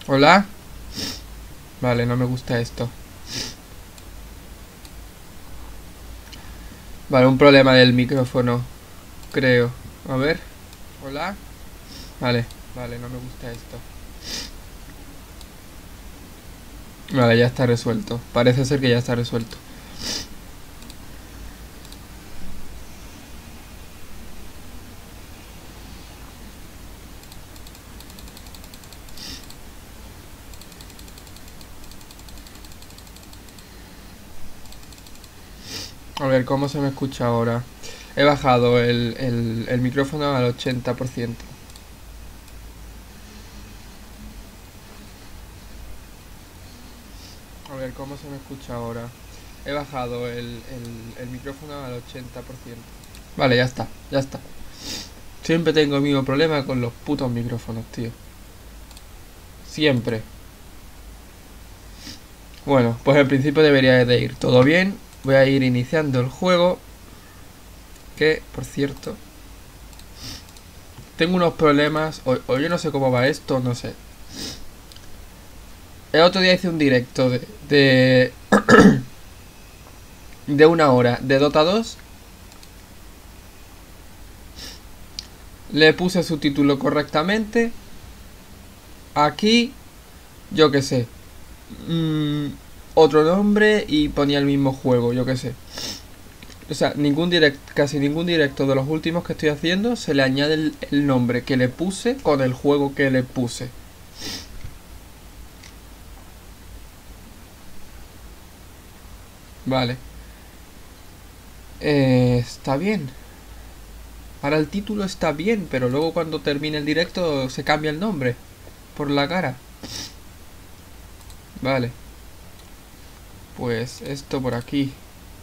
¿Hola? Vale, no me gusta esto. Vale, un problema del micrófono, creo. A ver. ¿Hola? Vale, vale, no me gusta esto. Vale, ya está resuelto. Parece ser que ya está resuelto. A ver, ¿cómo se me escucha ahora? He bajado el micrófono al 80%. A ver, ¿cómo se me escucha ahora? He bajado el micrófono al 80%. Vale, ya está, ya está. Siempre tengo el mismo problema con los putos micrófonos, tío. Siempre. Bueno, pues en principio debería de ir todo bien. Voy a ir iniciando el juego. Que, por cierto, tengo unos problemas. O yo no sé cómo va esto, no sé. El otro día hice un directo de 1 hora de Dota 2. Le puse su título correctamente. Aquí, yo qué sé. Otro nombre y ponía el mismo juego, yo qué sé. O sea, casi ningún directo de los últimos que estoy haciendo se le añade el nombre que le puse con el juego que le puse. Vale. Está bien. Ahora el título está bien, pero luego cuando termine el directo se cambia el nombre. Por la cara. Vale. Pues esto por aquí.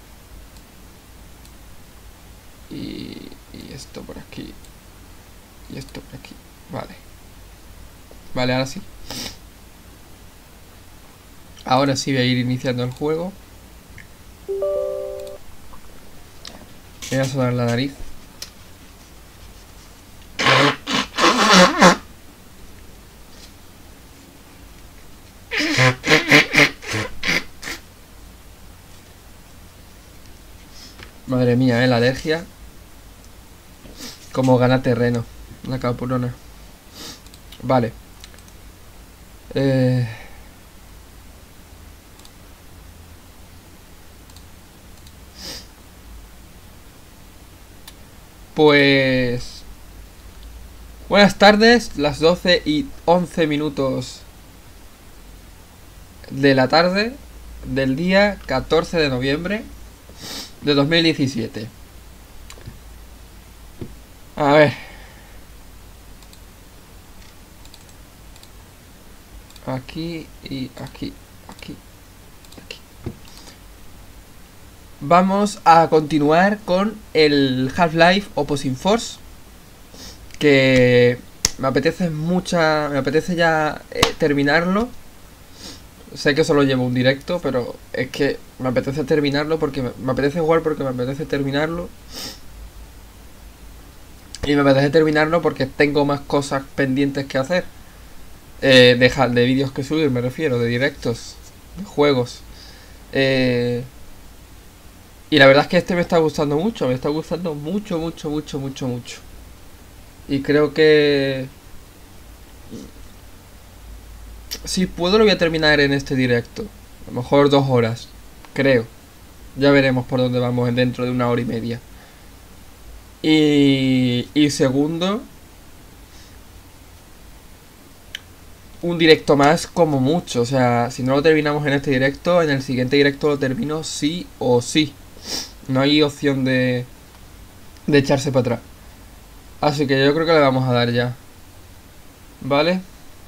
Y esto por aquí. Y esto por aquí. Vale. Vale, ahora sí. Ahora sí voy a ir iniciando el juego. Voy a sonar la nariz. Madre mía, la alergia. Como gana terreno. La capurona. Vale. Pues... Buenas tardes, las 12:11 de la tarde del día 14 de noviembre de 2017. A ver. Aquí y aquí, aquí, aquí. Vamos a continuar con el Half-Life Opposing Force. Que me apetece ya terminarlo. Sé que solo llevo un directo, pero es que me apetece terminarlo porque me apetece jugar porque me apetece terminarlo. Y me apetece terminarlo porque tengo más cosas pendientes que hacer. De vídeos que subir, me refiero, de directos, de juegos. Y la verdad es que este me está gustando mucho, me está gustando mucho, mucho, mucho, mucho, mucho. Y creo que... Si puedo lo voy a terminar en este directo. A lo mejor 2 horas, creo. Ya veremos por dónde vamos dentro de 1 hora y media. Y segundo, un directo más como mucho. O sea, si no lo terminamos en este directo, en el siguiente directo lo termino sí o sí. No hay opción de echarse para atrás. Así que yo creo que le vamos a dar ya. ¿Vale?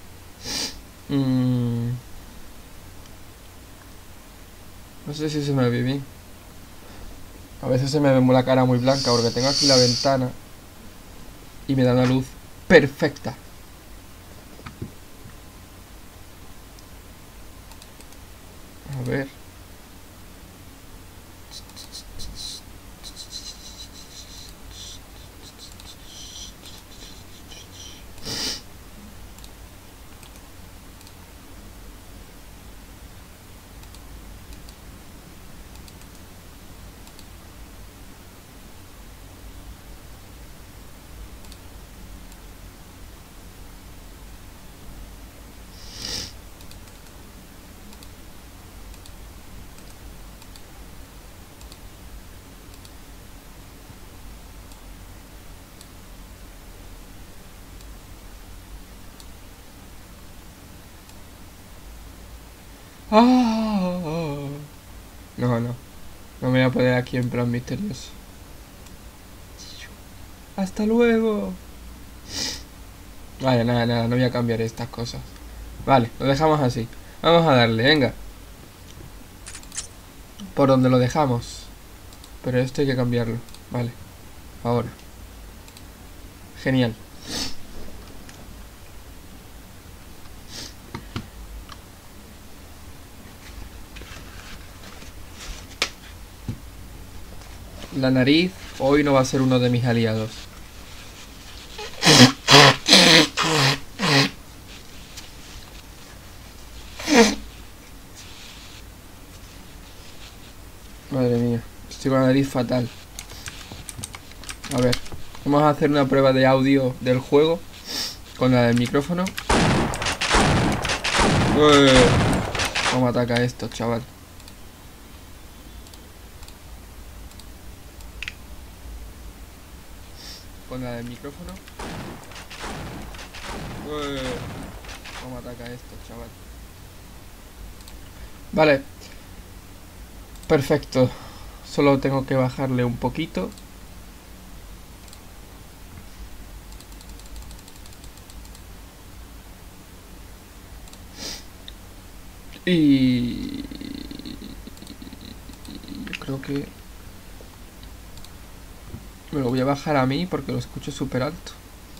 No sé si se me ve bien. A veces se me ve la cara muy blanca porque tengo aquí la ventana y me da una luz perfecta. A ver. ¡Ah! No, no. No me voy a poner aquí en plan misterioso. ¡Hasta luego! Vale, nada, nada. No voy a cambiar estas cosas. Vale, lo dejamos así. Vamos a darle, venga. Por donde lo dejamos. Pero esto hay que cambiarlo. Vale. Ahora. Genial. La nariz hoy no va a ser uno de mis aliados. Madre mía, estoy con la nariz fatal. A ver, vamos a hacer una prueba de audio del juego con la del micrófono. ¿Cómo ataca esto, chaval? Con la del micrófono. ¿Cómo ataca esto, chaval? Vale. Perfecto. Solo tengo que bajarle un poquito. Y yo creo que me lo voy a bajar a mí porque lo escucho súper alto.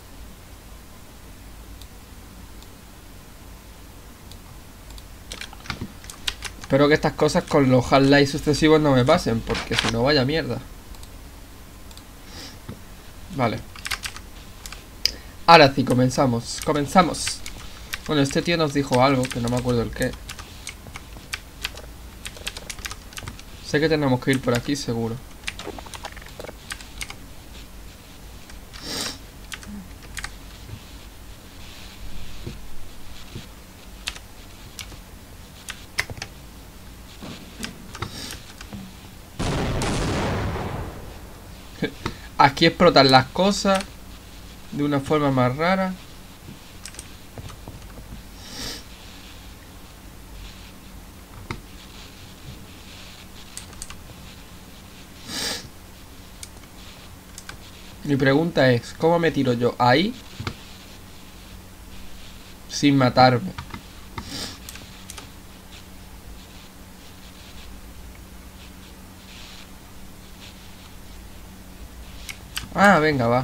Espero que estas cosas con los Half-Life sucesivos no me pasen, porque si no, vaya mierda. Vale. Ahora sí, comenzamos. Comenzamos. Bueno, este tío nos dijo algo, que no me acuerdo el qué. Sé que tenemos que ir por aquí, seguro. Aquí explotan las cosas de una forma más rara. Mi pregunta es, ¿cómo me tiro yo ahí sin matarme? Ah, venga, va.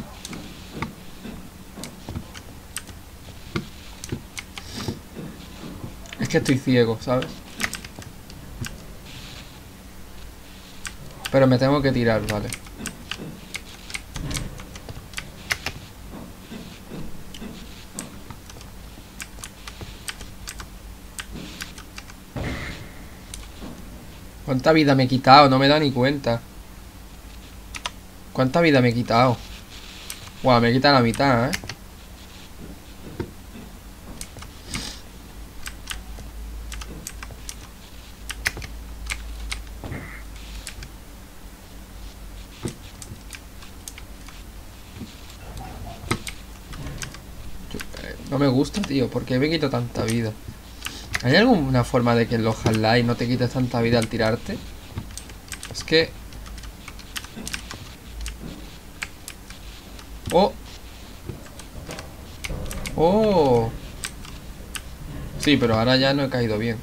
Es que estoy ciego, ¿sabes? Pero me tengo que tirar, vale. ¿Cuánta vida me he quitado? No me da ni cuenta. ¿Cuánta vida me he quitado? Guau, me he quitado la mitad, ¿eh? No me gusta, tío. ¿Por qué me quito tanta vida? ¿Hay alguna forma de que en los Half-Life no te quites tanta vida al tirarte? Es que... ¡Oh! ¡Oh! Sí, pero ahora ya no he caído bien.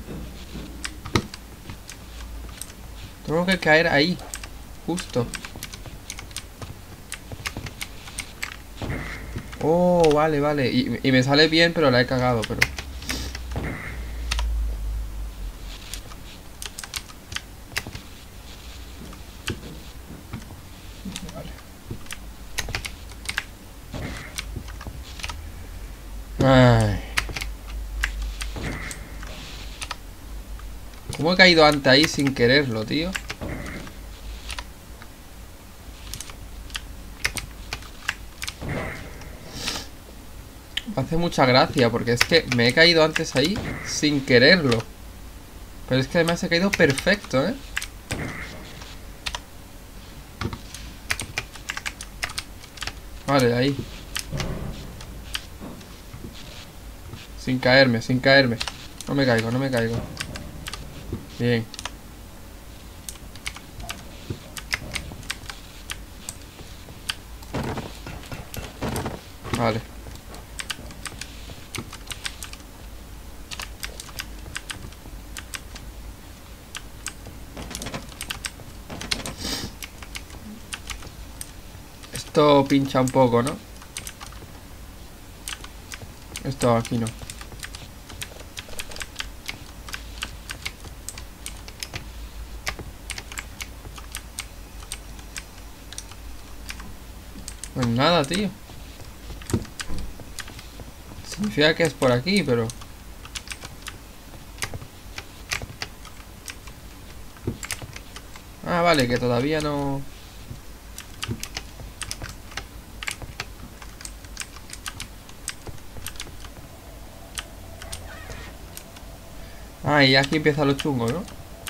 Tengo que caer ahí. Justo. Oh, vale, vale. Y me sale bien, pero la he cagado, pero... Ay. ¿Cómo he caído antes ahí sin quererlo, tío? Me hace mucha gracia, porque es que me he caído antes ahí sin quererlo. Pero es que además he caído perfecto, ¿eh? Vale, ahí. Sin caerme, sin caerme. No me caigo, no me caigo. Bien. Vale. Esto pincha un poco, ¿no? Esto aquí no. Pues nada, tío. Significa que es por aquí, pero... Ah, vale, que todavía no... Ah, y aquí empieza lo chungo, ¿no?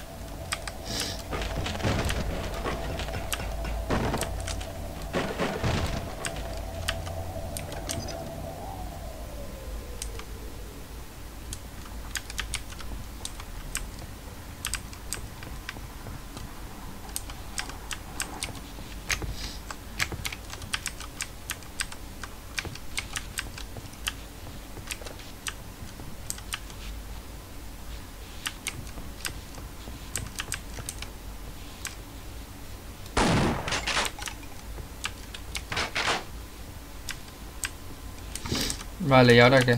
Vale, ¿y ahora qué?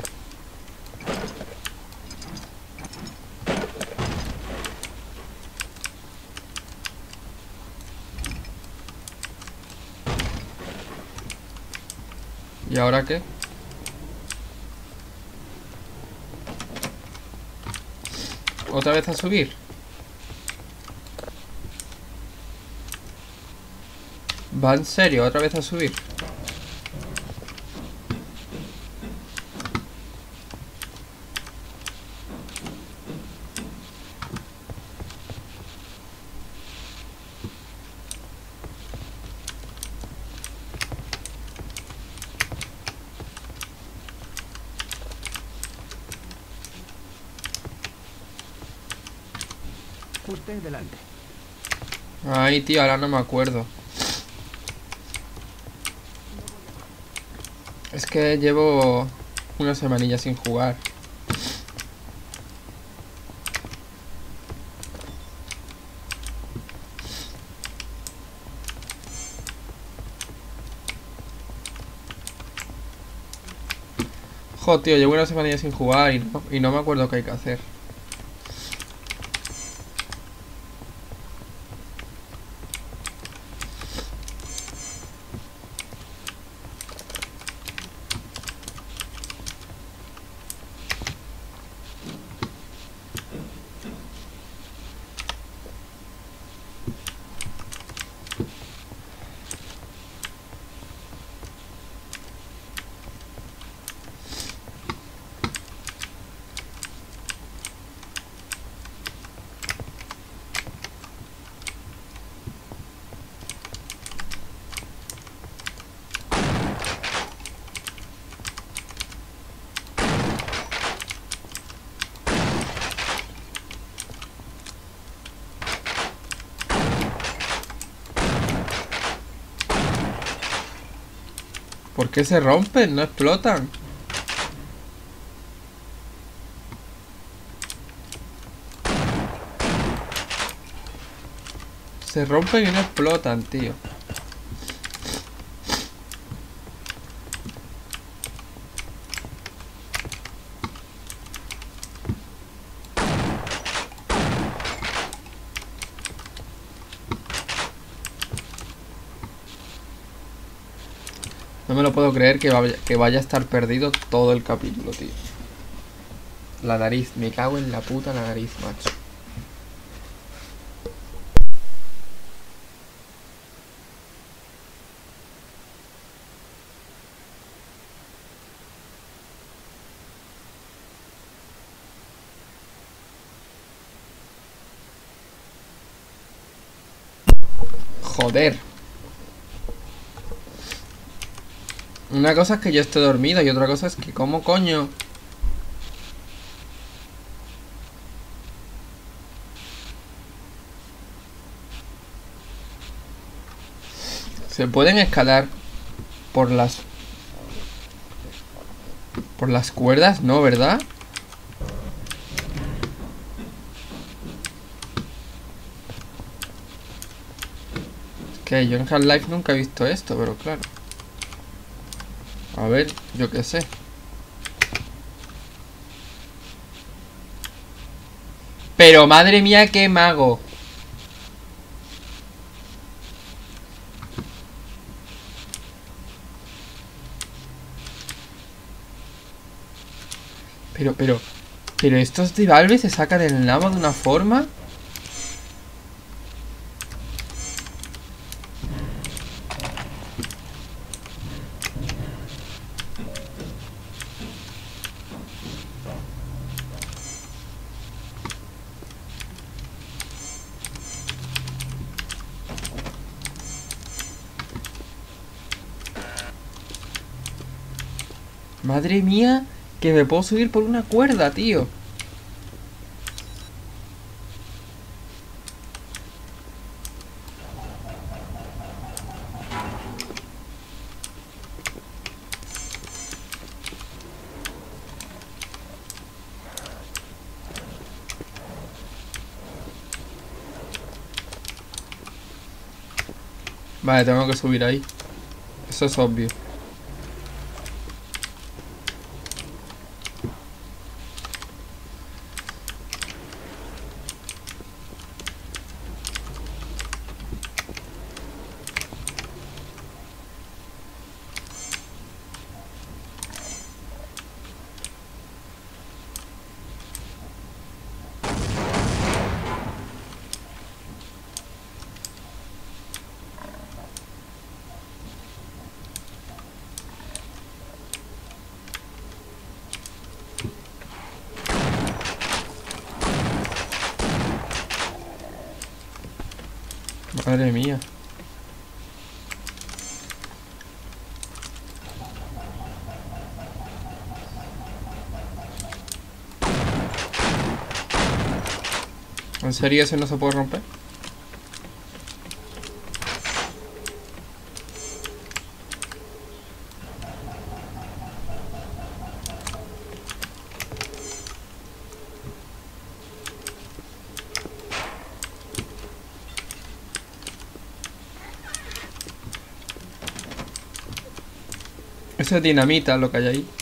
¿Y ahora qué? ¿Otra vez a subir? ¿Va en serio? ¿Otra vez a subir? Usted delante. Ay, tío, ahora no me acuerdo. Es que llevo una semanilla sin jugar. Jo, tío, llevo una semanilla sin jugar y no me acuerdo qué hay que hacer. ¿Por qué se rompen? No explotan. Se rompen y no explotan, tío. No me lo puedo creer que vaya a estar perdido todo el capítulo, tío. La nariz, me cago en la puta nariz, macho. Joder. Una cosa es que yo esté dormido y otra cosa es que ¿cómo coño? Se pueden escalar por las... por las cuerdas, ¿no? ¿Verdad? Que yo en Half-Life nunca he visto esto, pero claro. A ver, yo qué sé. Pero madre mía, qué mago. Pero estos de Valve se sacan el nabo de una forma. Madre mía, que me puedo subir por una cuerda, tío. Vale, tengo que subir ahí. Eso es obvio. Madre mía. ¿En serio ese no se puede romper? Eso es dinamita lo que hay ahí.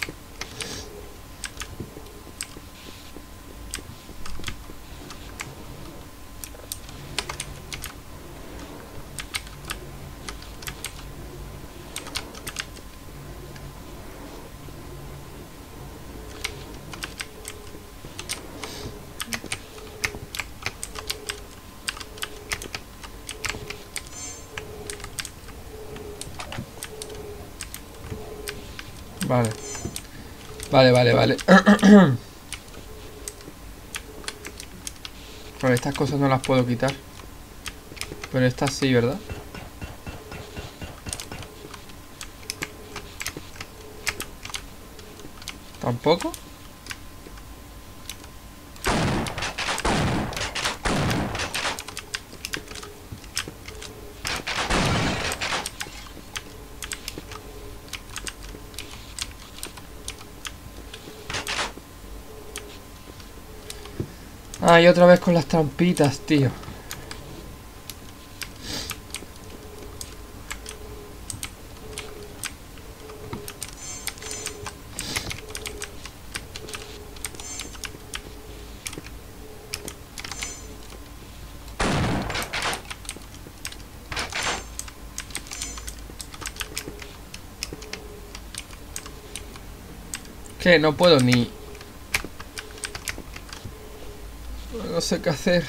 Vale. Vale. Pero estas cosas no las puedo quitar. Pero estas sí, ¿verdad? ¿Tampoco? Ah, y otra vez con las trampitas, tío. Que no puedo ni... No sé qué hacer.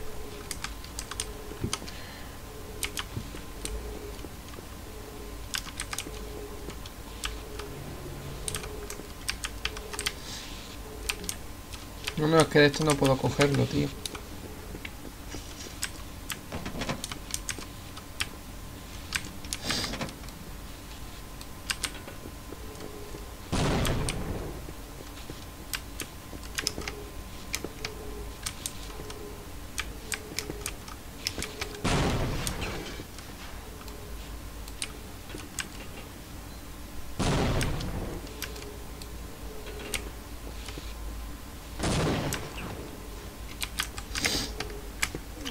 No, es que de esto no puedo cogerlo, tío.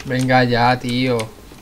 Venga ya, tío.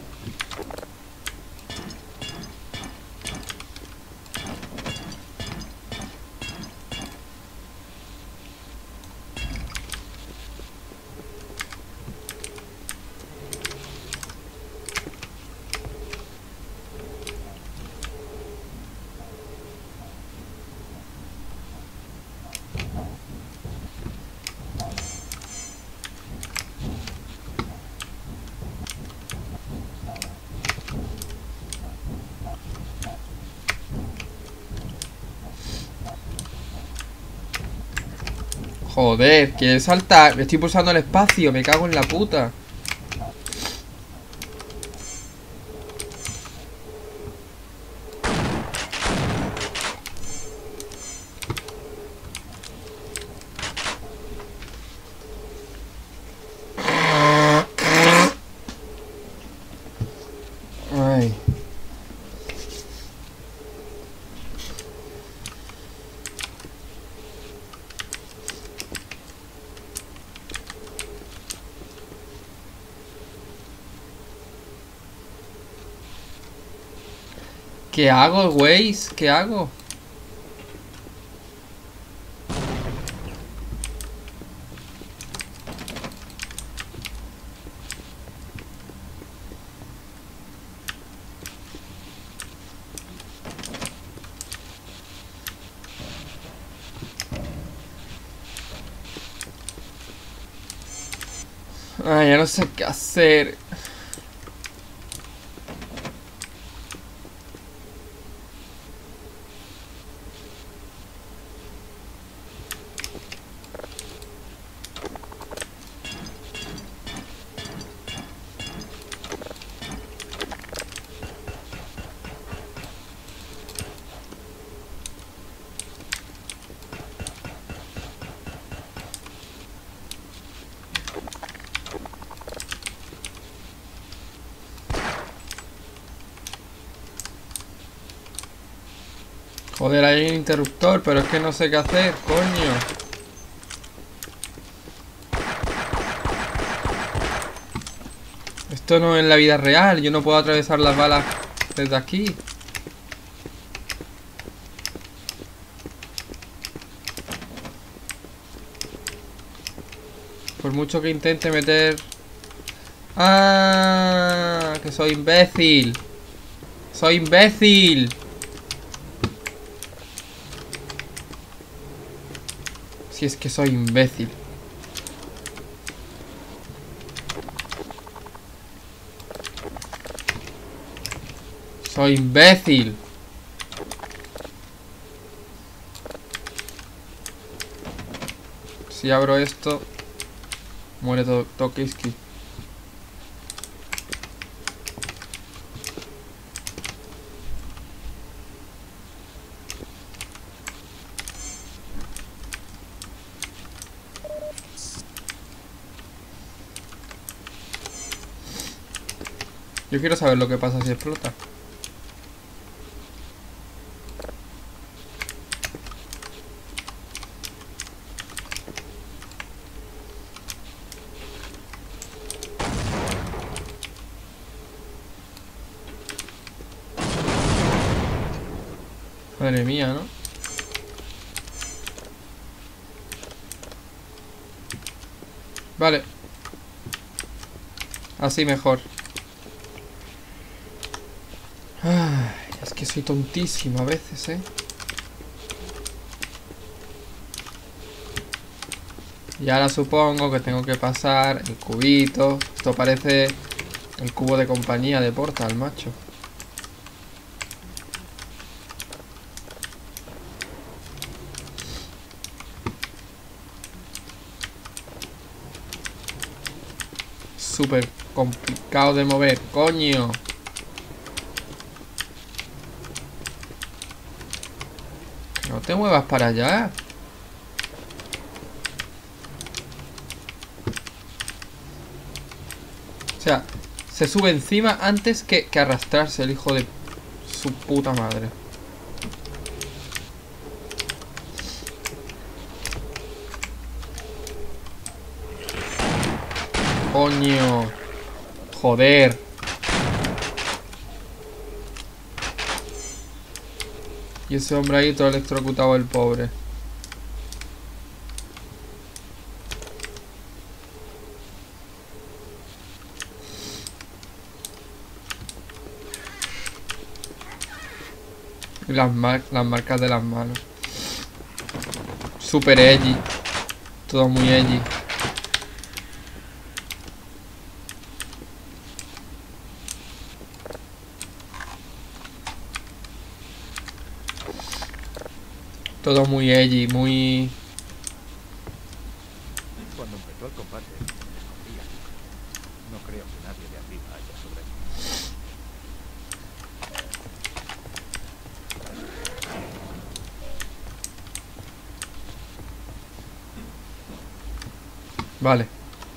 Joder, quiere saltar. Le estoy pulsando el espacio, me cago en la puta. Ay. ¿Qué hago, güey? ¿Qué hago? Ay, ya no sé qué hacer. Joder, hay un interruptor, pero es que no sé qué hacer, coño. Esto no es la vida real, yo no puedo atravesar las balas desde aquí. Por mucho que intente meter... ¡Ah! Que soy imbécil. ¡Soy imbécil! Si es que soy imbécil. Soy imbécil. Si abro esto, muere Tokiski. Yo quiero saber lo que pasa si explota. Madre mía, ¿no? Vale. Así mejor. Ay, es que soy tontísimo a veces, ¿eh? Y ahora supongo que tengo que pasar el cubito. Esto parece el cubo de compañía de Portal, macho. Súper complicado de mover, coño. No te muevas para allá. O sea, se sube encima antes que arrastrarse el hijo de su puta madre. Coño. Joder. Y ese hombre ahí todo electrocutado, el pobre. Y las marcas de las manos. Super edgy. Todo muy edgy. Todo muy edgy, muy... Cuando empezó el combate, me escondía. No creo que nadie de arriba haya sobrevivido. Vale.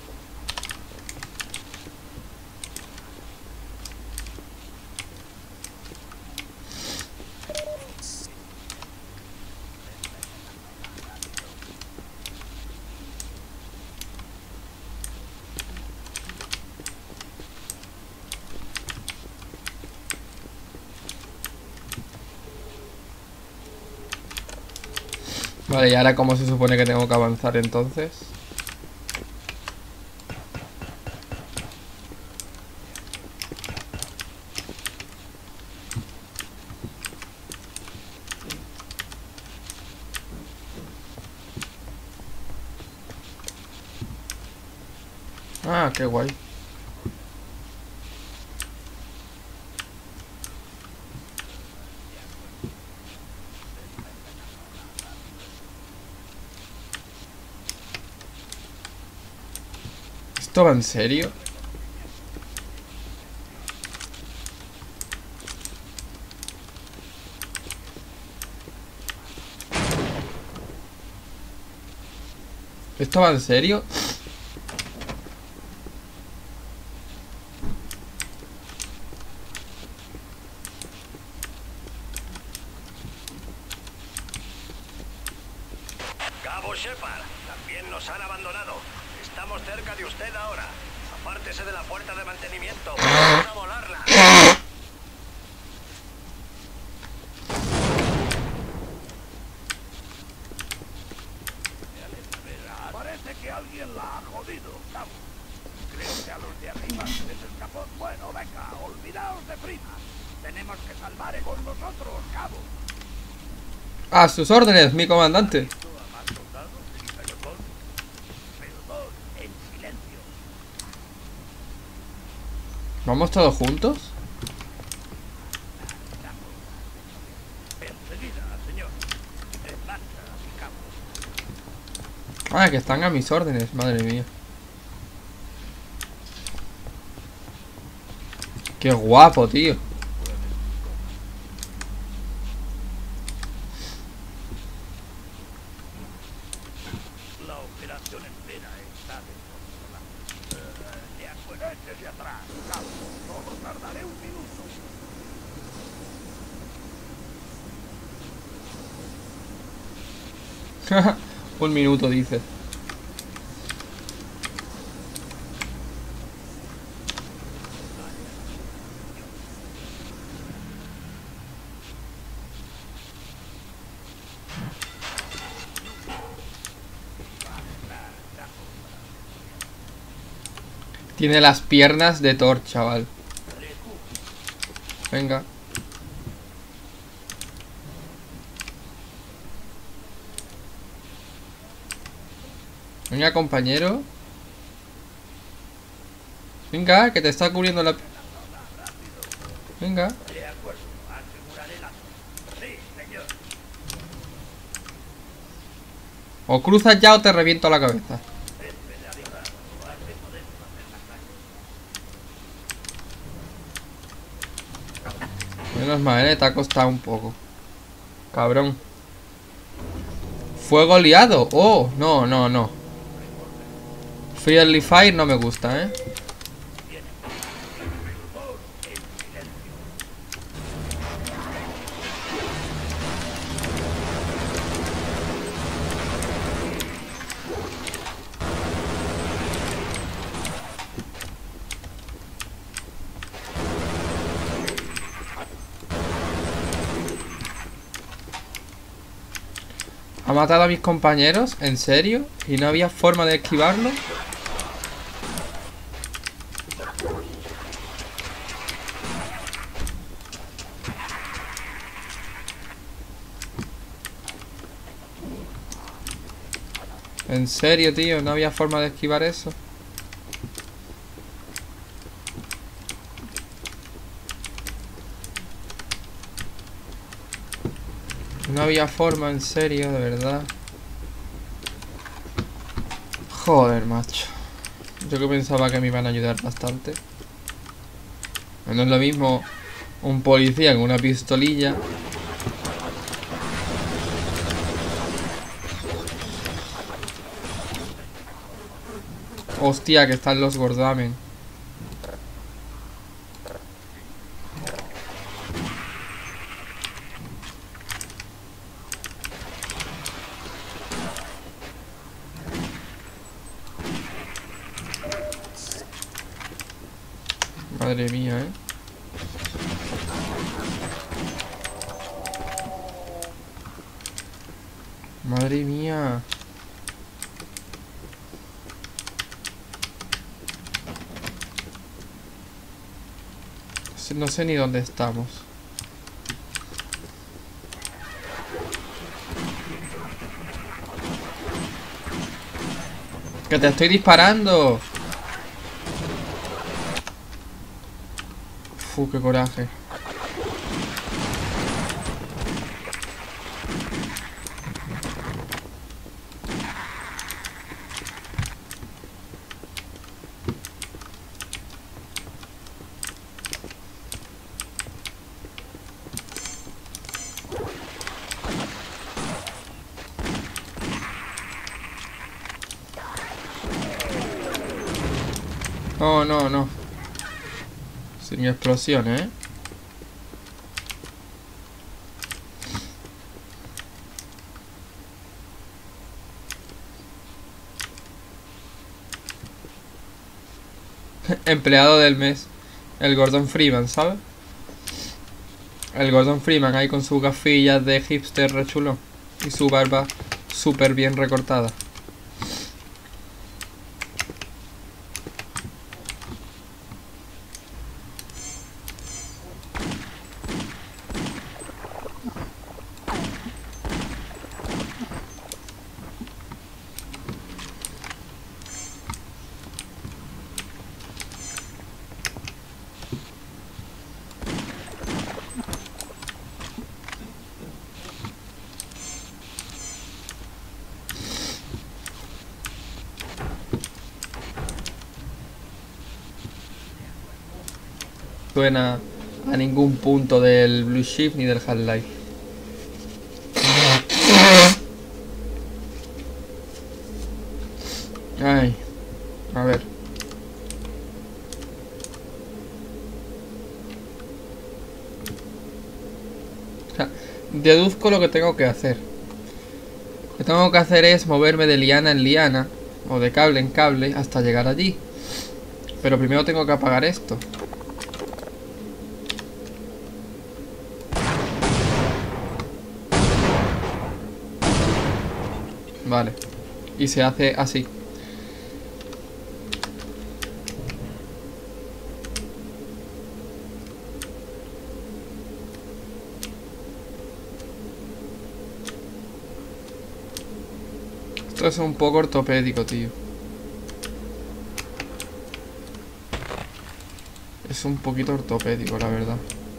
Vale, y ahora cómo se supone que tengo que avanzar entonces. Ah, qué guay. ¿Esto va en serio? ¿Esto va en serio? Cabo Shepard, también nos han abandonado. Estamos cerca de usted ahora. Apártese de la puerta de mantenimiento. Vamos a volarla. Parece que alguien la ha jodido, Cabo. Creo que a los de arriba se les escapó. Bueno, venga, olvidaos de prima. Tenemos que salvar con nosotros, Cabo. A sus órdenes, mi comandante. A más soldados y perdón. Perdón, en silencio. ¿Vamos todos juntos? Enseguida, señor. En marcha, mi Cabo. Ah, que están a mis órdenes, madre mía. Qué guapo, tío. La operación entera está descontrolada. De acuerdo, desde atrás, Cabo. Solo tardaré un minuto. Un minuto, dice. Tiene las piernas de Thor, chaval. Venga. Venga, compañero. Venga, que te está cubriendo la... Venga. De acuerdo, aseguraré la... Sí, señor. O cruzas ya o te reviento la cabeza. Menos mal, te ha costado un poco. Cabrón. Fuego liado. Oh, no, no, no. Friendly Fire no me gusta, ¿eh? ¿Ha matado a mis compañeros? ¿En serio? ¿Y no había forma de esquivarlo? ¿En serio, tío? ¿No había forma de esquivar eso? No había forma, en serio, de verdad. Joder, macho. Yo que pensaba que me iban a ayudar bastante. No es lo mismo un policía con una pistolilla. Hostia, que están los gordamen. Madre mía, Madre mía. No sé ni dónde estamos. ¡Que te estoy disparando! Qué coraje. No, no, no. Sin explosión, Empleado del mes. El Gordon Freeman, ¿sabes? El Gordon Freeman ahí con sus gafillas de hipster re chulo. Y su barba súper bien recortada. Suena a ningún punto del Blue Shift ni del Half-Life. Ay, a ver. O sea, deduzco lo que tengo que hacer. Lo que tengo que hacer es moverme de liana en liana o de cable en cable hasta llegar allí. Pero primero tengo que apagar esto. Vale. Y se hace así. Esto es un poco ortopédico, tío. Es un poquito ortopédico, la verdad.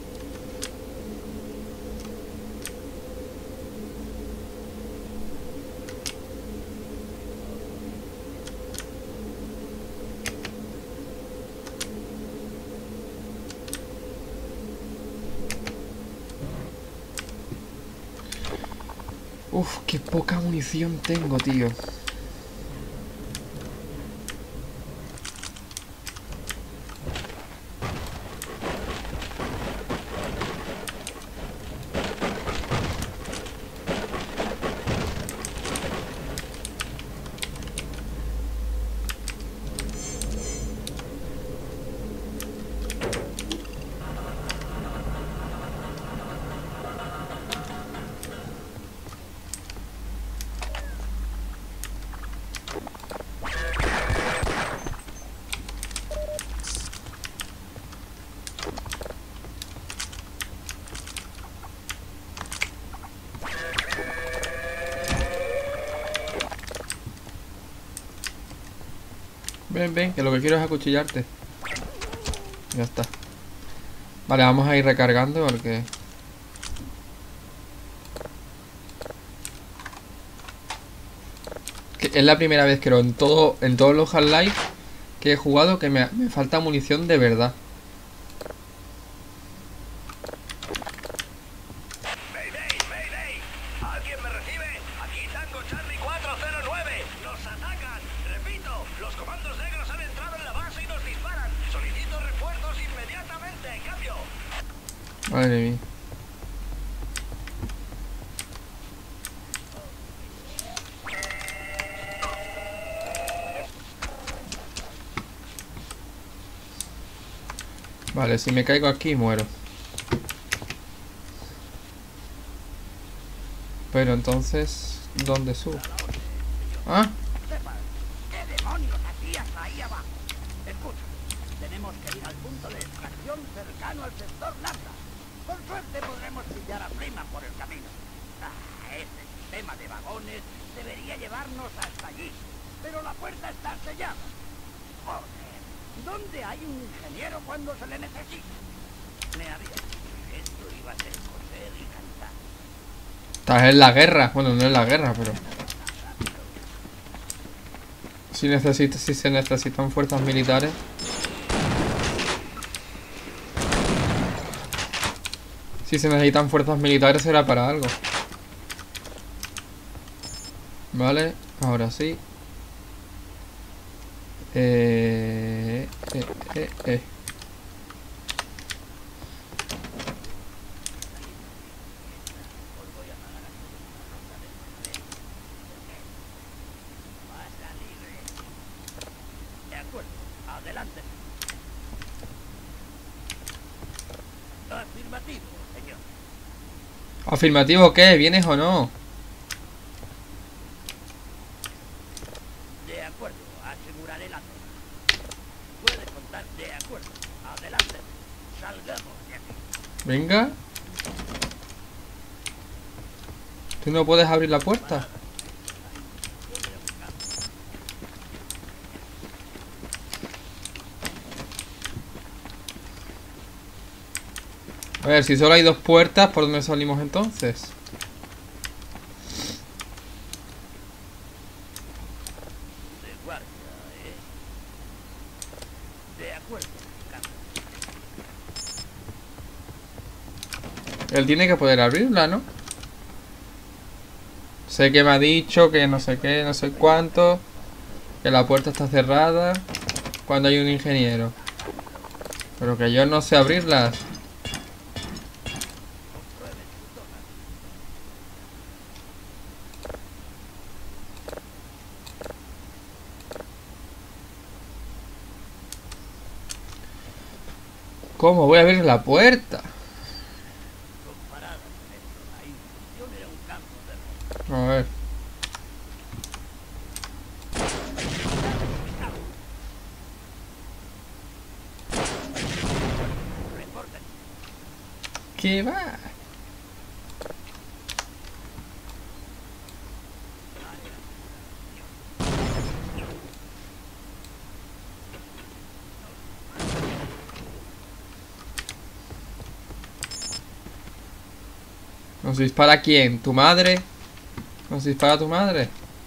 Uf, qué poca munición tengo, tío. Ven, ven, que lo que quiero es acuchillarte. Ya está. Vale, vamos a ir recargando porque... es la primera vez, creo, en todos los Half-Life que he jugado que me falta munición de verdad. ¡Mayday! ¡Mayday! ¿Alguien me recibe? Aquí Tango Charlie 409. ¡Nos atacan! Repito, los comandos negros han entrado en la base y nos disparan. Solicito refuerzos inmediatamente. ¡Cambio! Madre mía. Vale, si me caigo aquí muero. Pero entonces, ¿dónde subo? ¿Ah? ¿Qué demonios hacías ahí abajo? Escucha, tenemos que ir al punto de extracción cercano al sector Lambda. Con suerte podremos pillar a Freeman por el camino. Ese sistema de vagones debería llevarnos hasta allí. Pero la puerta está sellada. Joder, ¿dónde hay un ingeniero cuando se le necesita? Me había dicho que esto iba a ser coser y cantar. Estás en la guerra. Bueno, no es la guerra, pero... si se necesitan fuerzas militares. Si se necesitan fuerzas militares será para algo. Vale, ahora sí. De acuerdo, adelante. Afirmativo, señor. ¿Afirmativo qué? ¿Vienes o no? De acuerdo, aseguraré la zona. Puede contar, de acuerdo. Adelante. Salgamos de aquí. Venga. ¿Tú no puedes abrir la puerta? A ver, si solo hay dos puertas, ¿por dónde salimos entonces? De guardia, De acuerdo, Él tiene que poder abrirla, ¿no? Sé que me ha dicho que no sé qué, no sé cuánto. Que la puerta está cerrada cuando hay un ingeniero. Pero que yo no sé abrirlas. ¿Cómo voy a abrir la puerta? comparada con esto, la infusión era un campo de A ver. reporten. ¿Qué va? ¿Nos dispara quién? ¿Tu madre? ¿Nos dispara tu madre?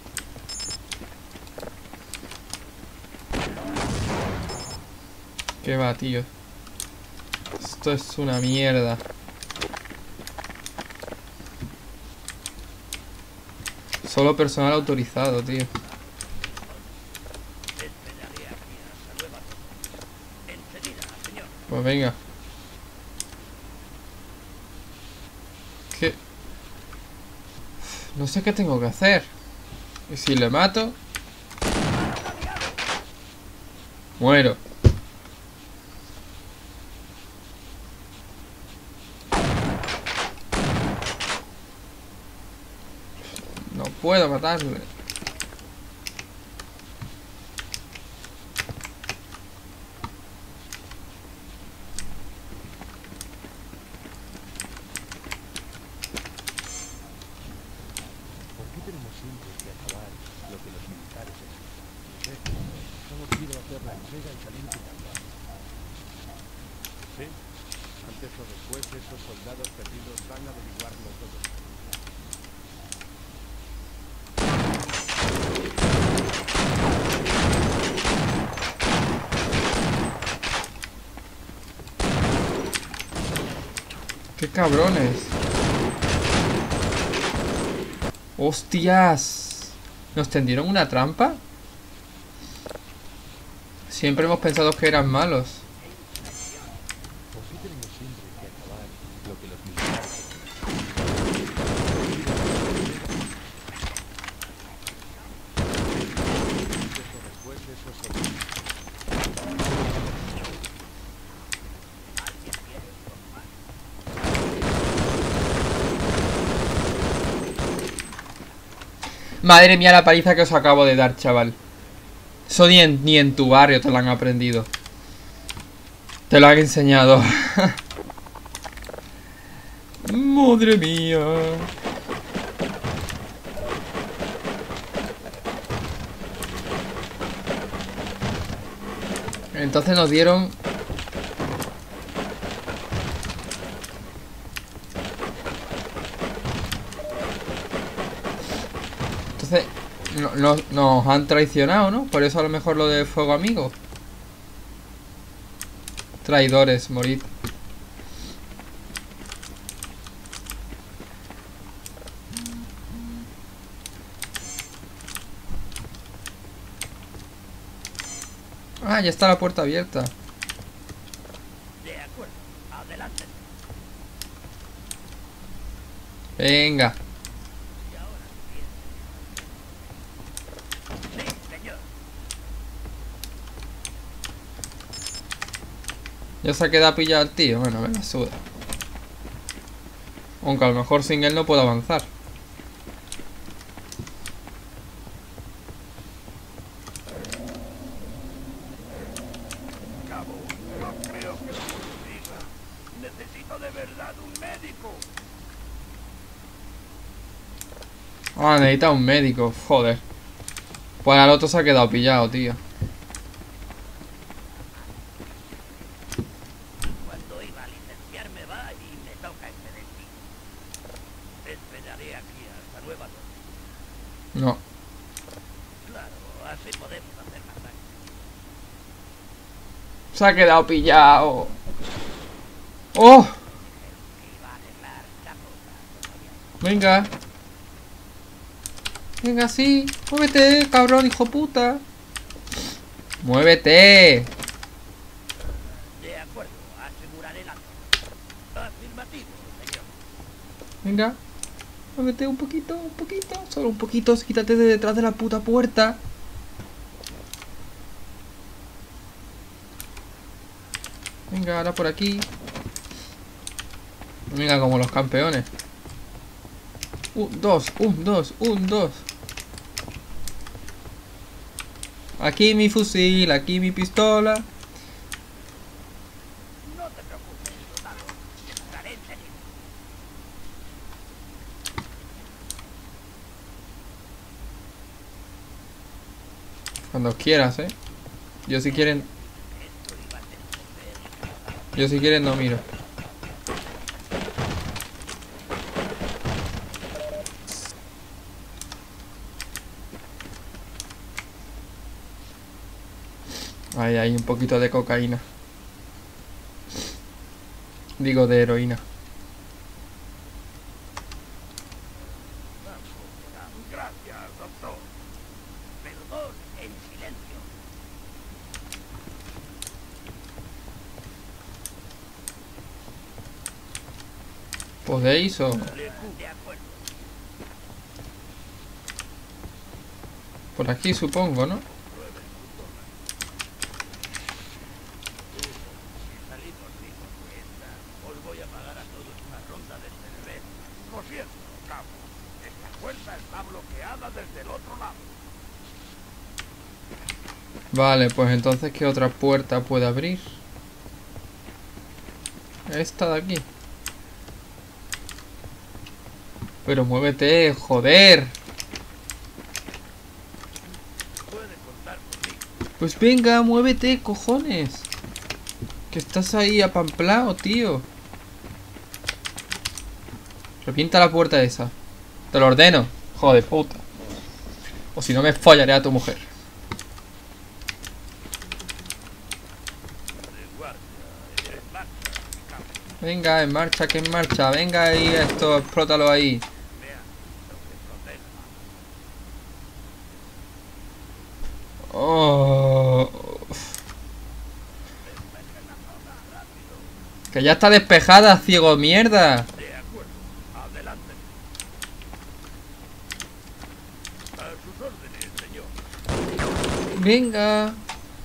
¿Qué va, tío? Esto es una mierda. Solo personal autorizado, tío. Esperaré aquí hasta nueva orden. Enseguida, señor. Pues venga. ¿Qué? No sé qué tengo que hacer. ¿Y si le mato? Muero. No puedo matarle. ¿Por qué tenemos siempre que acabar lo que los militares exigen? Solo quiero hacer la entrega y salir de casa. Sí, antes o después esos soldados perdidos van a averiguarlo todo. ¡Qué cabrones! ¡Hostias! ¿Nos tendieron una trampa? Siempre hemos pensado que eran malos. ¿Por qué tenemos siempre que acabar lo que los militares antes o después esos soldados? Madre mía la paliza que os acabo de dar, chaval. Eso ni en tu barrio te lo han aprendido. Te lo han enseñado. Madre mía. Entonces nos dieron... Entonces nos han traicionado, ¿no? Por eso a lo mejor lo de fuego amigo. Traidores, morid. Ah, ya está la puerta abierta. De acuerdo, adelante. Venga. Y ahora bien. Sí, señor. Ya se ha quedado pillado el tío. Bueno, me la suda. Aunque a lo mejor sin él no puedo avanzar. Cabo, no creo que lo consiga. Necesito de verdad un médico. Ah, necesita un médico. Joder. Pues al otro se ha quedado pillado, tío. Cuando iba a licenciarme va y me toca este destino. Esperaré aquí hasta nueva orden. No. Claro, así podemos hacer más daño. Se ha quedado pillado. ¡Oh! Iba a arreglar la cosa. Venga. Venga, sí. Muévete, cabrón, hijo puta. Muévete. De acuerdo, aseguraré la zona. Afirmativo, señor. Venga. Muévete un poquito, un poquito. Solo un poquito. Quítate de detrás de la puta puerta. Venga, ahora por aquí. Venga, como los campeones. Un, dos, un, dos, un, dos. Aquí mi fusil, aquí mi pistola. No te preocupes, soldado. Estaré enseguida. Cuando quieras, Yo si quieren... Esto iba a ser comer. Yo si quieren no miro. Ahí hay un poquito de cocaína. Digo, de heroína. Gracias, doctor. Perdón en silencio. ¿Podéis o...? De acuerdo. Por aquí supongo, ¿no? Si salimos vivos de esta, os voy a pagar a todos una ronda de cerveza. Lo siento, cabo. Esta puerta está bloqueada desde el otro lado. Vale, pues entonces ¿qué otra puerta puede abrir? Esta de aquí. Pero muévete, joder. Puede contar con Pues venga, muévete, cojones. Que estás ahí apamplado, tío. Revienta la puerta esa. Te lo ordeno, joder, puta. O si no me follaré a tu mujer. Venga, en marcha, que en marcha. Venga ahí, esto, explótalo ahí. Oh. Que ya está despejada, ciego mierda. De acuerdo. Adelante. A sus órdenes, señor. Venga.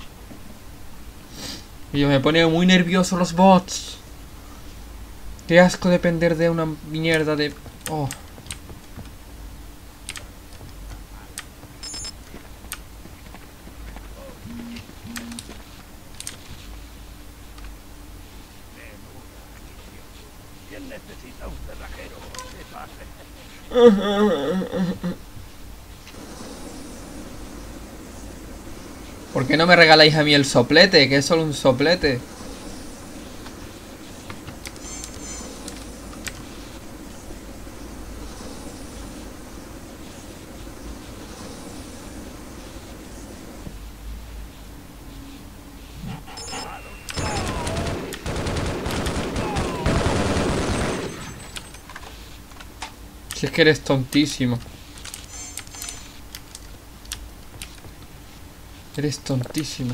Y me pone muy nervioso los bots. Qué asco depender de una mierda de... Oh. ¿Quién necesita un cerrajero? ¿Qué pasa? ¿Por qué no me regaláis a mí el soplete? Que es solo un soplete. Si es que eres tontísimo. Eres tontísimo.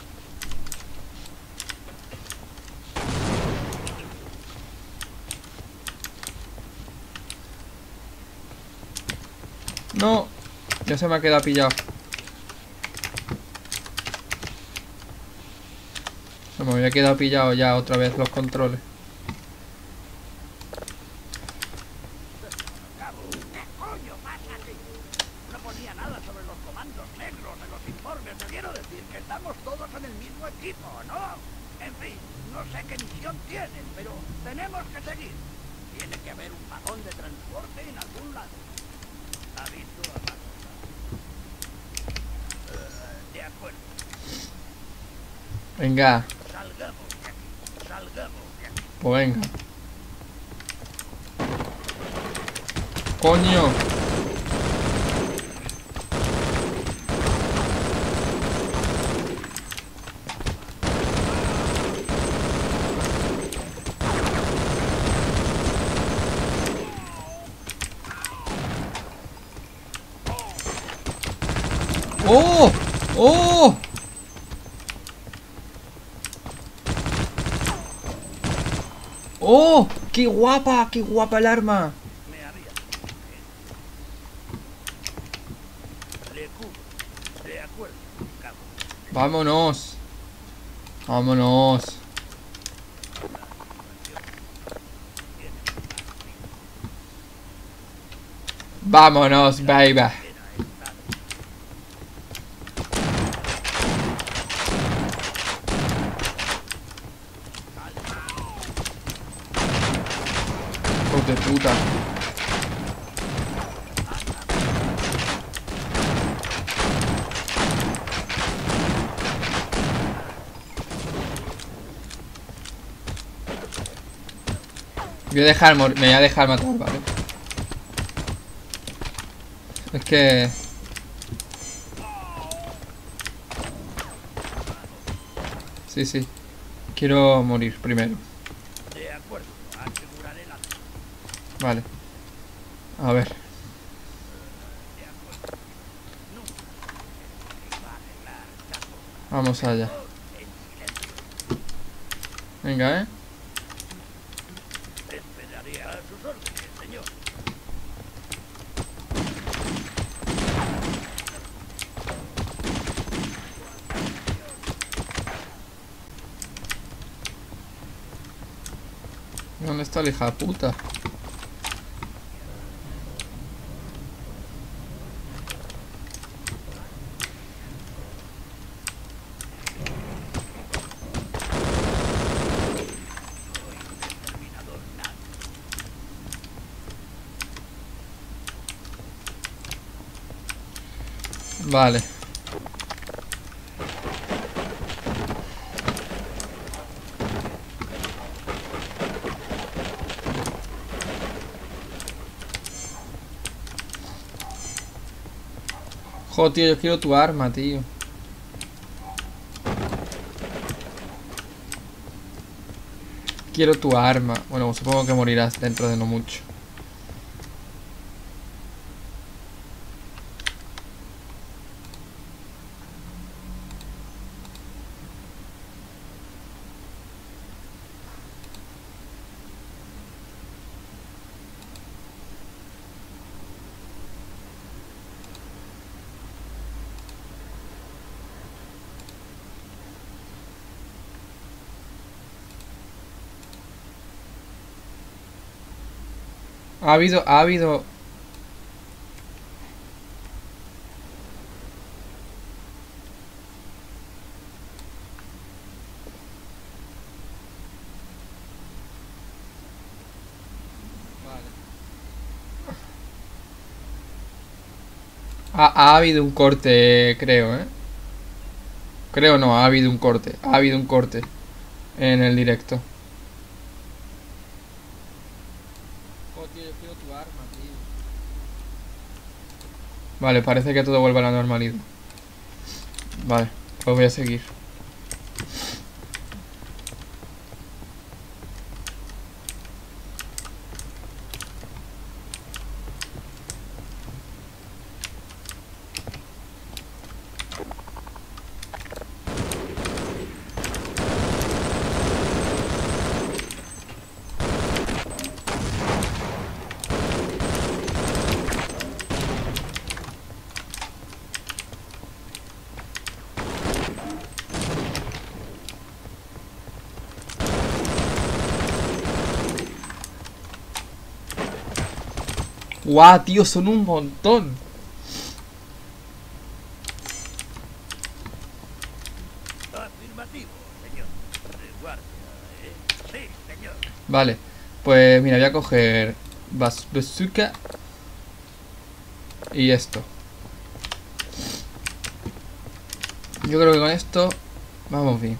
No. Ya se me ha quedado pillado. Se me había quedado pillado ya otra vez los controles. ¿Qué coño pasa aquí? No ponía nada sobre los comandos negros en los informes. Quiero decir que estamos todos en el mismo equipo, ¿no? En fin, no sé qué misión tienen, pero tenemos que seguir. Tiene que haber un vagón de transporte en algún lado. ¿Ha visto a Macosa? De acuerdo. Venga. Salgamos de aquí. Salgamos de aquí. Pues venga. Coño. ¡Oh! ¡Oh! ¡Oh! ¡Qué guapa! ¡Qué guapa el arma! Me había... Le cubro. De acuerdo. Cabo. Vámonos. Vámonos. Vámonos, baby. Hijos de puta. Voy a dejar me voy a dejar matar, ¿vale? Es que... Sí, sí. Quiero morir primero. De acuerdo. Aseguraré la... Vale. A ver. Vamos allá. Venga, ¿eh? Esperaré a sus órdenes, señor. ¿Dónde está la hija de puta? Vale. Joder, tío, yo quiero tu arma, tío. Quiero tu arma. Bueno, supongo que morirás dentro de no mucho. Ha habido... Ha habido un corte, creo, ¿eh? Creo no, ha habido un corte. Ha habido un corte en el directo. Oh, tío, yo quiero tu arma, tío. Vale, parece que todo vuelve a la normalidad. Vale, pues voy a seguir. ¡Guau, tío! Son un montón. Afirmativo, señor. De guardia, Sí, señor. Vale, pues mira, voy a coger bazooka y esto. Yo creo que con esto vamos bien.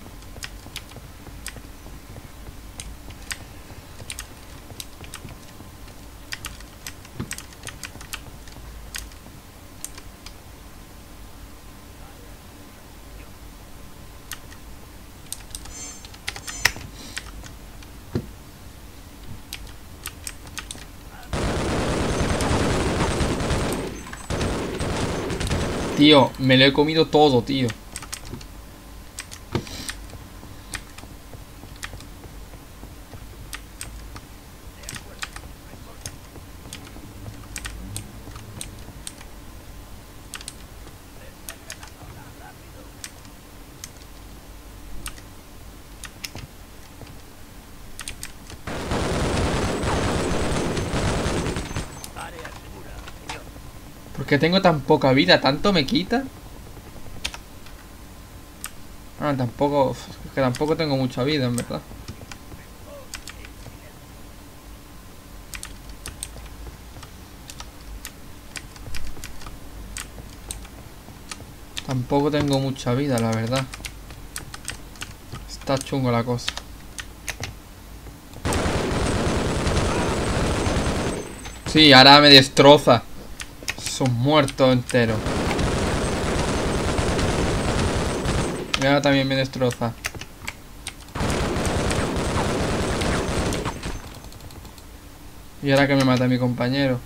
Tío, me lo he comido todo, tío. ¿Por qué tengo tan poca vida? ¿Tanto me quita? Ah, tampoco... Es que tampoco tengo mucha vida, en verdad. Tampoco tengo mucha vida, la verdad. Está chungo la cosa. Sí, ahora me destroza. Son muertos enteros. Y ahora también me destroza. Y ahora que me mata mi compañero.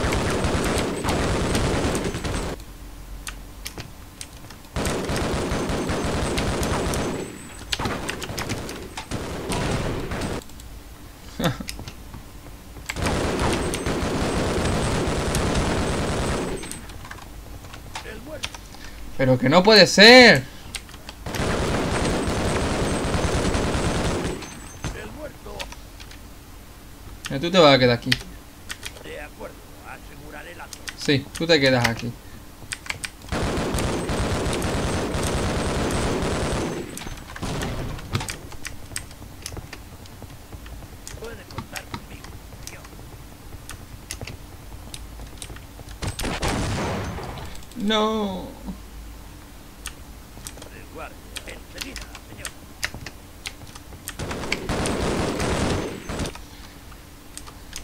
Pero que no puede ser. Tú te vas a quedar aquí. De acuerdo, aseguraré la zona. Sí, tú te quedas aquí. Puede contar conmigo, señor. No. De guardia, enseguida, señor.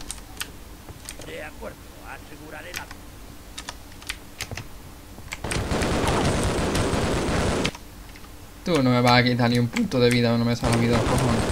De acuerdo, aseguraré la zona. Tú no me vas a quitar ni un punto de vida, no me sale a mí 2 cojones.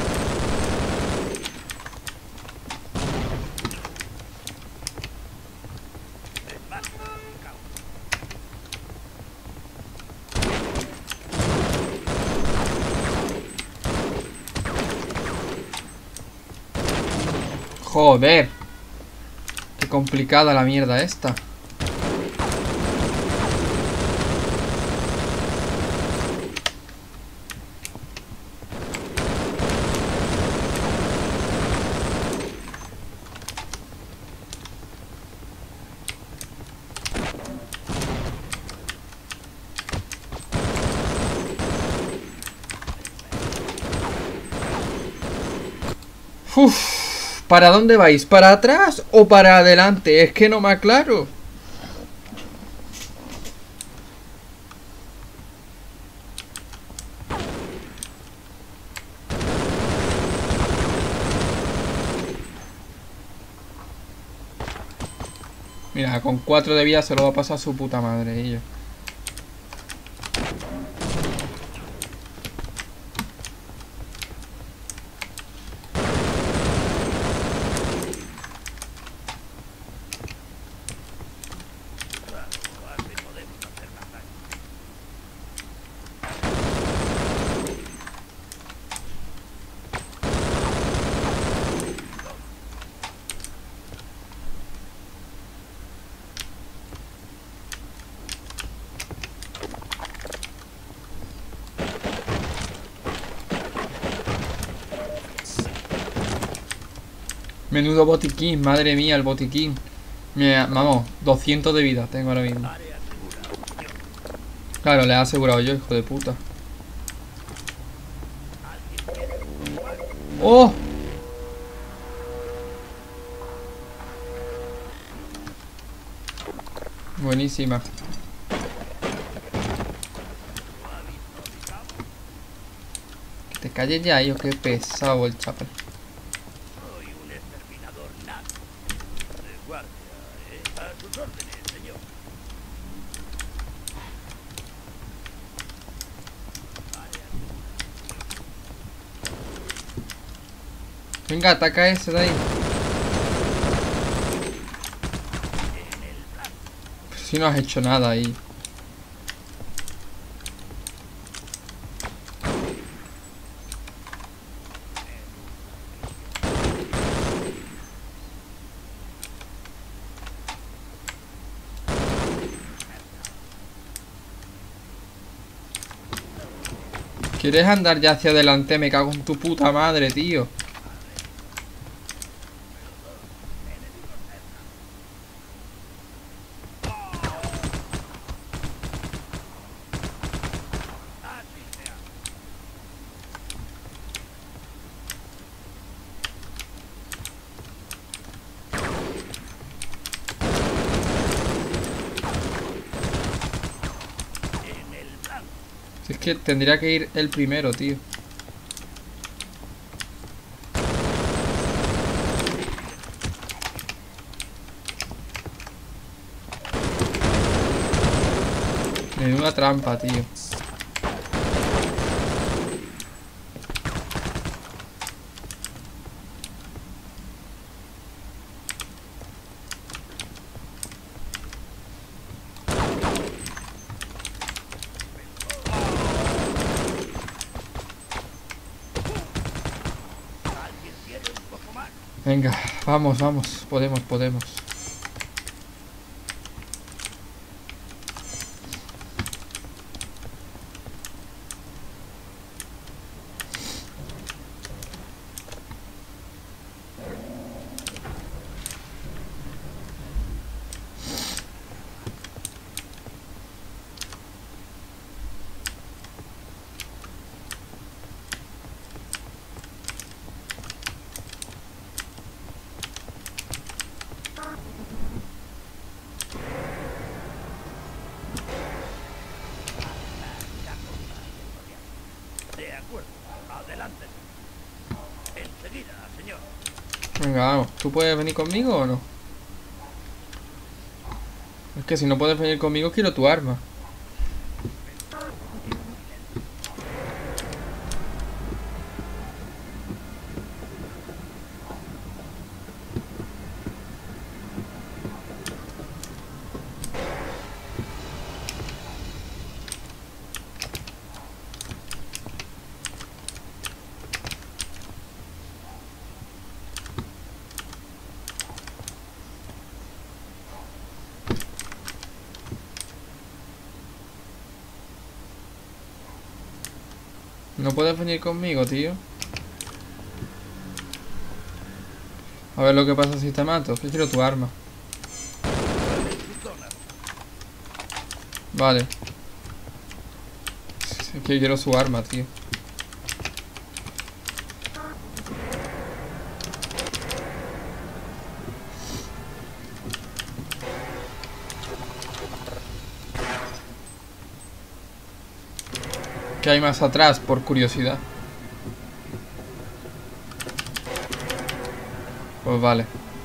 Joder. Qué complicada la mierda esta. Uf, ¿para dónde vais? ¿Para atrás o para adelante? Es que no me aclaro. Mira, con 4 de vida se lo va a pasar a su puta madre, y yo. Menudo botiquín, madre mía, el botiquín. Mira, vamos, 200 de vida tengo ahora mismo. Claro, le he asegurado yo, hijo de puta. ¡Oh! Buenísima. Que te calles ya, yo, qué pesado el chaval. Soy un exterminador nato. De guardia, a sus órdenes, señor. Venga, ataca a ese de ahí. Pues si no has hecho nada ahí. ¿Quieres andar ya hacia adelante? Me cago en tu puta madre, tío. Si es que tendría que ir el primero, tío. Menuda trampa, tío. Venga, vamos, vamos. Podemos, podemos. De acuerdo, adelante. Enseguida, señor. Venga, vamos. ¿Tú puedes venir conmigo o no? Es que si no puedes venir conmigo, quiero tu arma. No puedes venir conmigo, tío. A ver lo que pasa si te mato. Que quiero tu arma. Vale. Es que quiero su arma, tío. ¿Qué hay más atrás? Por curiosidad. Pues vale.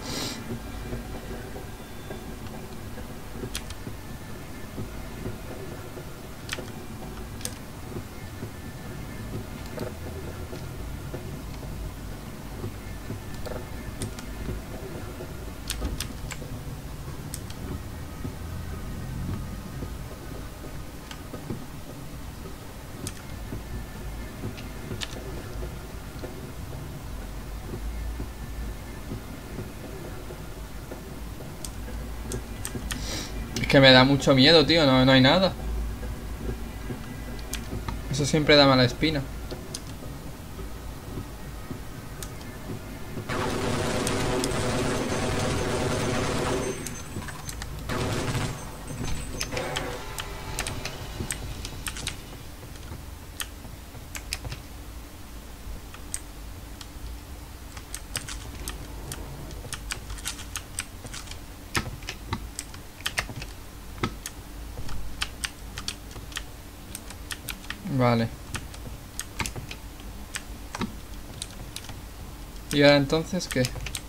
Es que me da mucho miedo, tío. No hay nada. Eso siempre da mala espina. Vale. ¿Y ahora entonces qué?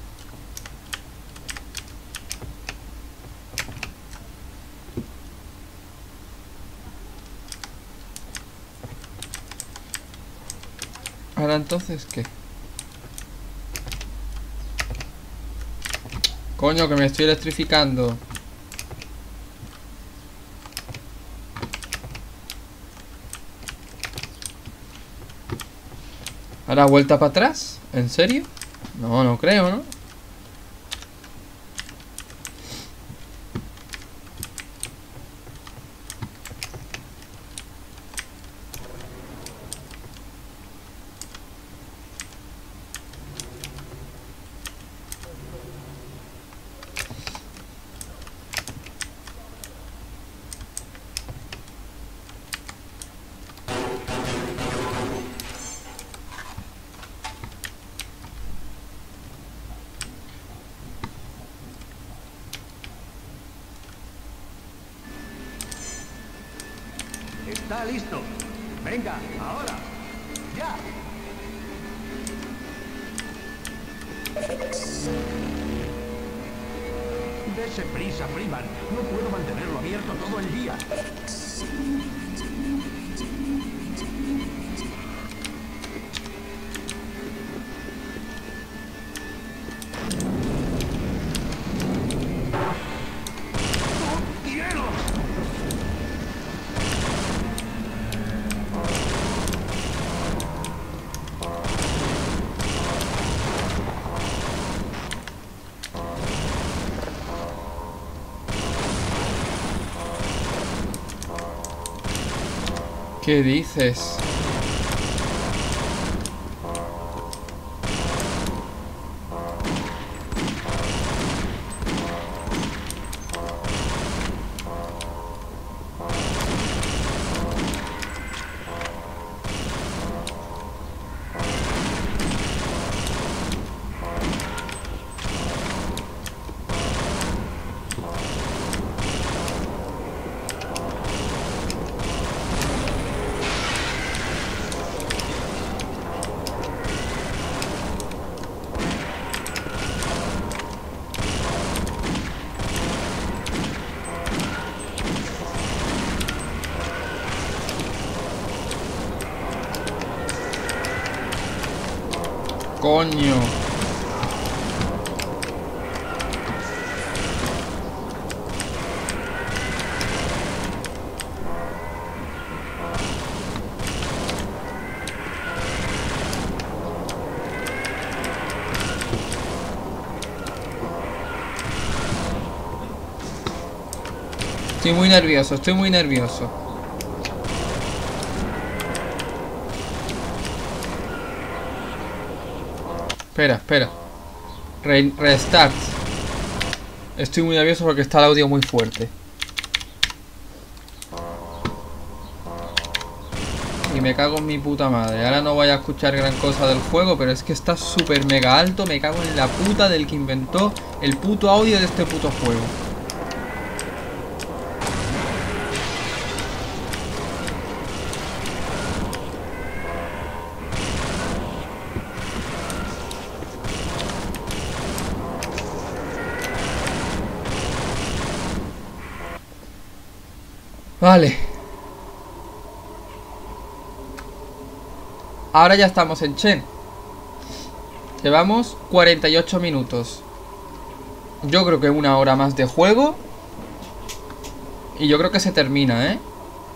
¿Ahora entonces qué? Coño, que me estoy electrificando. ¿Ahora vuelta para atrás? ¿En serio? No, no creo, ¿no? Está listo. Venga, ahora. Ya. Dese prisa, Freeman. No puedo mantenerlo abierto todo el día. ¿Qué dices? Coño. Estoy muy nervioso, estoy muy nervioso. Espera, espera. Restart. Estoy muy nervioso porque está el audio muy fuerte. Y me cago en mi puta madre. Ahora no voy a escuchar gran cosa del juego, pero es que está súper mega alto. Me cago en la puta del que inventó el puto audio de este puto juego. Vale. Ahora ya estamos en Chen. Llevamos 48 minutos. Yo creo que 1 hora más de juego. Y yo creo que se termina, ¿eh?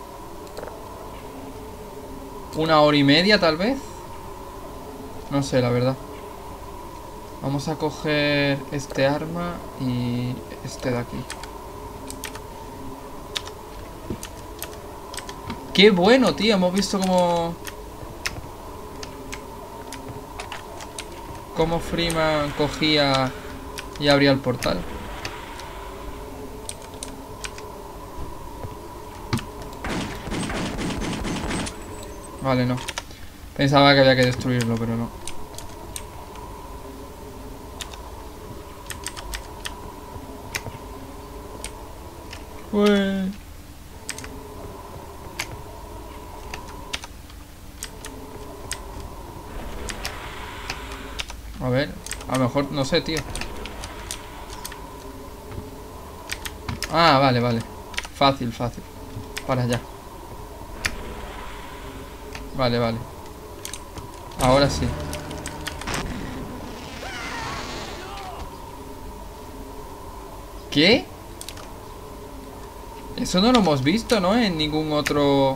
1 hora y media tal vez. No sé, la verdad. Vamos a coger este arma y este de aquí. Qué bueno, tío. Hemos visto cómo Freeman cogía y abría el portal. Vale, no. Pensaba que había que destruirlo, pero no. Ué. A ver, a lo mejor, no sé, tío. Ah, vale, vale. Fácil, fácil. Para allá. Vale, vale. Ahora sí. ¿Qué? Eso no lo hemos visto, ¿no? En ningún otro...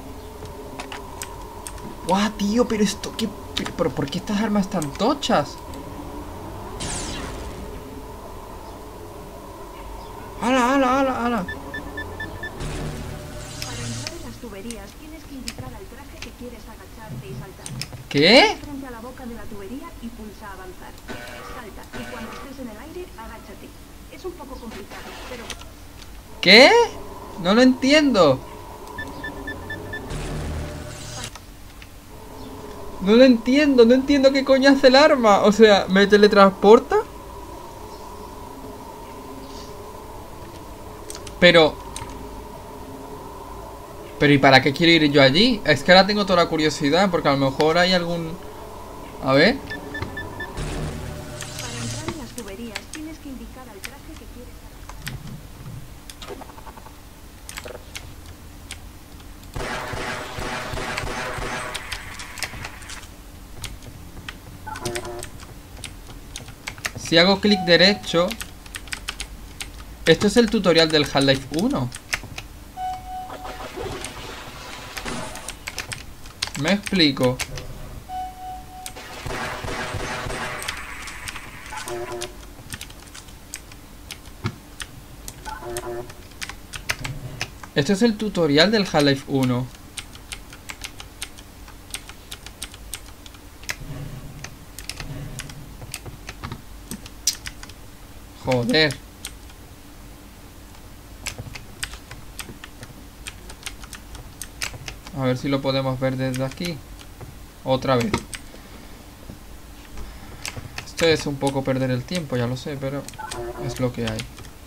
¡Guau, tío! Pero esto, ¿qué? ¿Pero por qué estas armas tan tochas? ¡Hala, hala, hala, hala! Para entrar en las tuberías tienes que indicar al traje que quieres agacharte y saltar. ¿Qué? Frente a la boca de la tubería y pulsa avanzar. Salta y cuando estés en el aire, agáchate. Es un poco complicado, pero... ¿Qué? No lo entiendo. No lo entiendo, no entiendo qué coño hace el arma. O sea, ¿me teletransporta? Pero ¿y para qué quiero ir yo allí? Es que ahora tengo toda la curiosidad, porque a lo mejor hay algún... A ver. Para entrar en las tuberías tienes que indicar al traje que quieres Si hago clic derecho... Esto es el tutorial del Half-Life 1. Me explico. Esto es el tutorial del Half-Life 1. Joder. A ver si lo podemos ver desde aquí. Otra vez. Esto es un poco perder el tiempo, ya lo sé, pero es lo que hay.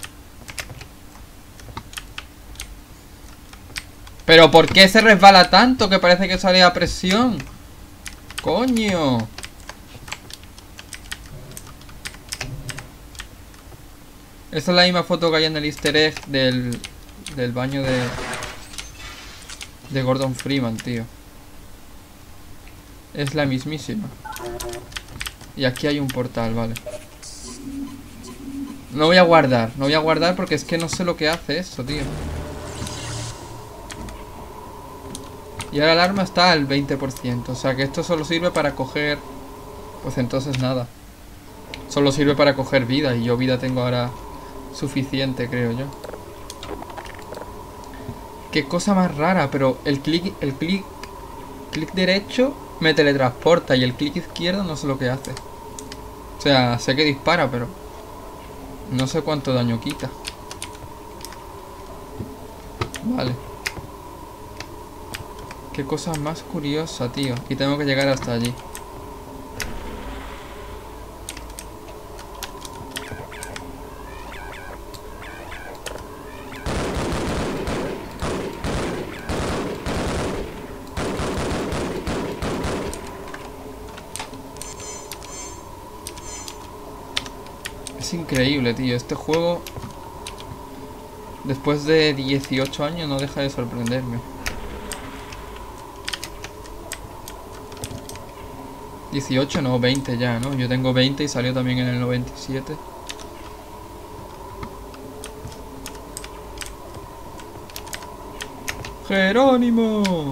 ¿Pero por qué se resbala tanto? Que parece que sale a presión. ¡Coño! Esta es la misma foto que hay en el easter egg del baño de Gordon Freeman, tío. Es la mismísima. Y aquí hay un portal, vale. No voy a guardar porque es que no sé lo que hace eso, tío. Y ahora el arma está al 20%. O sea que esto solo sirve para coger... Pues entonces nada. Solo sirve para coger vida. Y yo vida tengo ahora suficiente, creo yo. Qué cosa más rara. Pero el clic derecho me teletransporta. Y el clic izquierdo no sé lo que hace. O sea, sé que dispara, pero no sé cuánto daño quita. Vale. Qué cosa más curiosa, tío. Y tengo que llegar hasta allí. Es increíble, tío. Este juego, después de 18 años, no deja de sorprenderme. 18 no, 20 ya, ¿no? Yo tengo 20 y salió también en el 97. ¡Jerónimo!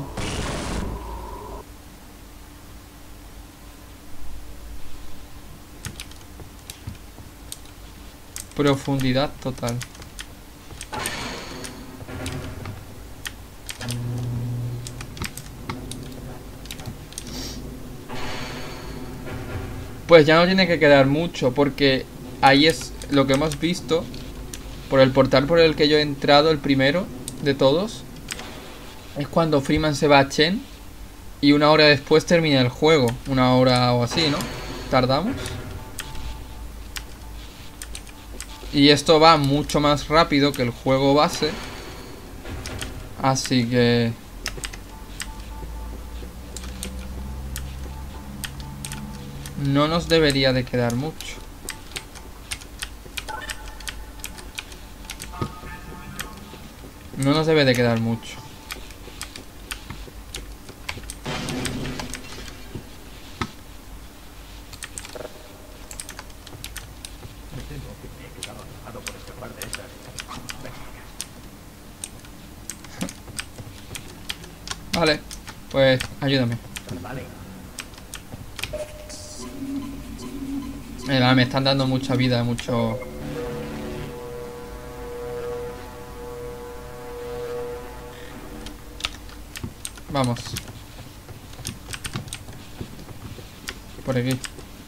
Profundidad total. Pues ya no tiene que quedar mucho, porque ahí es lo que hemos visto. Por el portal por el que yo he entrado, el primero de todos, es cuando Freeman se va a Chen y una hora después termina el juego. Una hora o así, ¿no? Tardamos. Y esto va mucho más rápido que el juego base. Así que... no nos debería de quedar mucho. No nos debe de quedar mucho. Vale, pues ayúdame. Vale. Mira, me están dando mucha vida, mucho... Vamos. Por aquí.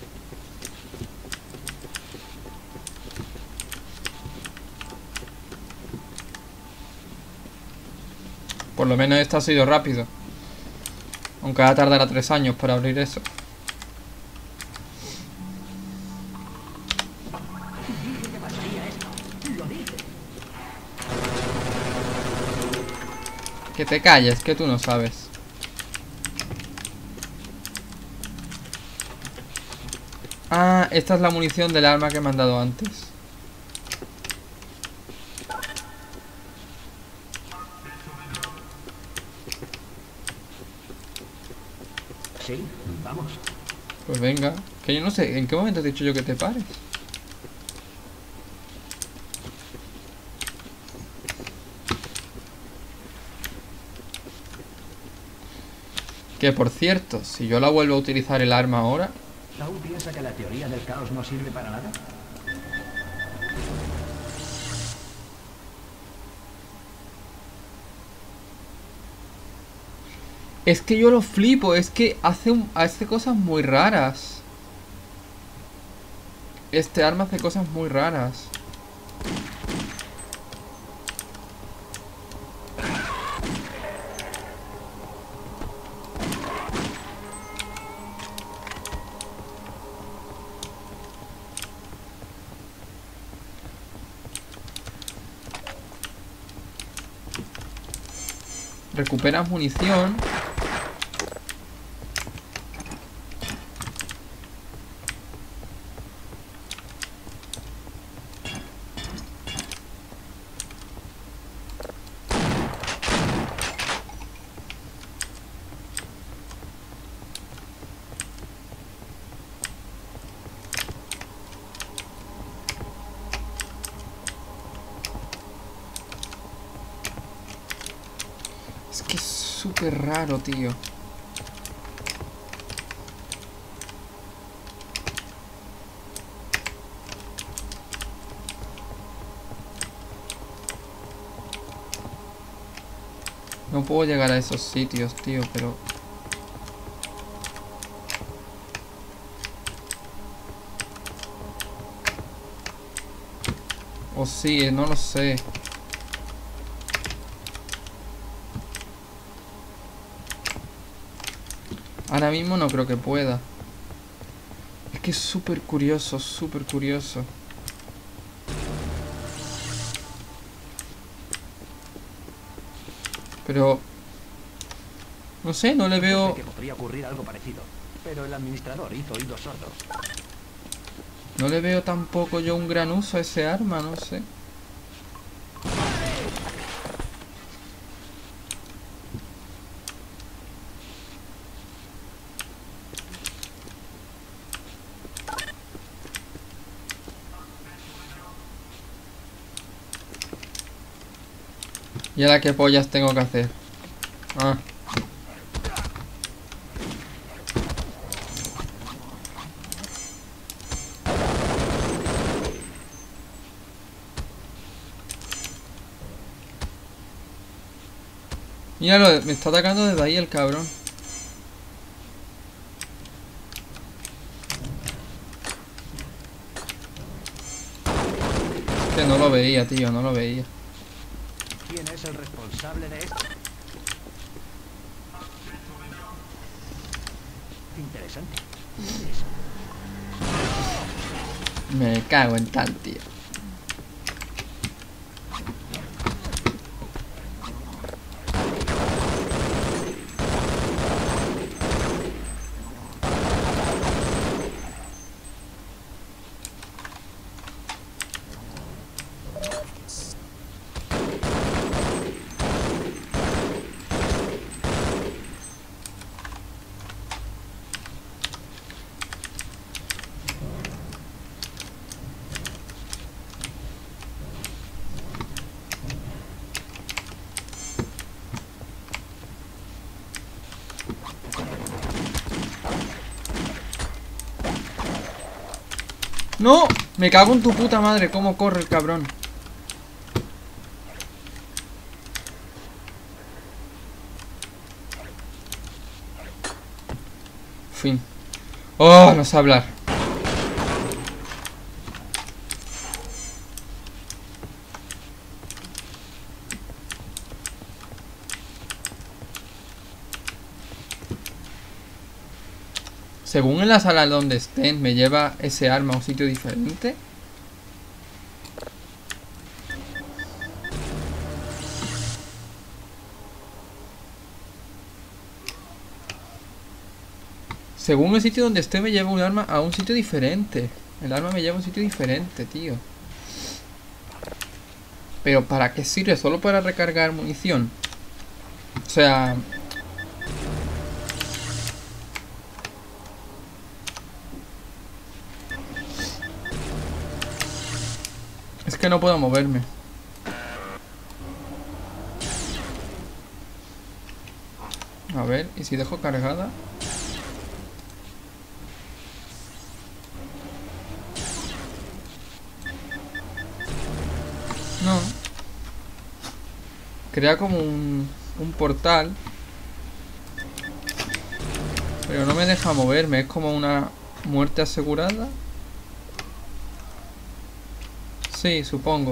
Por lo menos esto ha sido rápido. Aunque va a tardar 3 años para abrir eso. Que te calles, que tú no sabes. Ah, esta es la munición del arma que me han dado antes. Sí, vamos. Pues venga. Que yo no sé, ¿en qué momento te he dicho yo que te pares? Que por cierto, si yo la vuelvo a utilizar el arma ahora... ¿Aún piensa que la teoría del caos no sirve para nada? Es que yo lo flipo, es que hace cosas muy raras. Este arma hace cosas muy raras. Recuperas munición. Es que es súper raro, tío. No puedo llegar a esos sitios, tío, pero... O sí, no lo sé. Ahora mismo no creo que pueda. Es que es súper curioso, súper curioso. Pero... no sé, no le veo... Sé que podría ocurrir algo parecido, pero el administrador hizo oídos sordos. No le veo tampoco yo un gran uso a ese arma, no sé. ¿Y ahora qué pollas tengo que hacer? Ah. Míralo, me está atacando desde ahí el cabrón. Que no lo veía, tío, no lo veía. ¿Quién es el responsable de esto? Interesante. Me cago en tal, tío. ¡No! Me cago en tu puta madre, cómo corre el cabrón. Fin. ¡Oh! No sé hablar. Según en la sala donde estén, me lleva ese arma a un sitio diferente. Según el sitio donde esté, me lleva un arma a un sitio diferente. El arma me lleva a un sitio diferente, tío. Pero ¿para qué sirve? ¿Solo para recargar munición? O sea... es que no puedo moverme. A ver, ¿y si dejo cargada? No. Crea como un portal. Pero no me deja moverme, es como una muerte asegurada. Sí, supongo.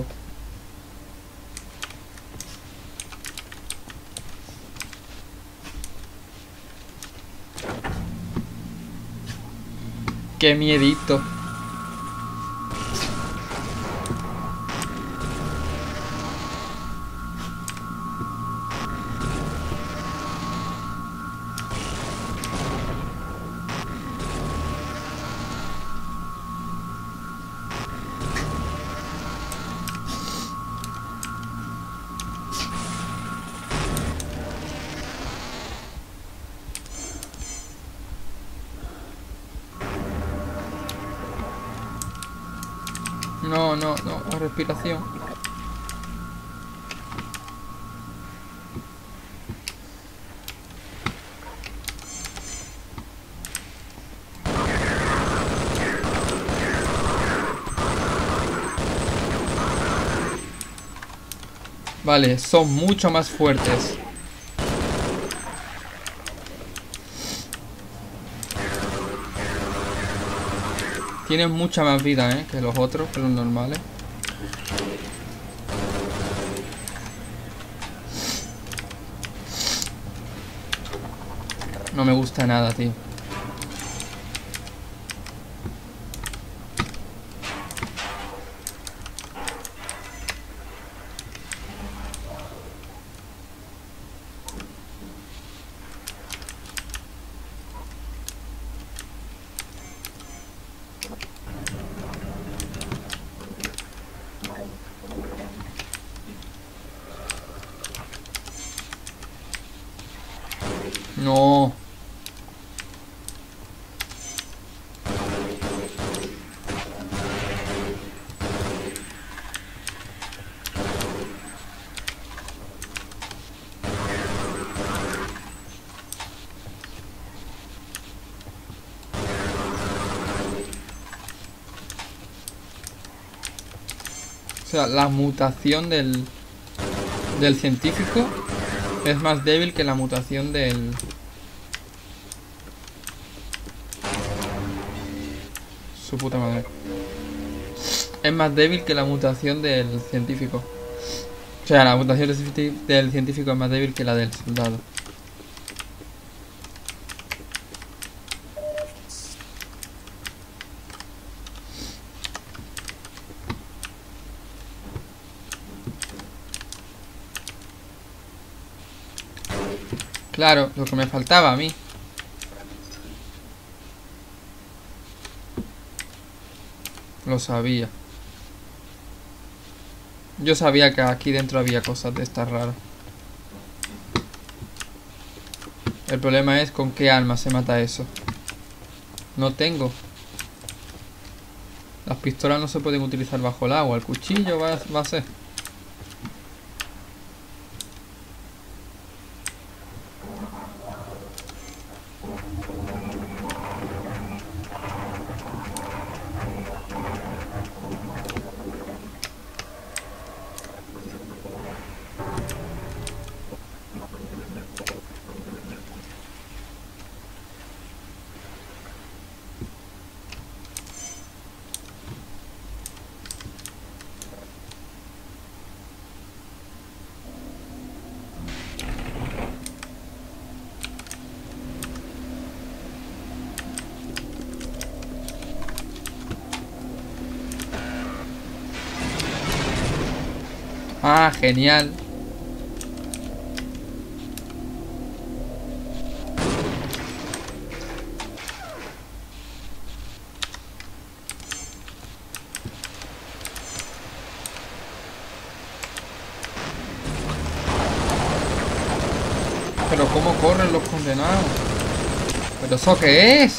Qué miedito. No, no, no, la respiración. Vale, son mucho más fuertes. Tienen mucha más vida, que los otros, que los normales. No me gusta nada, tío. No. O sea, la mutación del científico es más débil que la mutación del... Su puta madre. Es más débil que la mutación del científico. O sea, la mutación del científico es más débil que la del soldado. Claro, lo que me faltaba a mí. Lo sabía. Yo sabía que aquí dentro había cosas de estas raras. El problema es con qué arma se mata eso. No tengo. Las pistolas no se pueden utilizar bajo el agua. El cuchillo va a ser. Ah, genial. Pero ¿cómo corren los condenados? ¿Pero eso qué es?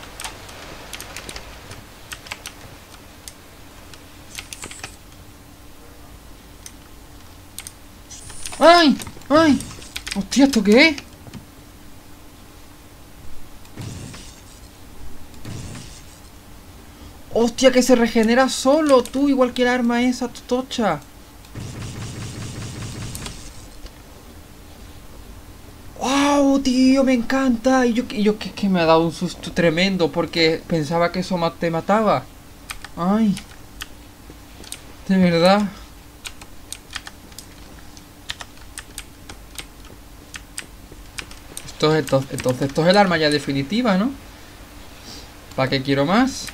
¡Ay! ¡Ay! ¡Hostia! ¿Esto qué es? ¡Hostia! Que se regenera solo, tú, igual que el arma esa tocha. ¡Wow, tío! Me encanta. Y yo que me ha dado un susto tremendo porque pensaba que eso te mataba. ¡Ay! De verdad. Entonces esto es el arma ya definitiva, ¿no? ¿Para qué quiero más?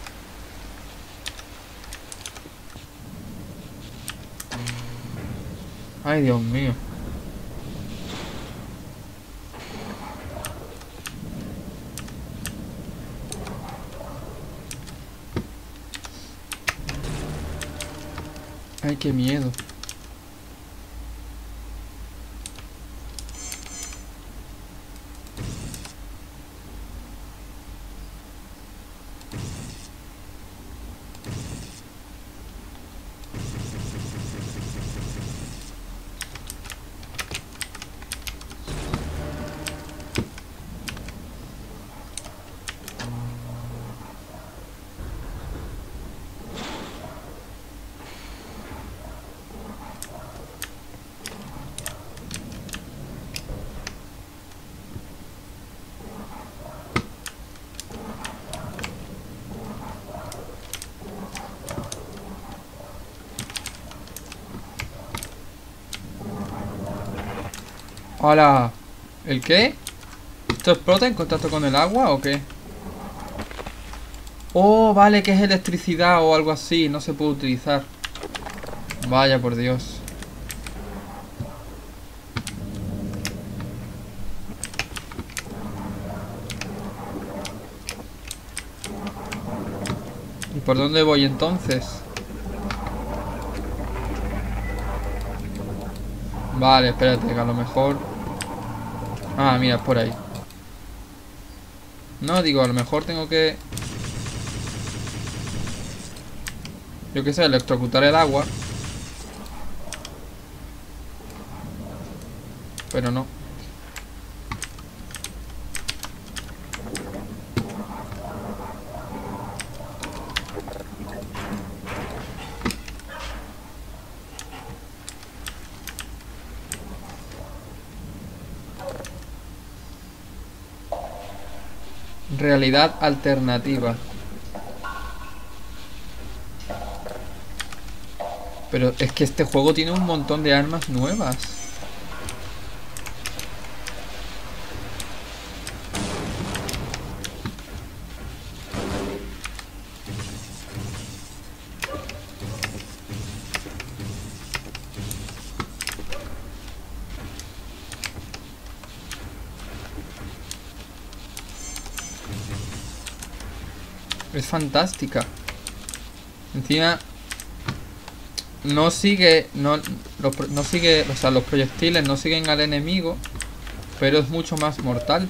Ay, Dios mío. Ay, qué miedo. ¡Hola! ¿El qué? ¿Esto explota en contacto con el agua o qué? Oh, vale, que es electricidad o algo así. No se puede utilizar. Vaya, por Dios. ¿Y por dónde voy entonces? Vale, espérate, que a lo mejor... Ah, mira, es por ahí. No, digo, a lo mejor tengo que... Yo qué sé, electrocutar el agua. Pero no. Realidad alternativa. Pero es que este juego tiene un montón de armas nuevas. Es fantástica. Encima no sigue, no sigue, o sea, los proyectiles no siguen al enemigo, pero es mucho más mortal.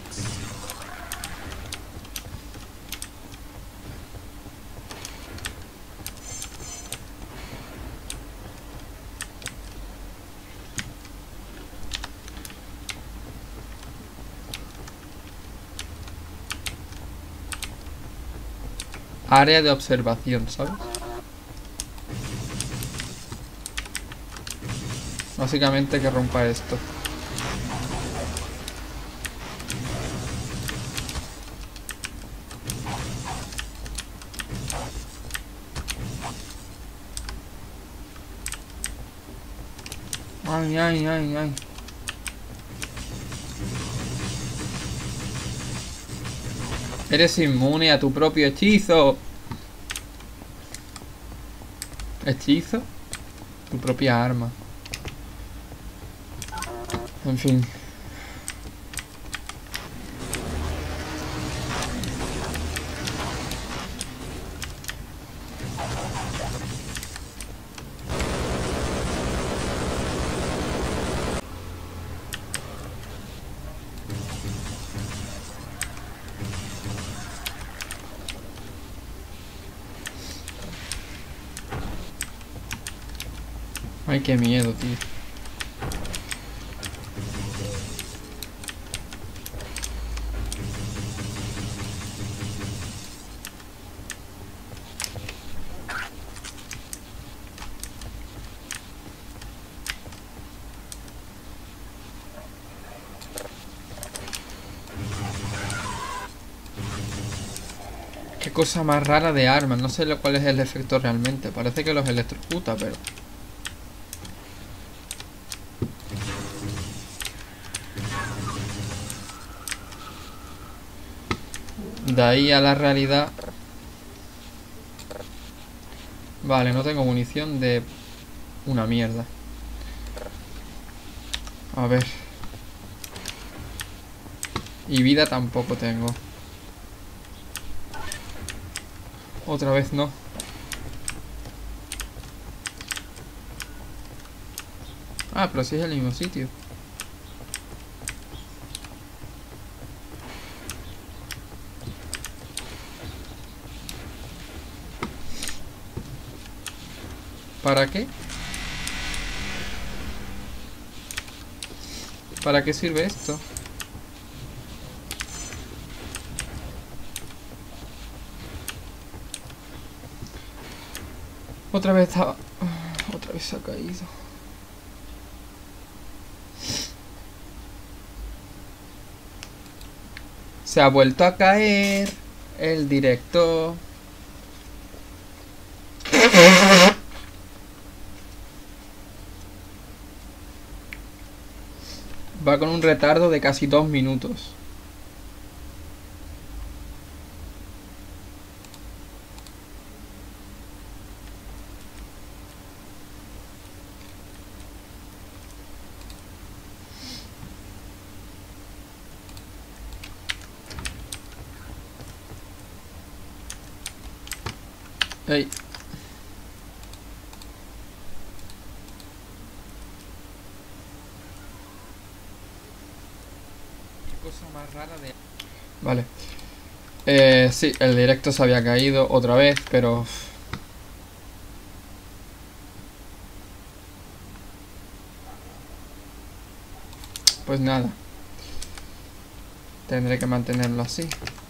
Área de observación, ¿sabes? Básicamente que rompa esto. Ay, ay, ay, ay. Eres inmune a tu propio hechizo. ¿Hechizo? Tu propia arma. En fin. Ay, qué miedo, tío. Qué cosa más rara de armas. No sé cuál es el efecto realmente. Parece que los electrocuta, pero... De ahí a la realidad... Vale, no tengo munición de... Una mierda. A ver. Y vida tampoco tengo. Otra vez no. Ah, pero sí es el mismo sitio. ¿Para qué? ¿Para qué sirve esto? Otra vez estaba... Otra vez se ha caído. Se ha vuelto a caer el directo. Va con un retardo de casi 2 minutos. Ey. Cosa más rara de... Vale. Sí, el directo se había caído otra vez, pero... Pues nada. Tendré que mantenerlo así.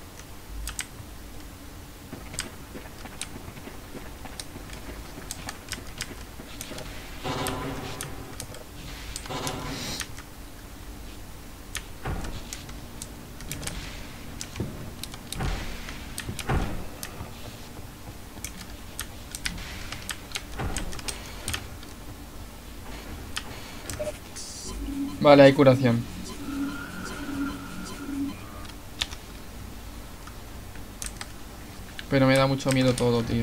Vale, hay curación. Pero me da mucho miedo todo, tío.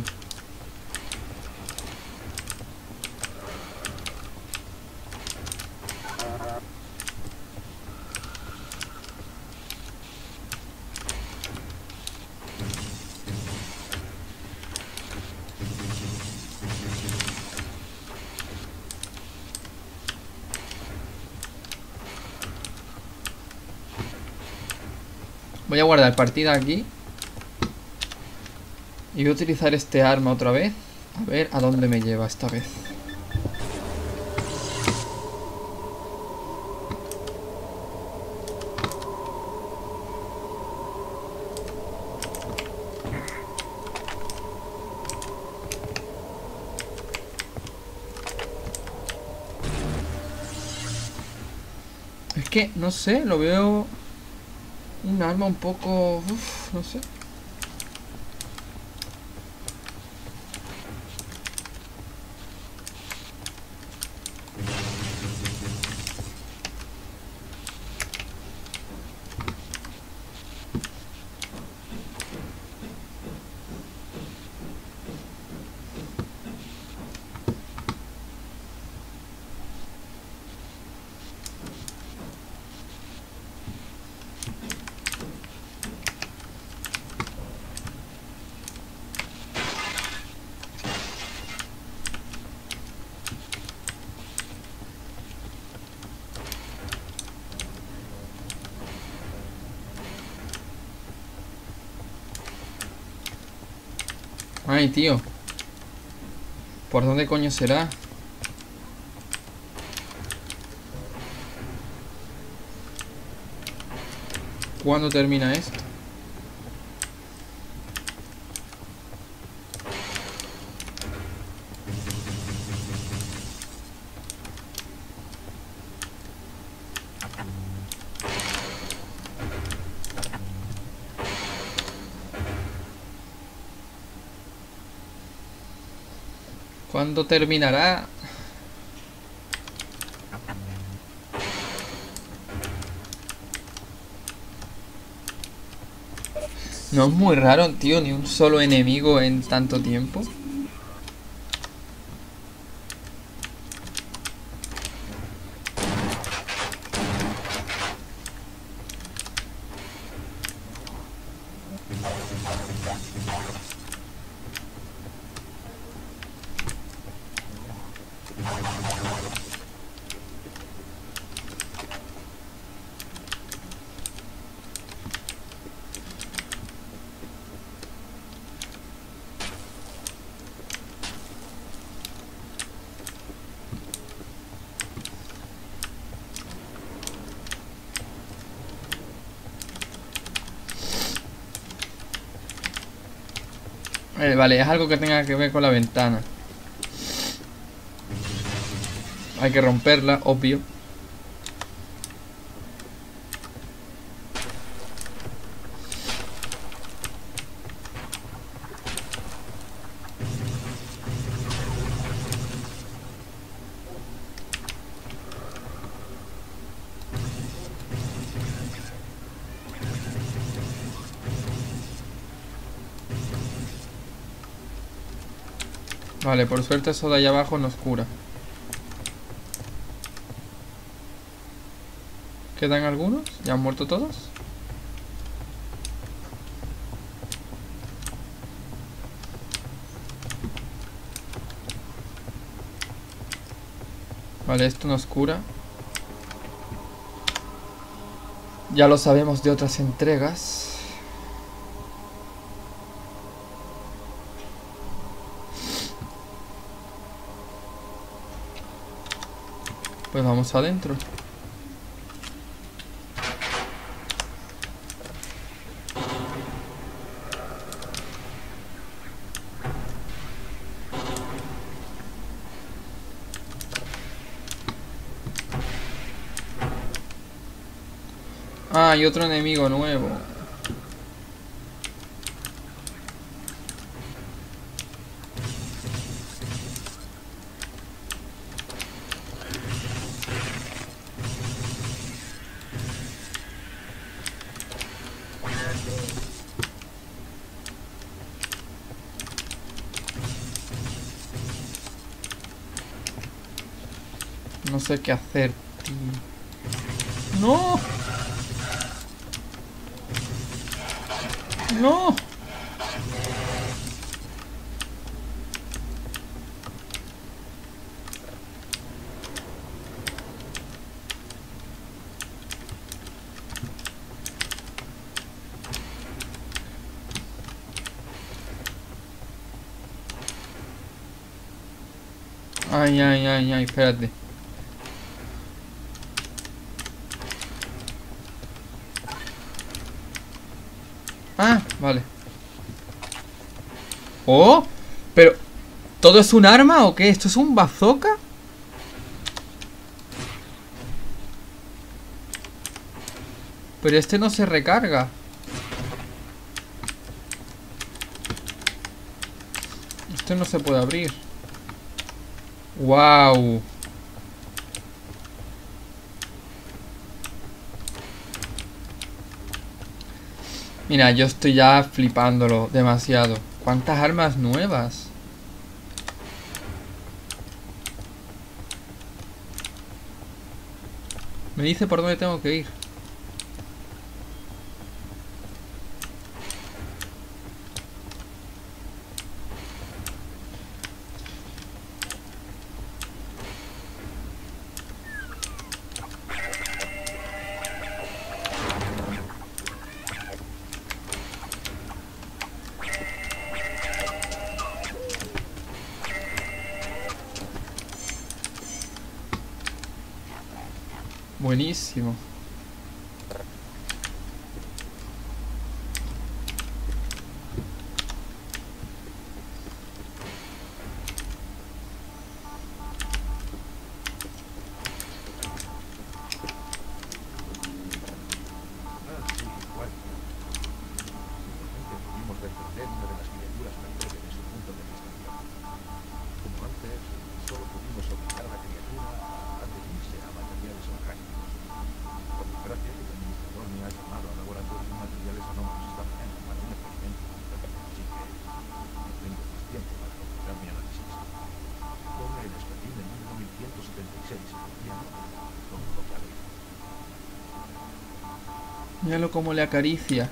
Voy a guardar partida aquí. Y voy a utilizar este arma otra vez. A ver a dónde me lleva esta vez. Es que, no sé, lo veo... Un arma un poco... Uf, no sé. Ay, tío. ¿Por dónde coño será? ¿Cuándo termina esto? ¿Cuándo terminará? No es muy raro, tío, ni un solo enemigo en tanto tiempo. Vale, es algo que tenga que ver con la ventana. Hay que romperla, obvio. Vale, por suerte eso de allá abajo nos cura. ¿Quedan algunos? ¿Ya han muerto todos? Vale, esto nos cura. Ya lo sabemos de otras entregas. Pues vamos adentro. Ah, hay otro enemigo nuevo. No sé qué hacer, tío. ¡No! ¡No! Ay, ay, ay, ay, espérate. Ah, vale. ¡Oh! Pero... ¿todo es un arma o qué? ¿Esto es un bazooka? Pero este no se recarga. Este no se puede abrir. ¡Wow! Mira, yo estoy ya flipándolo demasiado. ¿Cuántas armas nuevas? Me dice por dónde tengo que ir. Buenísimo. Pudimos defender una de las criaturas mayores de su punto de estación. Como antes, solo pudimos obligar a la criatura a adherirse a materiales orgánicos. Por desgracia, el administrador me ha llamado al laboratorio de materiales anómalos esta mañana para un experimento. Así que no tengo más tiempo para completar mi análisis. Tome el espécimen número 1176 efectivamente. Como lo que haré. Míralo cómo le acaricia.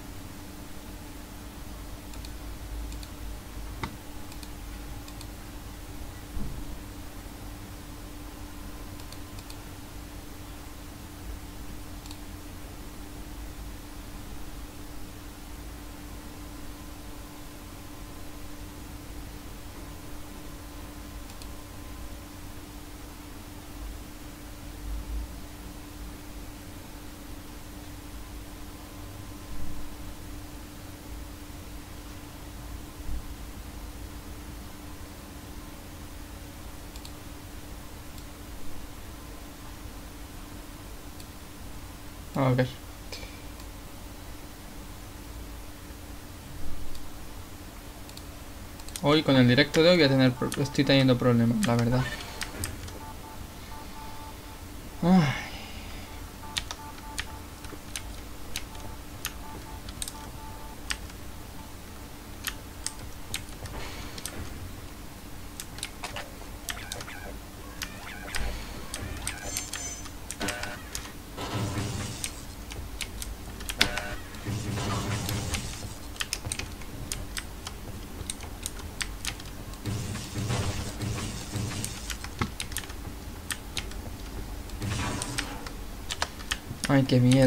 A ver. Hoy con el directo de hoy voy a tener estoy teniendo problemas, la verdad. Ay. Ay, qué miedo.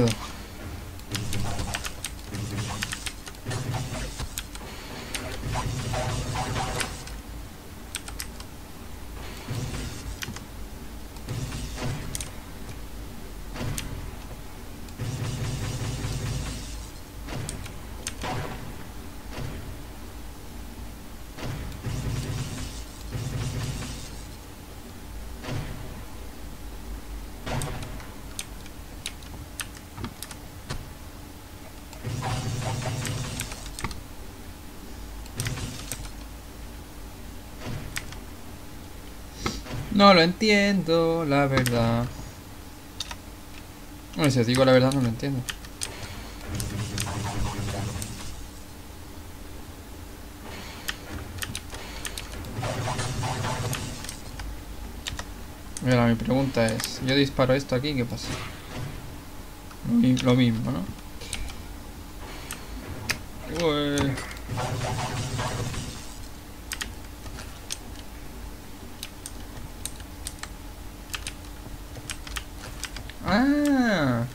No lo entiendo, la verdad. Bueno, si os digo la verdad, no lo entiendo. Mira, mi pregunta es, yo disparo esto aquí, ¿qué pasa? Lo mismo, ¿no? Ué. Ah.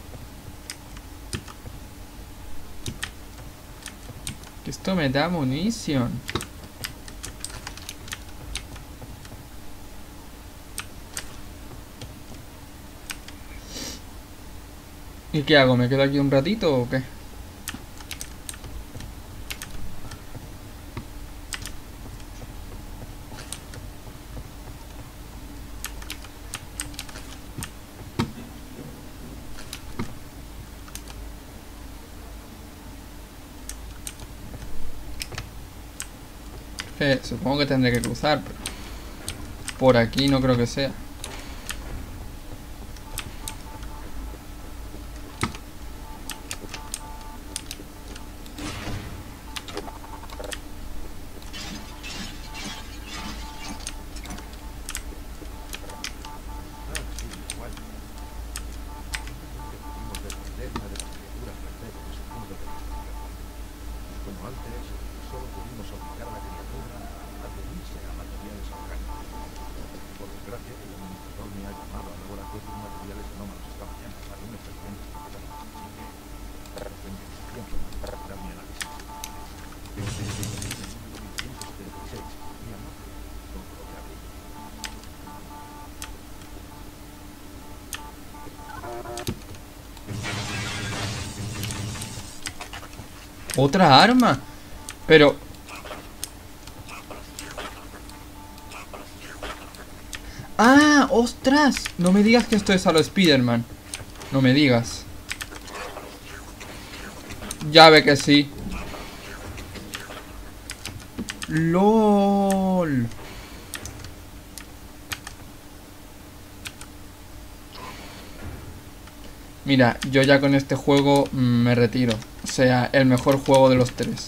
Esto me da munición. ¿Y qué hago? ¿Me quedo aquí un ratito o qué? Supongo que tendré que cruzar, pero por aquí no creo que sea. ¡Otra arma! Pero... ¡Ah! ¡Ostras! No me digas que esto es a lo Spider-Man. No me digas. Ya ve que sí. ¡Lol! Mira, yo ya con este juego me retiro. O sea, el mejor juego de los tres.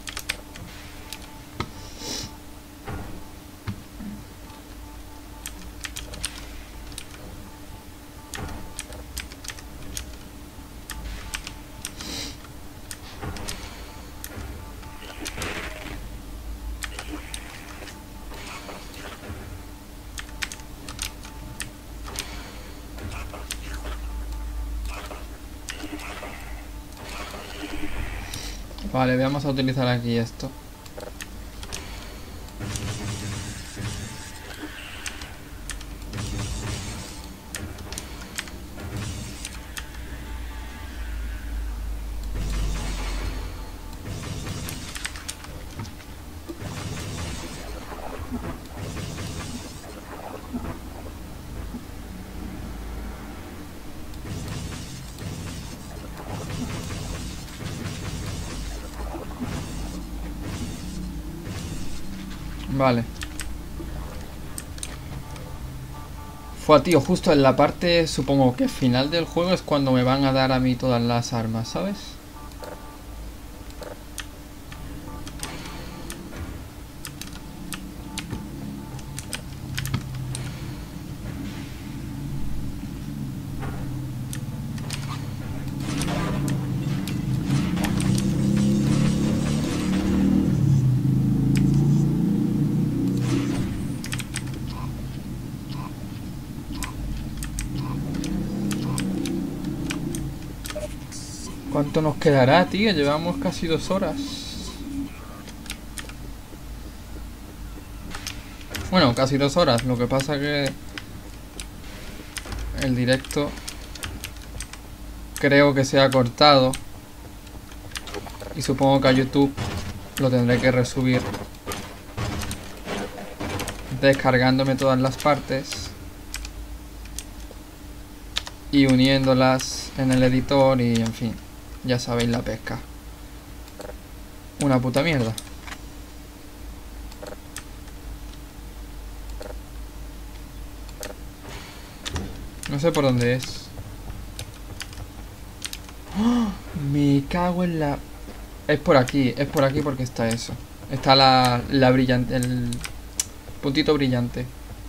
Vale, vamos a utilizar aquí esto. Vale. Fue, tío, justo en la parte, supongo que final del juego es cuando me van a dar a mí todas las armas, ¿sabes? ¿Cuánto nos quedará, tío? Llevamos casi 2 horas. Bueno, casi 2 horas. Lo que pasa que el directo creo que se ha cortado. Y supongo que a YouTube lo tendré que resubir descargándome todas las partes y uniéndolas en el editor y en fin, ya sabéis la pesca. Una puta mierda. No sé por dónde es. ¡Oh! Me cago en la... es por aquí porque está eso. Está la brillante, el puntito brillante.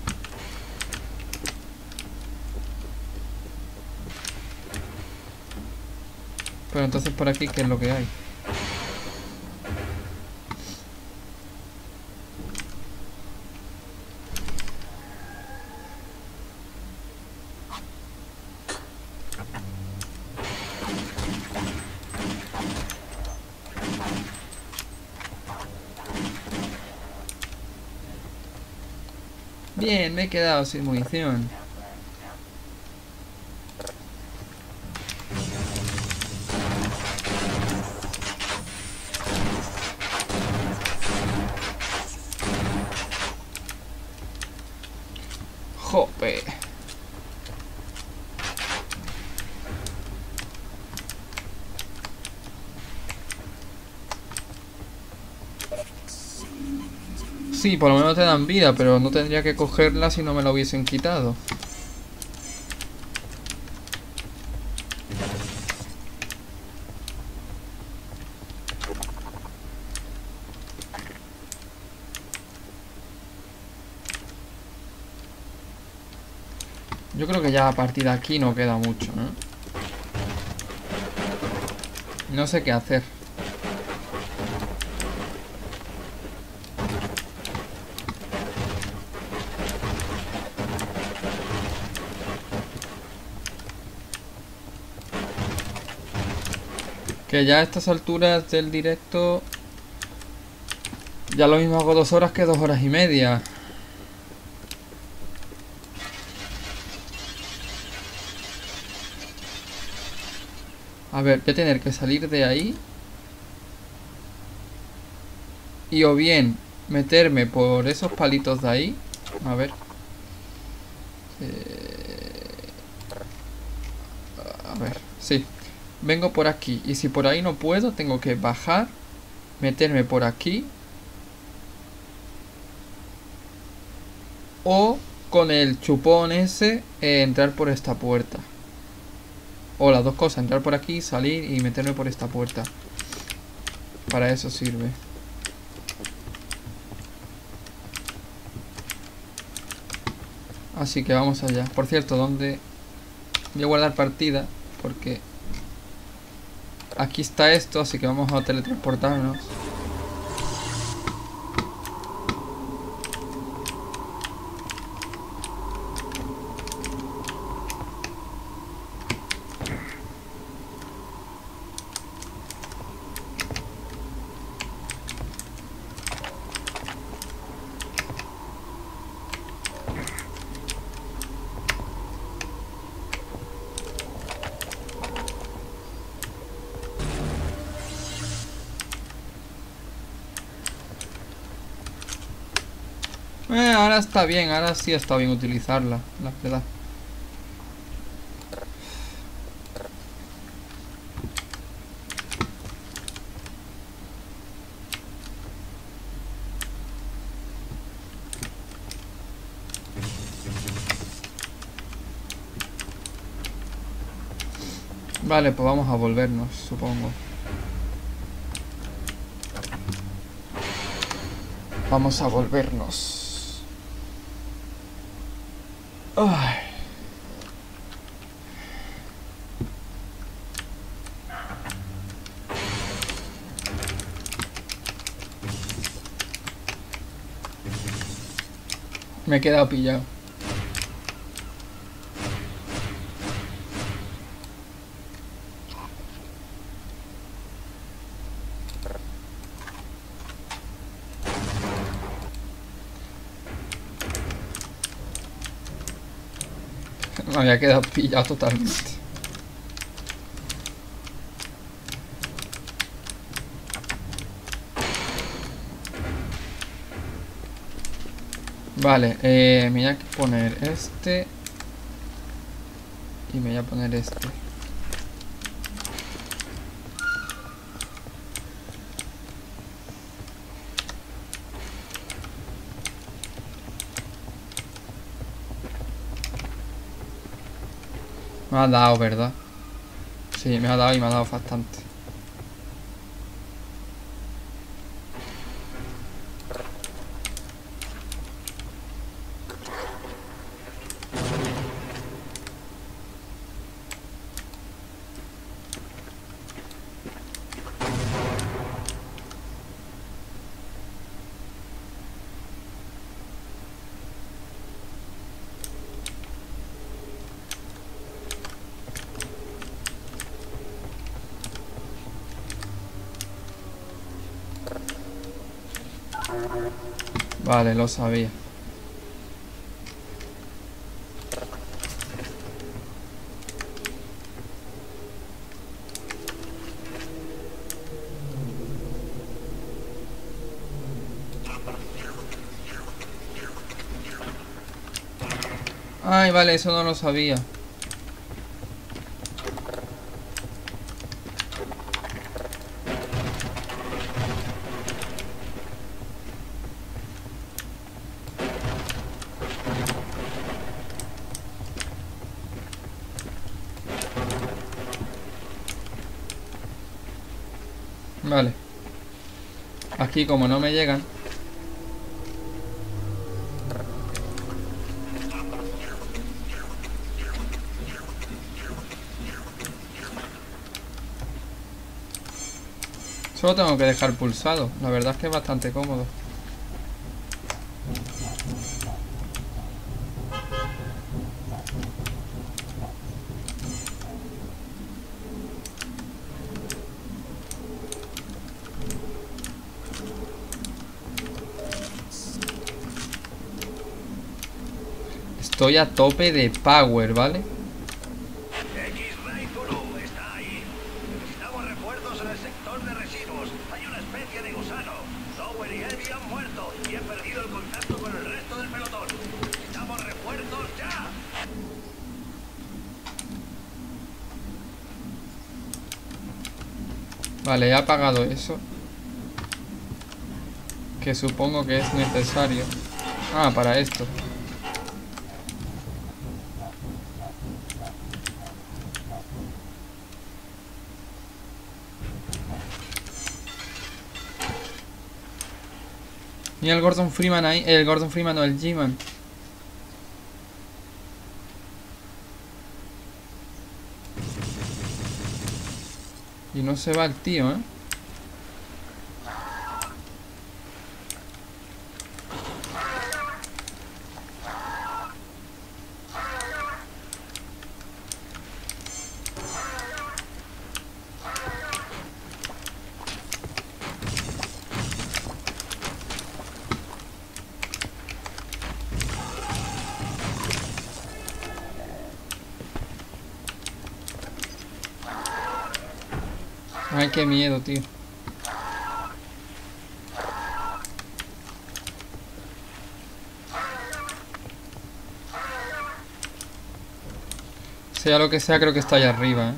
Pero entonces por aquí, ¿qué es lo que hay? Bien, me he quedado sin munición. Jope. Sí, por lo menos te dan vida, pero no tendría que cogerla si no me la hubiesen quitado. Yo creo que ya a partir de aquí no queda mucho, ¿no? No sé qué hacer. Que ya a estas alturas del directo ya lo mismo hago 2 horas que 2 horas y media. A ver, voy a tener que salir de ahí y o bien meterme por esos palitos de ahí. A ver. A ver, sí. Vengo por aquí y si por ahí no puedo, tengo que bajar, meterme por aquí o con el chupón ese entrar por esta puerta. O las dos cosas, entrar por aquí, salir y meterme por esta puerta. Para eso sirve. Así que vamos allá. Por cierto, ¿dónde? Voy a guardar partida porque aquí está esto, así que vamos a teletransportarnos. Ahora está bien, ahora sí está bien utilizarla, la verdad. Vale, pues vamos a volvernos, supongo. Vamos a volvernos. Ay. Me he quedado pillado. Me había quedado pillado totalmente. Vale, me voy a poner este. Y me voy a poner este. Me ha dado, ¿verdad? Sí, me ha dado y me ha dado bastante. Vale, lo sabía. Ay, vale, eso no lo sabía. Vale. Aquí como no me llegan. Solo tengo que dejar pulsado. La verdad es que es bastante cómodo. Estoy a tope de power, ¿vale? X-Ray Zulu está ahí. Necesitamos refuerzos en el sector de residuos. Hay una especie de gusano. Sower y Eddie han muerto y he perdido el contacto con el resto del pelotón. Necesitamos refuerzos ya. Vale, he apagado eso. Que supongo que es necesario. Ah, para esto. Mira el Gordon Freeman ahí. El Gordon Freeman o el G-Man. Y no se va el tío, ¿eh? Ay, qué miedo, tío. Sea lo que sea, creo que está allá arriba, ¿eh?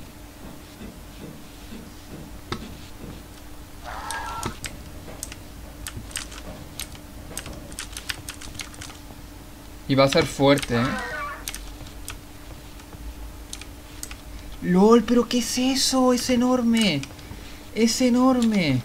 Y va a ser fuerte, ¿eh? ¡Lol! ¿Pero qué es eso? ¡Es enorme! ¡Es enorme!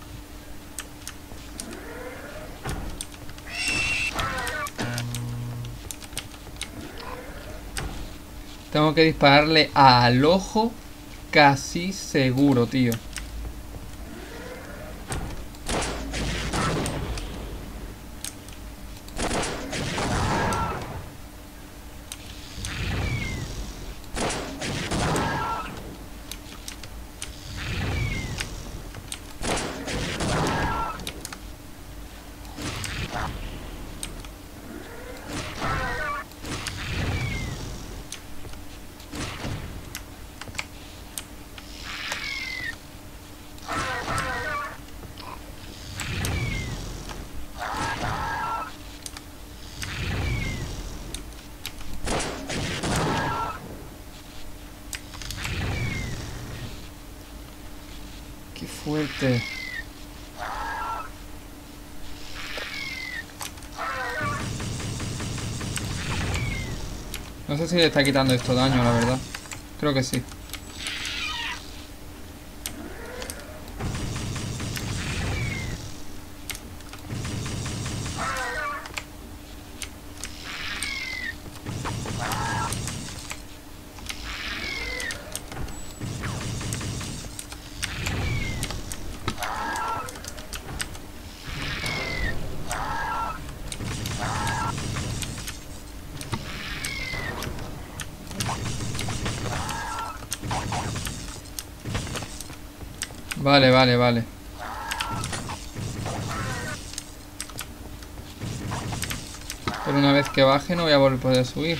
Tengo que dispararle al ojo casi seguro, tío. Qué fuerte. No sé si le está quitando esto daño, la verdad. Creo que sí. Vale, vale, vale. Pero una vez que baje no voy a volver a poder subir.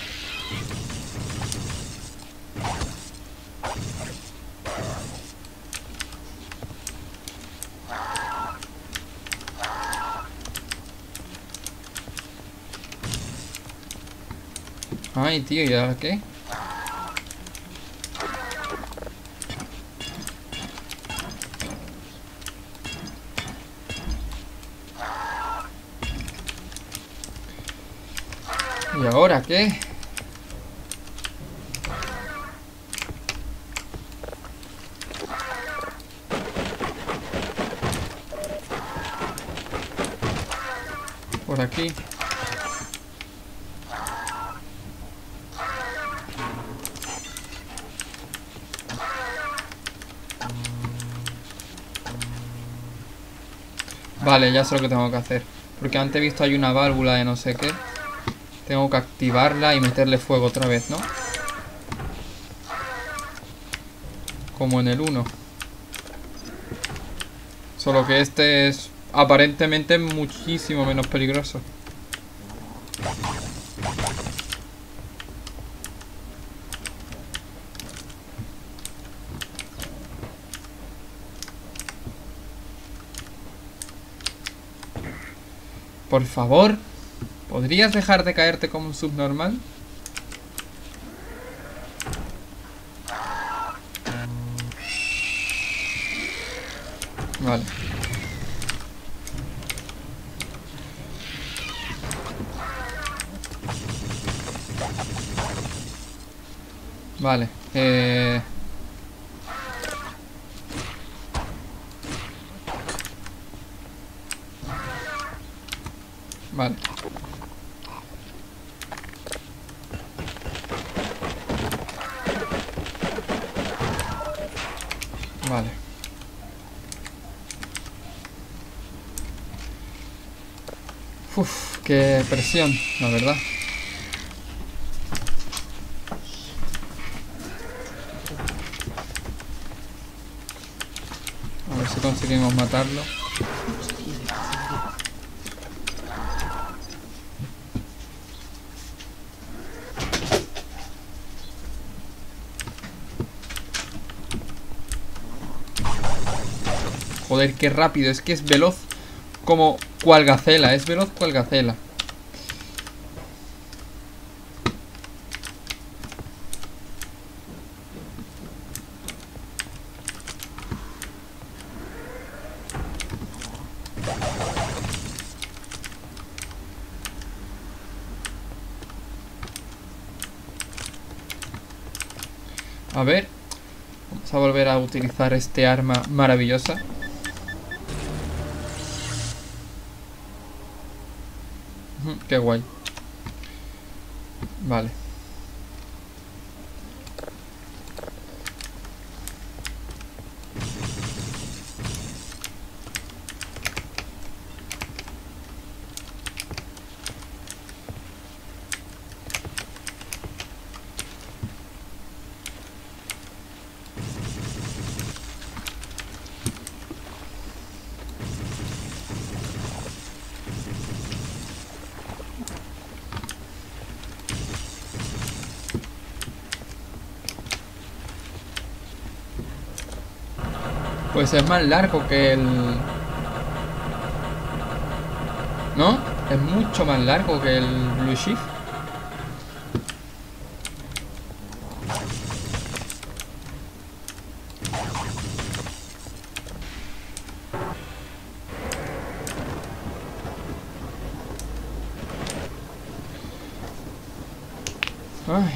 Ay, tío, ¿y ahora qué? ¿Y ahora qué? Por aquí. Vale, ya sé lo que tengo que hacer. Porque antes he visto hay una válvula de no sé qué. Tengo que activarla y meterle fuego otra vez, ¿no? Como en el 1. Solo que este es aparentemente muchísimo menos peligroso. Por favor, ¿podrías dejar de caerte como un subnormal? Vale. Vale. Vale. Vale. Uf, qué presión, la verdad. A ver si conseguimos matarlo. Joder, qué rápido, es que es veloz como cual gacela, es veloz cual gacela. A ver, vamos a volver a utilizar este arma maravillosa. Qué guay. Vale. Pues es más largo que el... ¿No? Es mucho más largo que el Blue Shift. Ay.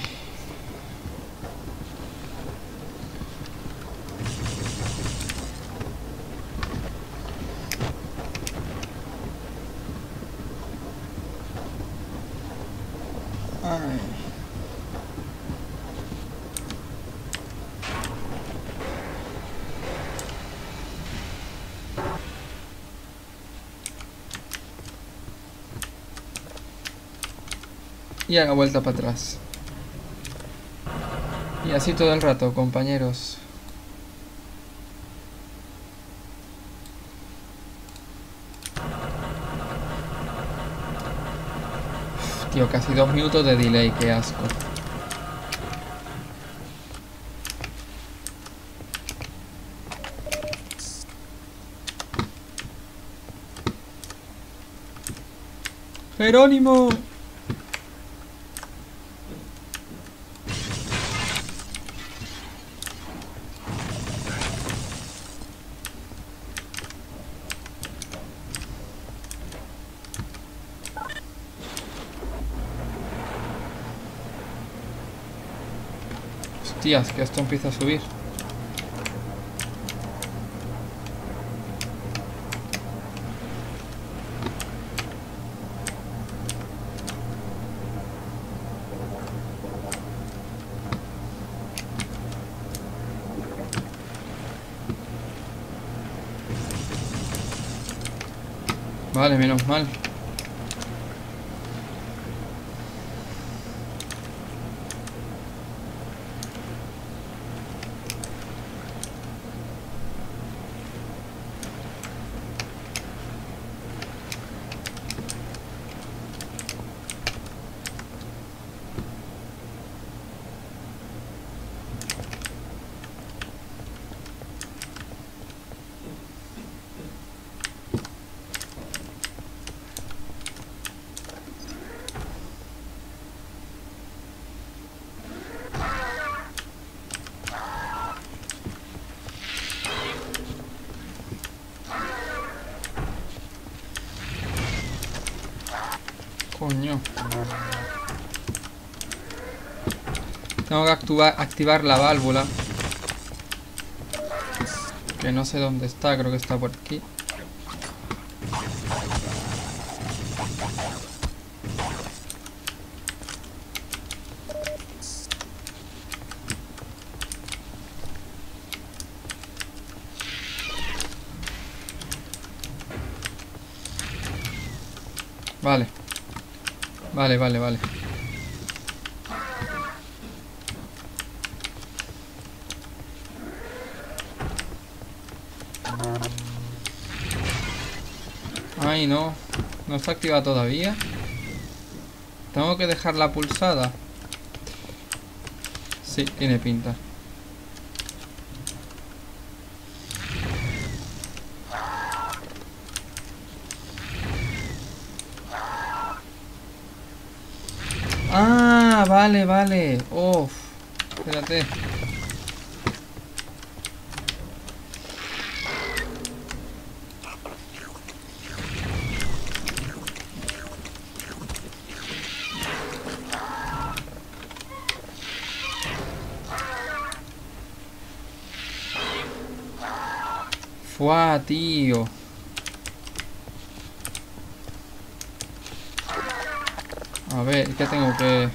Ay. Y a la vuelta para atrás. Y así todo el rato, compañeros. Uf, tío, casi 2 minutos de delay, qué asco. ¡Jerónimo! Hostias, que esto empieza a subir. Vale, menos mal. Coño. Tengo que activar la válvula. Que no sé dónde está, creo que está por aquí. Vale. Vale. Ay, no. No está activada todavía. Tengo que dejarla pulsada. Sí, tiene pinta. Ah, vale. Uf, espérate. Fua, tío. A ver, ¿qué tengo que...?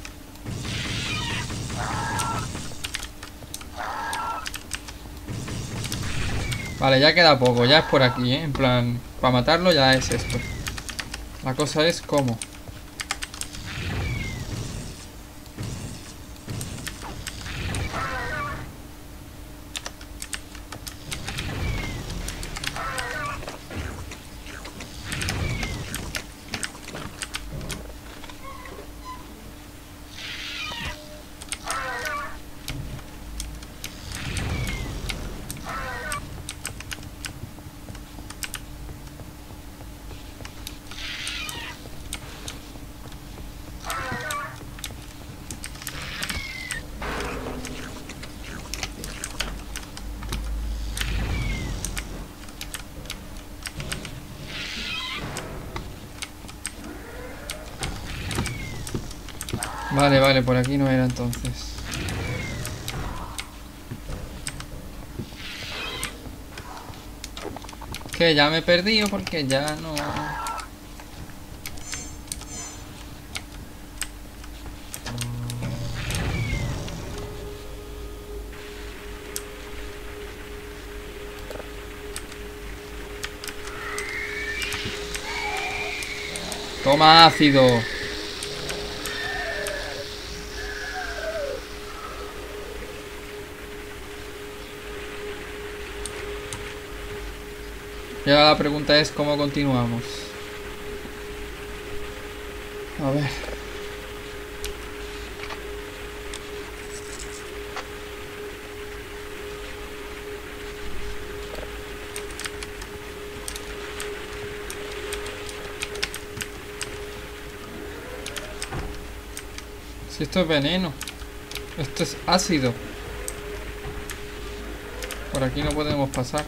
Vale, ya queda poco, ya es por aquí, ¿eh? En plan, para matarlo ya es esto. La cosa es cómo. Vale, vale, por aquí no era entonces. Que ya me he perdido porque ya no... Toma ácido. Y ahora la pregunta es cómo continuamos. A ver. Si esto es veneno. Esto es ácido. Por aquí no podemos pasar.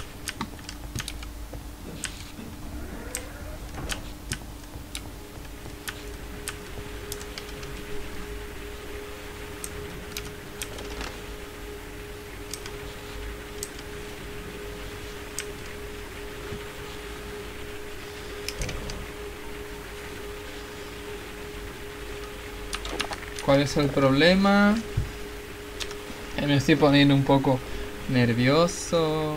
¿Cuál es el problema? Me estoy poniendo un poco nervioso.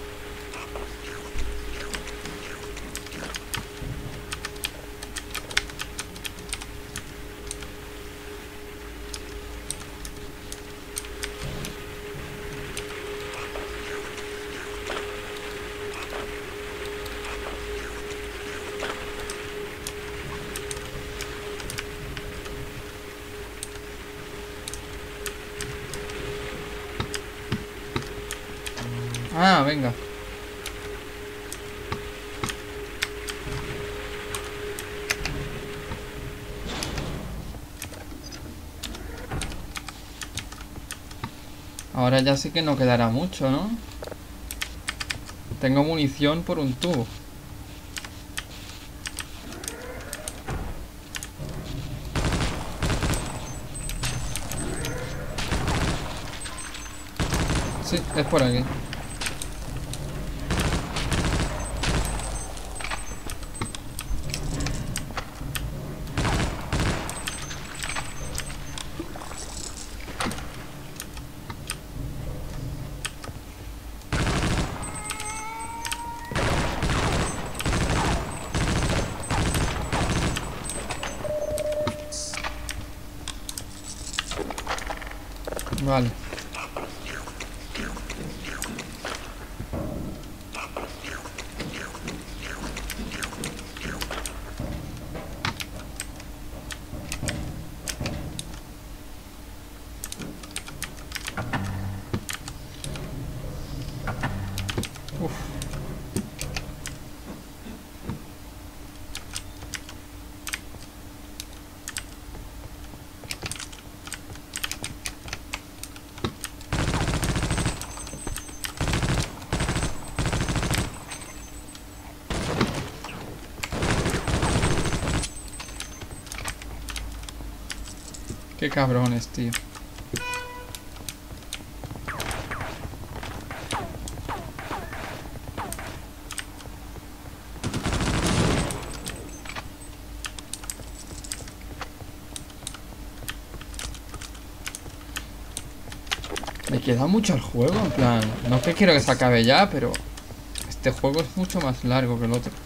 Ah, venga. Ahora ya sí que no quedará mucho, ¿no? Tengo munición por un tubo. Sí, es por aquí. Vale. Uf. Qué cabrones, tío. Me queda mucho el juego, en plan... No es que quiero que se acabe ya, pero... Este juego es mucho más largo que el otro.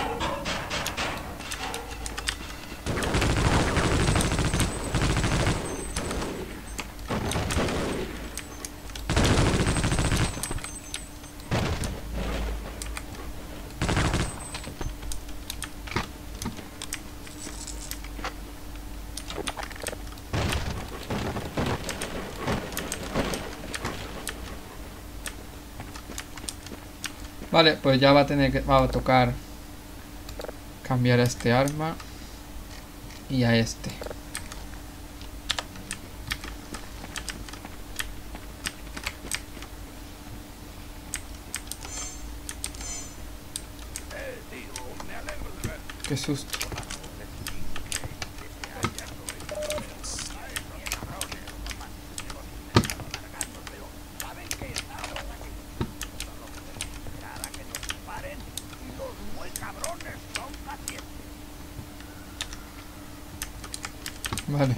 Vale, pues ya va a tocar cambiar a este arma y a este. Tío, me alegro de ver. Qué susto. Vale.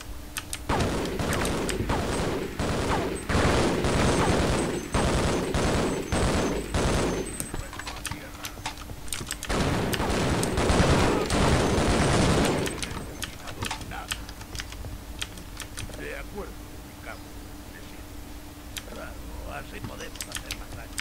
De acuerdo, mi cabo. Le siento. Claro, así podemos hacer más daño.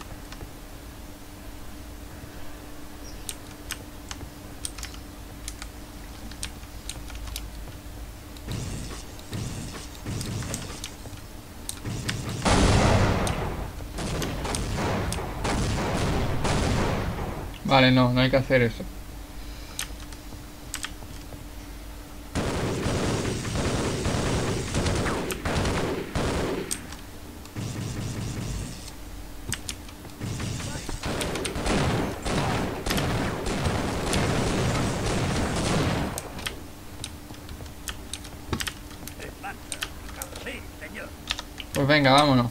Vale, no, no hay que hacer eso. En marcha, mi cabo. Sí, señor. Pues venga, vámonos.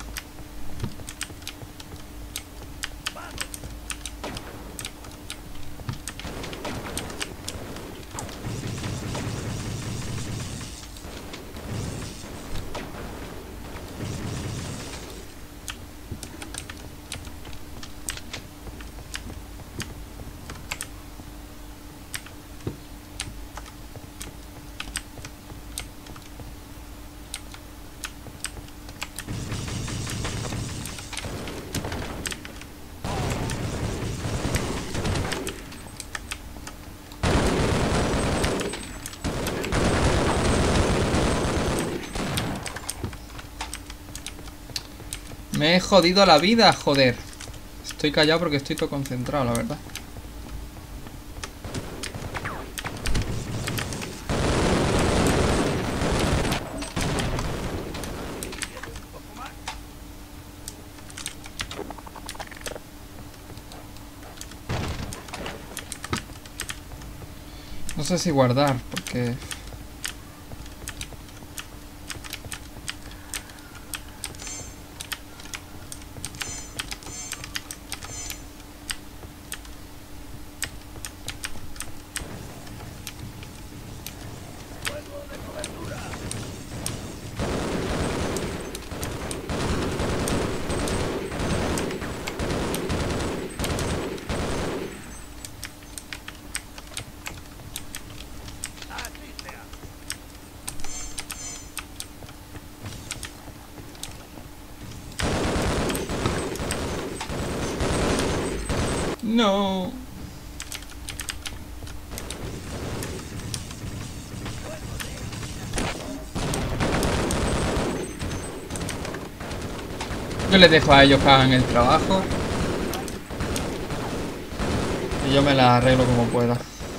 Me he jodido la vida, joder. Estoy callado porque estoy todo concentrado, la verdad. No sé si guardar, porque... Así sea. No. Yo les dejo a ellos que hagan el trabajo. Y yo me la arreglo como pueda.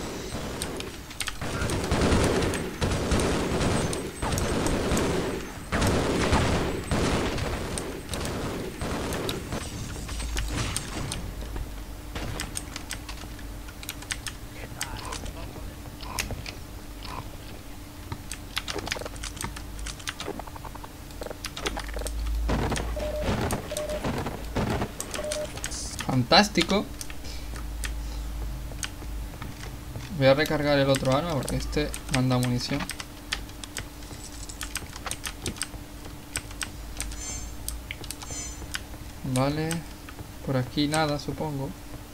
Fantástico. Voy a recargar el otro arma porque este manda munición. Vale. Por aquí nada, supongo.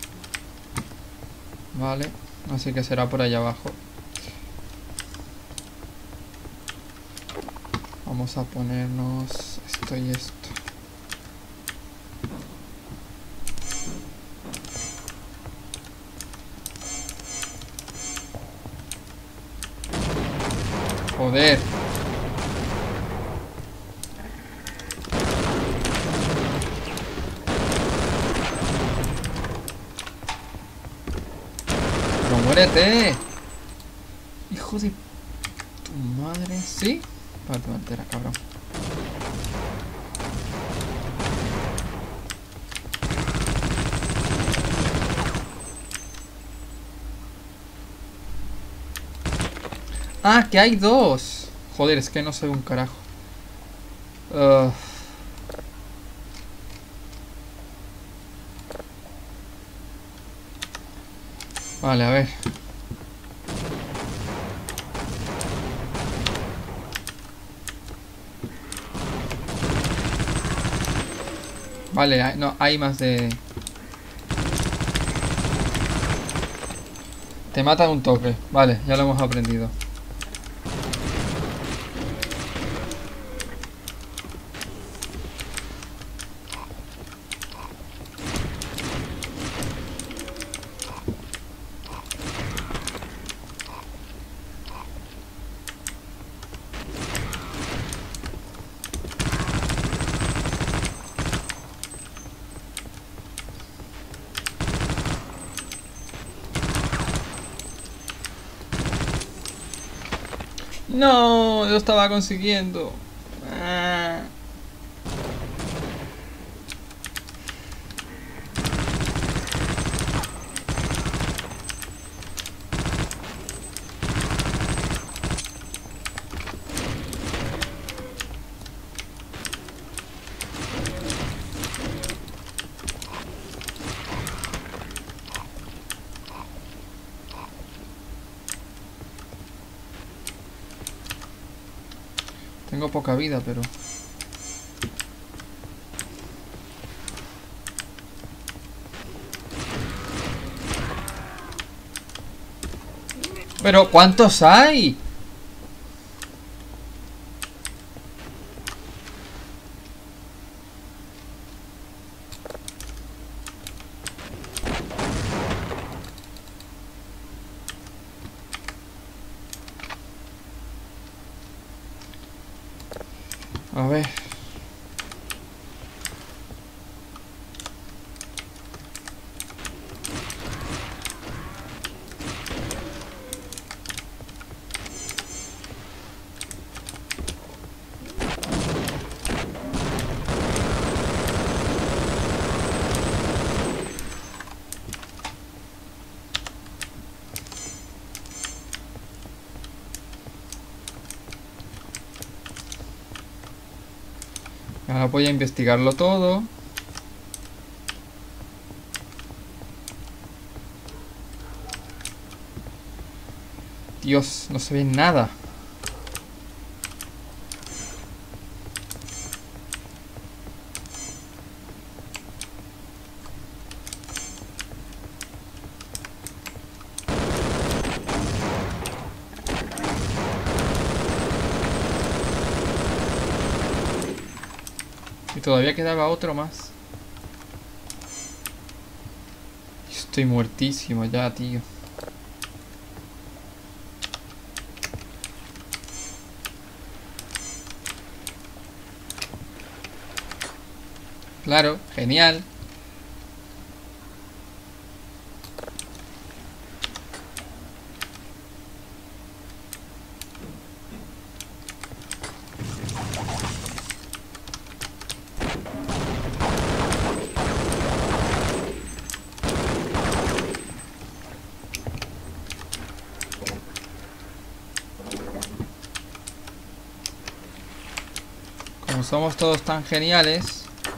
Vale. Así que será por allá abajo. Vamos a ponernos esto y esto. Joder. Pero muérete. Hijo de tu madre. ¿Sí? Para tu entera, cabrón. Ah, que hay dos. Joder, es que no sé un carajo. Vale, a ver. Vale, no, hay más de... Te mata de un toque. Vale, ya lo hemos aprendido. No, yo estaba consiguiendo. Ah. Tengo poca vida, pero... ¿Pero cuántos hay? A ver. Ahora voy a investigarlo todo. Dios, no se ve nada. Y todavía quedaba otro más. Estoy muertísimo ya, tío. Claro, genial. Como somos todos tan geniales...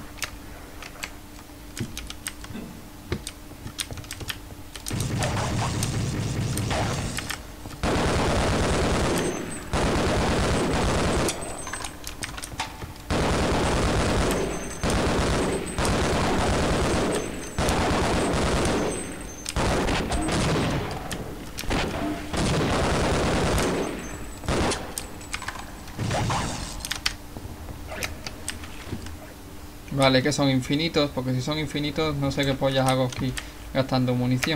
Vale, que son infinitos, porque si son infinitos no sé qué pollas hago aquí gastando munición.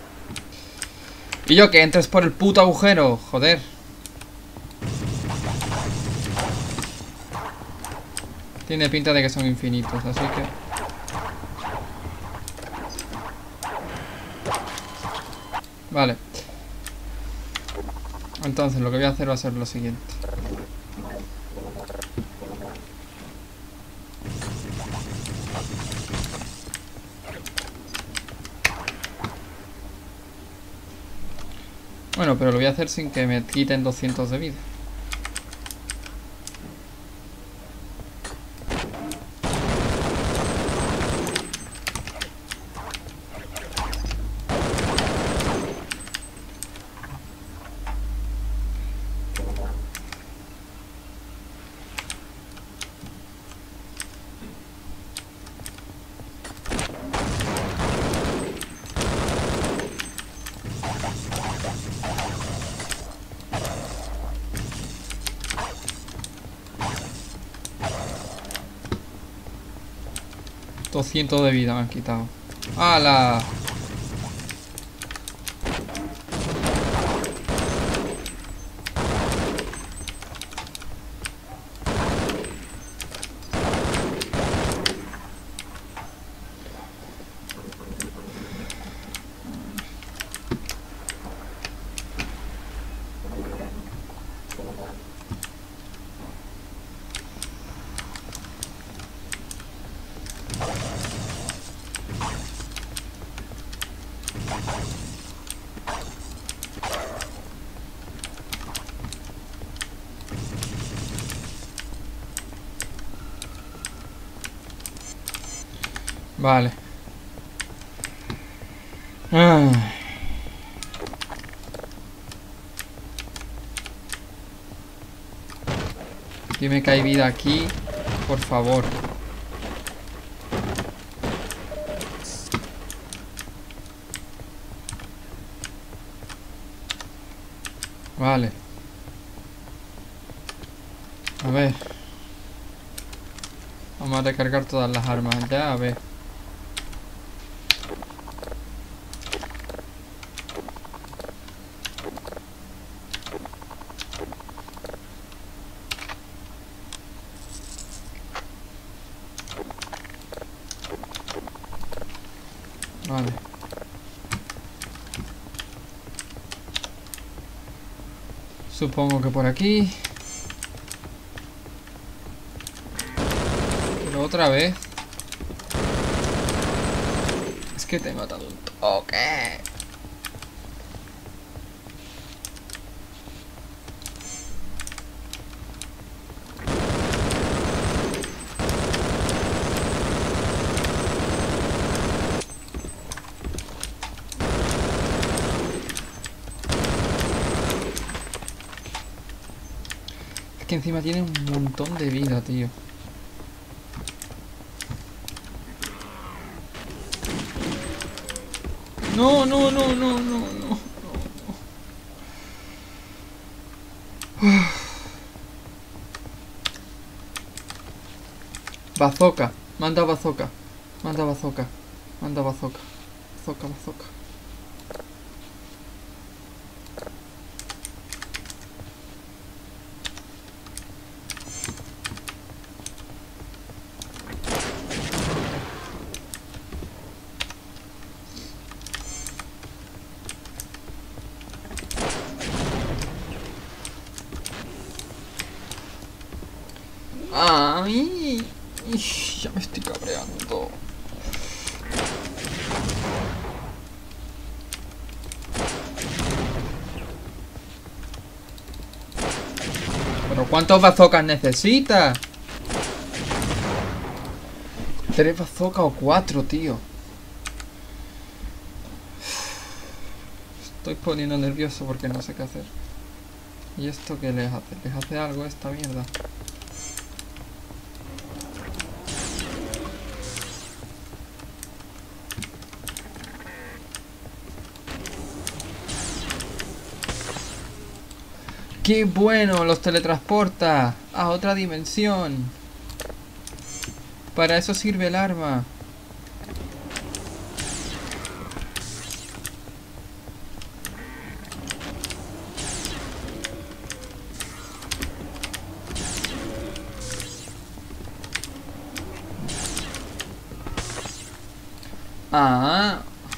Y yo que entres por el puto agujero, joder. Tiene pinta de que son infinitos, así que... Vale. Entonces lo que voy a hacer va a ser lo siguiente. Bueno, pero lo voy a hacer sin que me quiten 200 de vida. 200 de vida me han quitado. ¡Hala! Vale. Dime que hay vida aquí, por favor. Vale. A ver. Vamos a recargar todas las armas ya, a ver. Vale. Supongo que por aquí. Pero otra vez. Es que te he matado un toque. Es que encima tiene un montón de vida, tío. No, no, no, no, no, no. Bazooka, manda bazooka. Manda bazooka. Manda bazooka. Bazooka, bazooka. Ay, ya me estoy cabreando. ¿Pero cuántos bazookas necesitas? 3 bazookas o 4, tío. Estoy poniendo nervioso porque no sé qué hacer. ¿Y esto qué les hace? ¿Les hace algo esta mierda? ¡Qué bueno! Los teletransporta a otra dimensión. Para eso sirve el arma. Ah.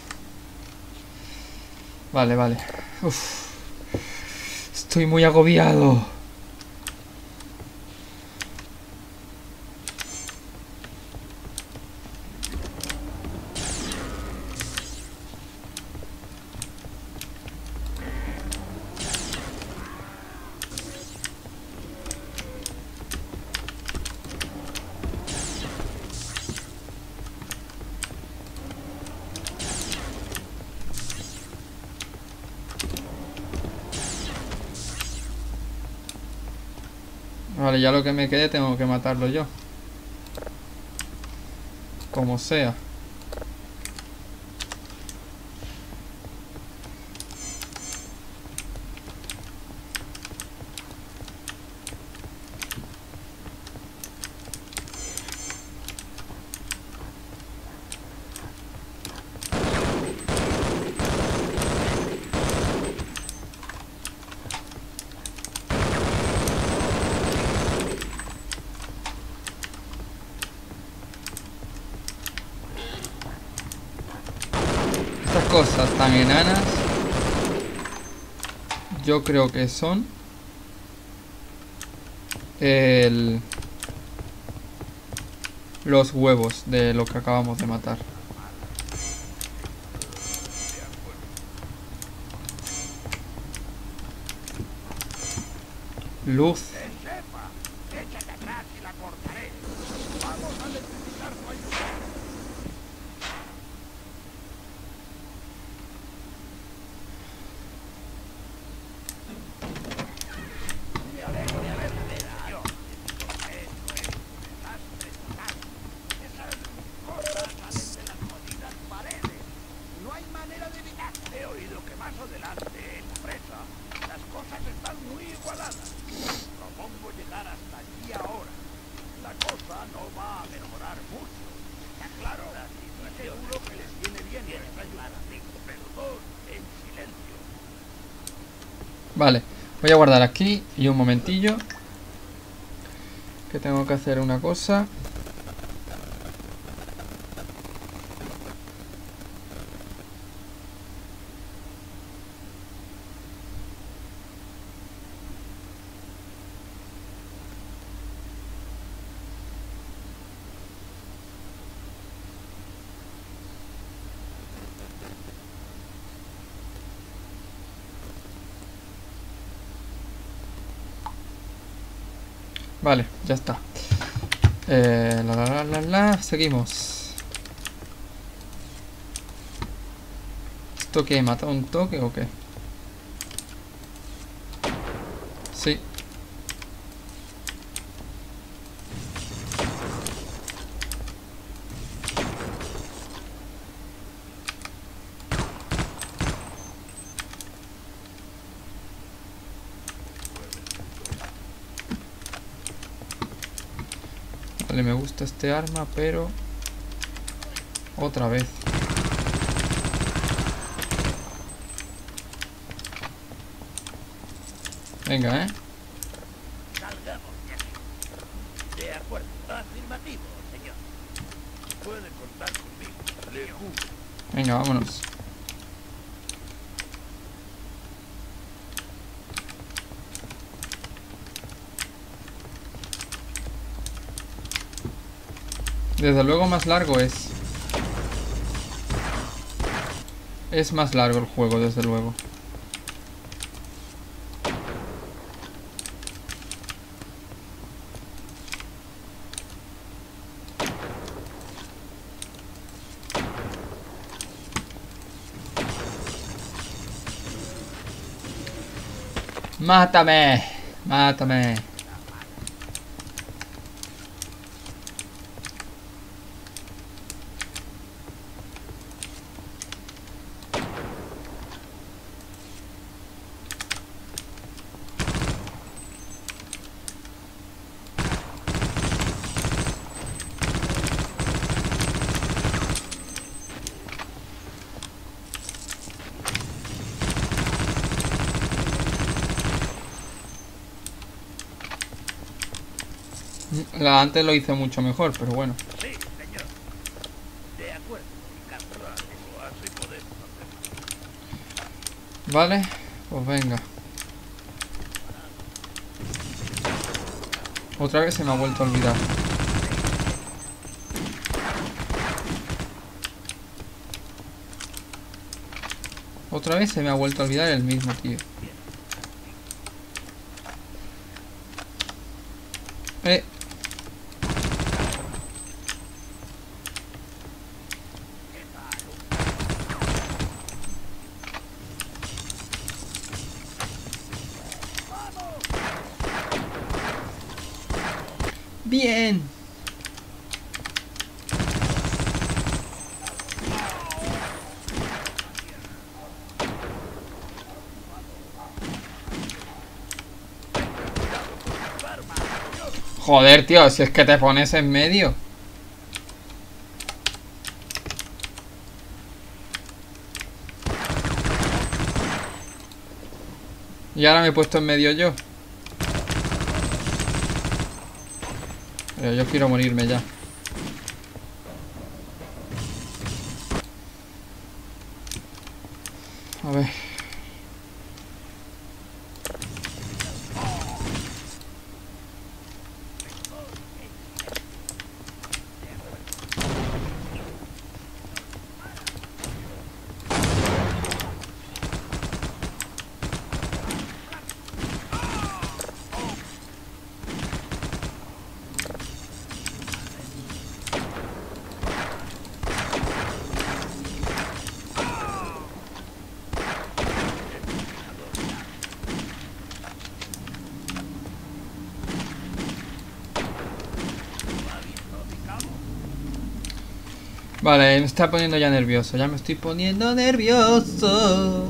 Vale, vale. Uf. Estoy muy agobiado. Vale, ya lo que me quede tengo que matarlo yo. Como sea. cosas tan enanas, yo creo que son los huevos de lo que acabamos de matar. Luz. Sepa, échate atrás y la cortaré. Vamos a necesitar tu ayuda. Me alegro de haberla yo. Eso es un desastre total. Esas cosas salen de las jodidas paredes. No hay manera de evitar. He oído que más adelante, en la presa, las cosas están muy igualadas. Propongo llegar hasta allí ahora. La cosa no va a mejorar mucho. Está claro. Y seguro que les viene bien nuestra ayuda. Pero todos en silencio. Vale, voy a guardar aquí y un momentillo, que tengo que hacer una cosa. Vale, ya está. Seguimos. ¿Esto qué? ¿Mata un toque o qué? Sí. Vale, me gusta este arma, pero... otra vez. Venga, Salgamos de aquí. De acuerdo. Afirmativo, señor. Puede contar conmigo. Le juro. Venga, vámonos. Desde luego más largo es. Es más largo el juego, desde luego. ¡Mátame! ¡Mátame! Antes lo hice mucho mejor, pero bueno. Sí, señor. De acuerdo. Encantado. Así podemos hacerlo. Vale, pues venga. Otra vez se me ha vuelto a olvidar. Otra vez se me ha vuelto a olvidar el mismo, tío. Bien. Joder, tío, si es que te pones en medio. Y ahora me he puesto en medio yo. Pero yo quiero morirme ya. A ver. Vale, me está poniendo ya nervioso. Ya me estoy poniendo nervioso.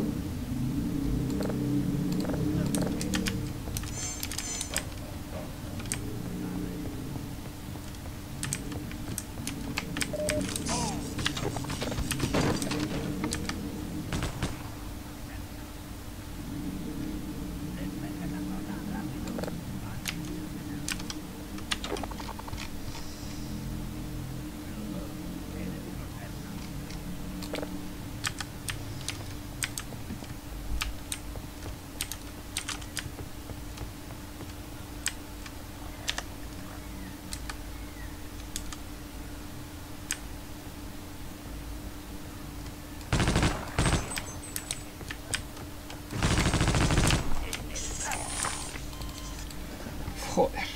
Joder.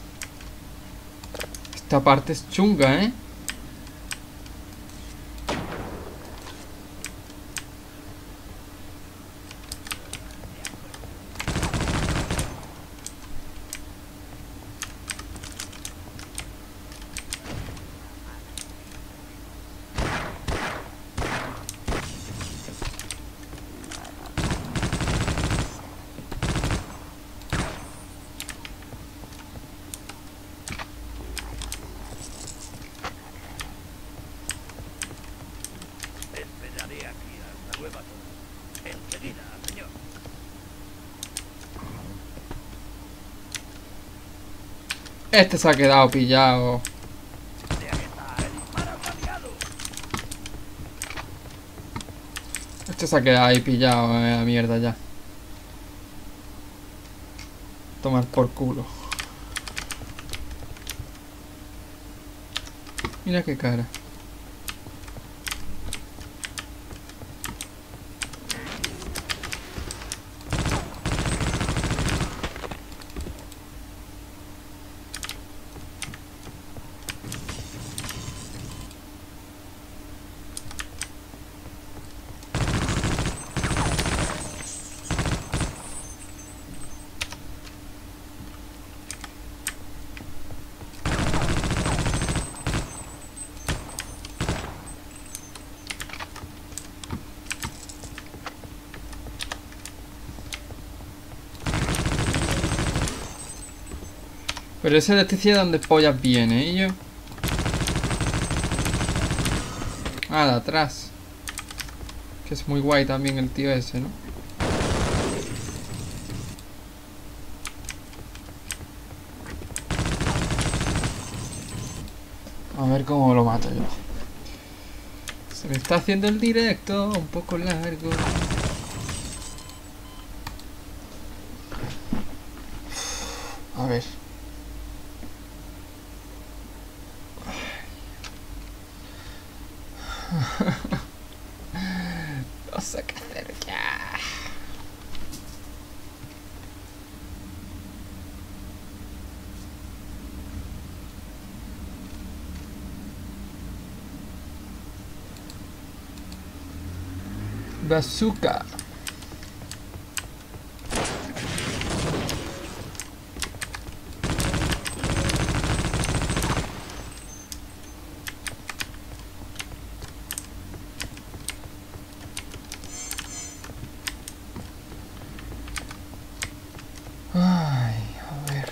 Esta parte es chunga, ¿eh? Esperaré aquí hasta nueva orden. Enseguida, señor. Este se ha quedado pillado. Este se ha quedado ahí pillado, la mierda ya. Tomar por culo. Mira qué cara. Pero ese de este de donde pollas viene, ¿y yo? Ah, de atrás. Que es muy guay también el tío ese, ¿no? A ver cómo lo mato yo. Se me está haciendo el directo un poco largo. A ver. No sé qué hacer ya. Bazooka. Ay, a ver.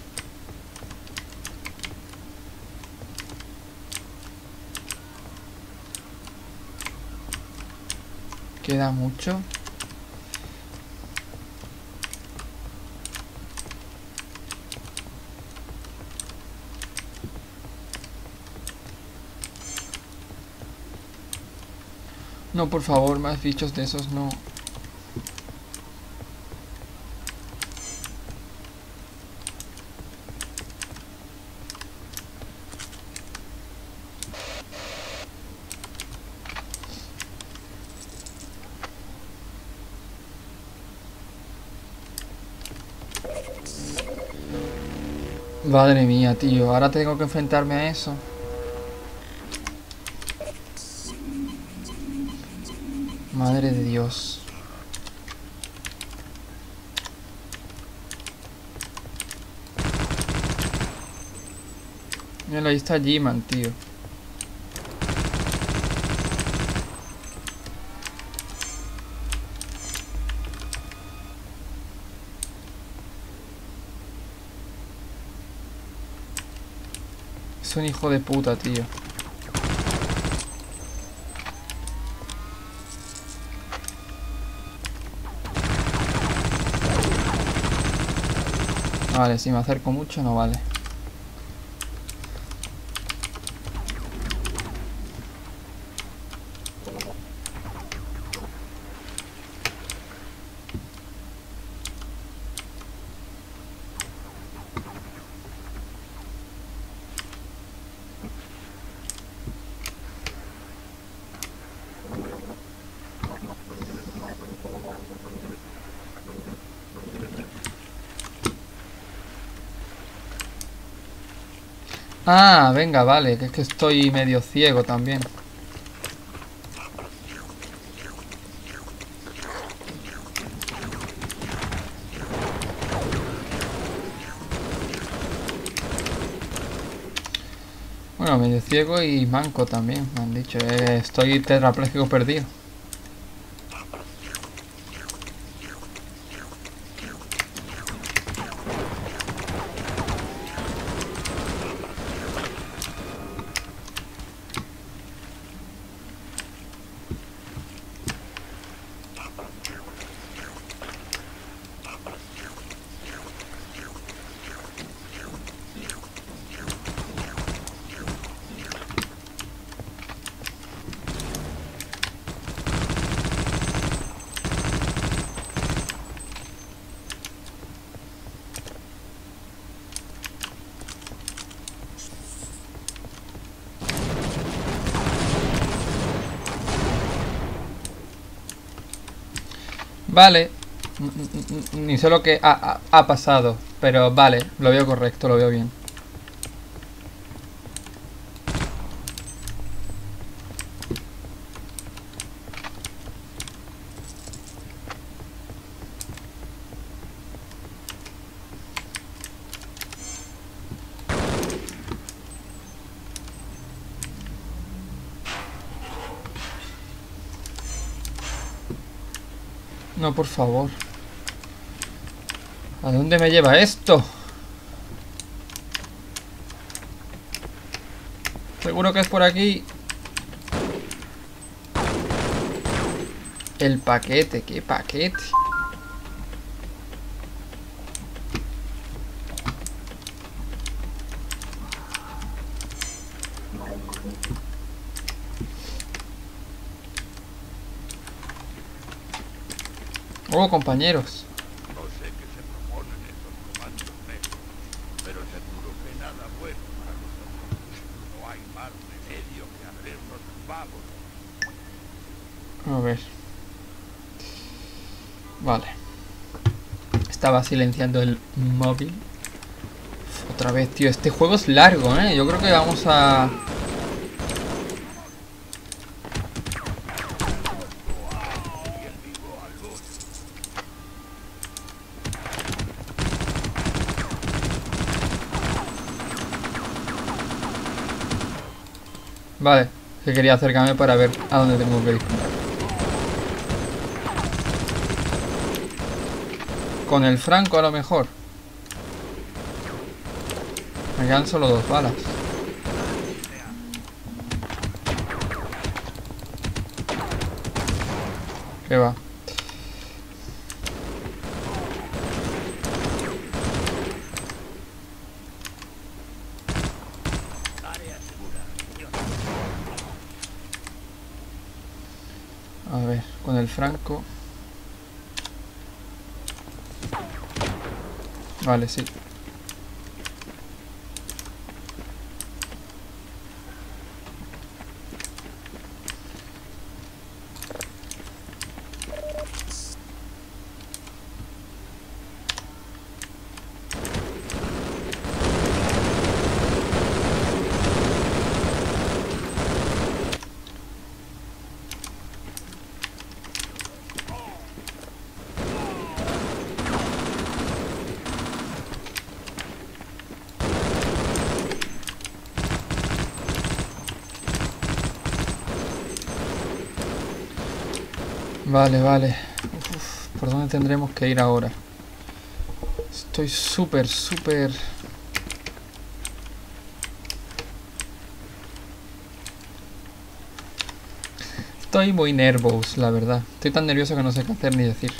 Queda mucho. No, por favor, más bichos de esos no. Madre mía, tío. Ahora tengo que enfrentarme a eso. Madre de Dios. Mira, ahí está G-Man, tío. Es un hijo de puta, tío. Vale, si me acerco mucho no vale. Ah, venga, vale, que es que estoy medio ciego también. Bueno, medio ciego y manco también, me han dicho. Estoy tetrapléjico perdido. Vale. Ni sé lo que ha pasado, pero vale, lo veo correcto, lo veo bien. No, por favor. ¿A dónde me lleva esto? Seguro que es por aquí. El paquete, ¿qué paquete? Oh, compañeros. No sé qué se proponen esos comandos negros, pero seguro que nada bueno para nosotros. No hay más remedio que abrirnos pavos. A ver. Vale. Estaba silenciando el móvil. Otra vez, tío. Este juego es largo, ¿eh? Yo creo que vamos a... Vale, que quería acercarme para ver a dónde tengo que ir. Con el franco a lo mejor. Me quedan solo 2 balas. ¿Qué va? A ver, con el franco. Vale, sí. Vale, vale. Uf, ¿por dónde tendremos que ir ahora? Estoy súper... Estoy muy nervioso, la verdad. Estoy tan nervioso que no sé qué hacer ni decir.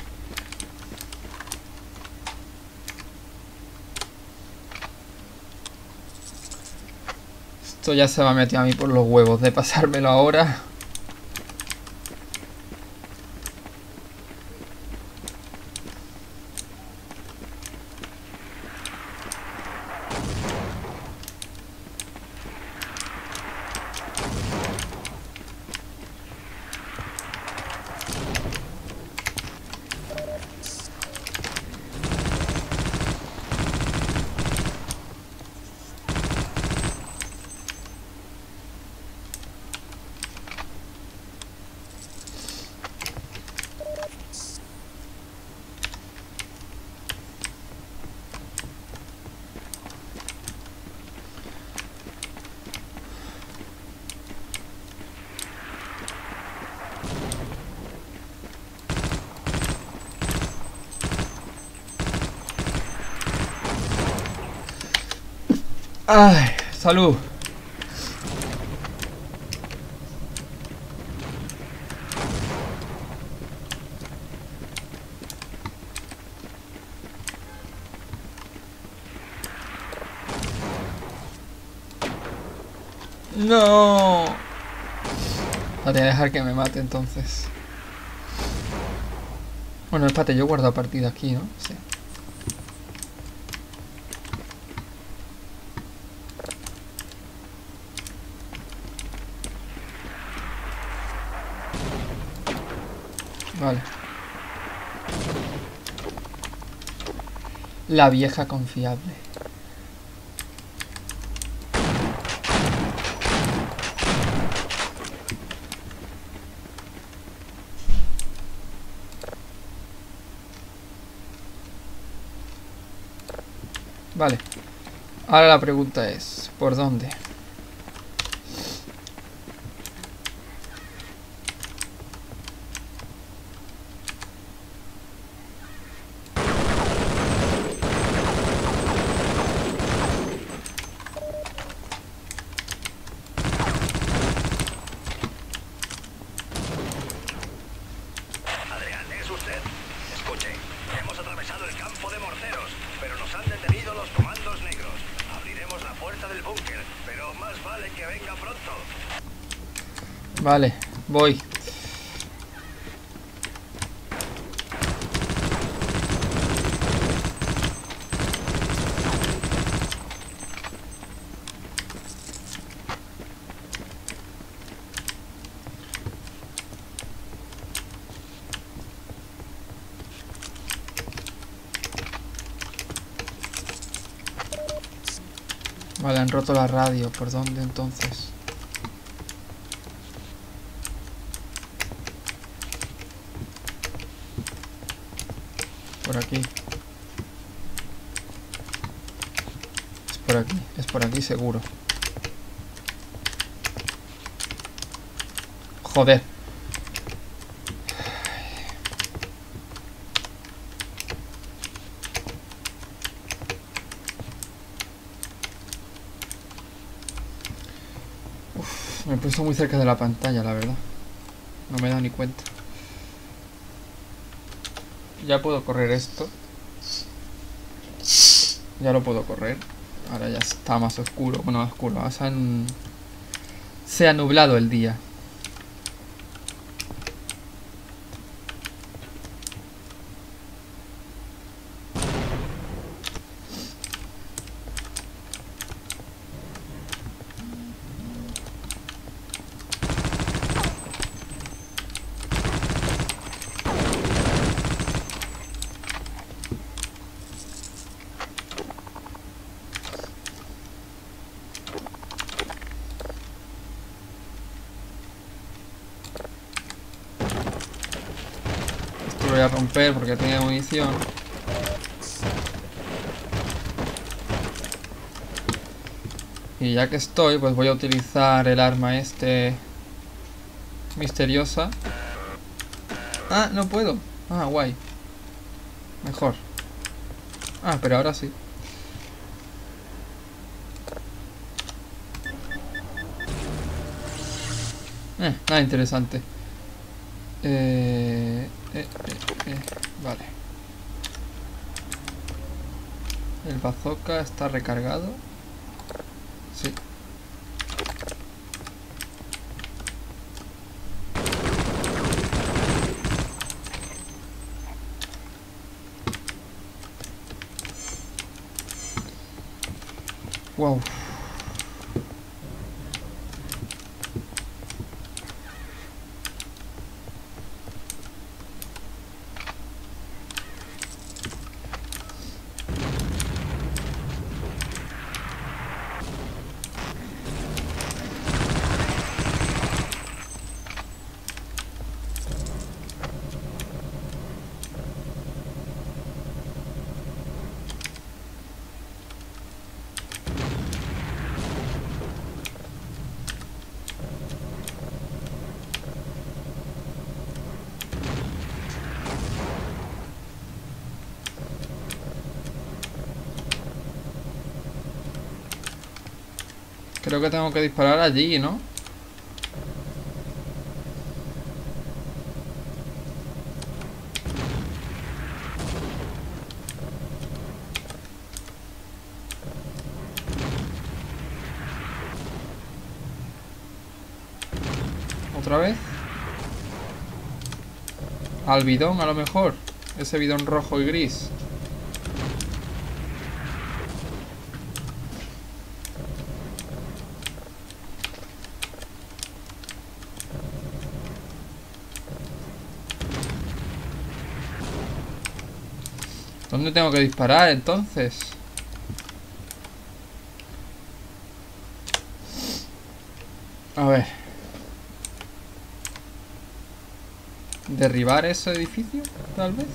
Esto ya se va a meter a mí por los huevos de pasármelo ahora. Ay, salud. No. Voy a dejar que me mate entonces. Bueno, espérate, yo guardo partida aquí, ¿no? Sí. Vale. La vieja confiable. Vale. Ahora la pregunta es, ¿por dónde? Adrián, ¿es usted? Escuche, hemos atravesado el campo de morteros, pero nos han detenido los comandos negros. Abriremos la puerta del búnker, pero más vale que venga pronto. Vale, voy. Vale, han roto la radio. ¿Por dónde entonces? Por aquí. Es por aquí seguro. Joder. Me he puesto muy cerca de la pantalla, la verdad. No me he dado ni cuenta. Ya puedo correr esto. Ya lo puedo correr. Ahora ya está más oscuro. Bueno, más oscuro. Se ha nublado el día. Lo voy a romper porque tiene munición. Y ya que estoy, pues voy a utilizar el arma misteriosa Ah, no puedo. Ah, guay. Mejor. Ah, pero ahora sí. Nada interesante. Vale. El bazooka está recargado. Sí. Wow. Creo que tengo que disparar allí, ¿no? ¿Otra vez? Al bidón, a lo mejor. Ese bidón rojo y gris. ¿Dónde tengo que disparar entonces? A ver. ¿Derribar ese edificio? Tal vez.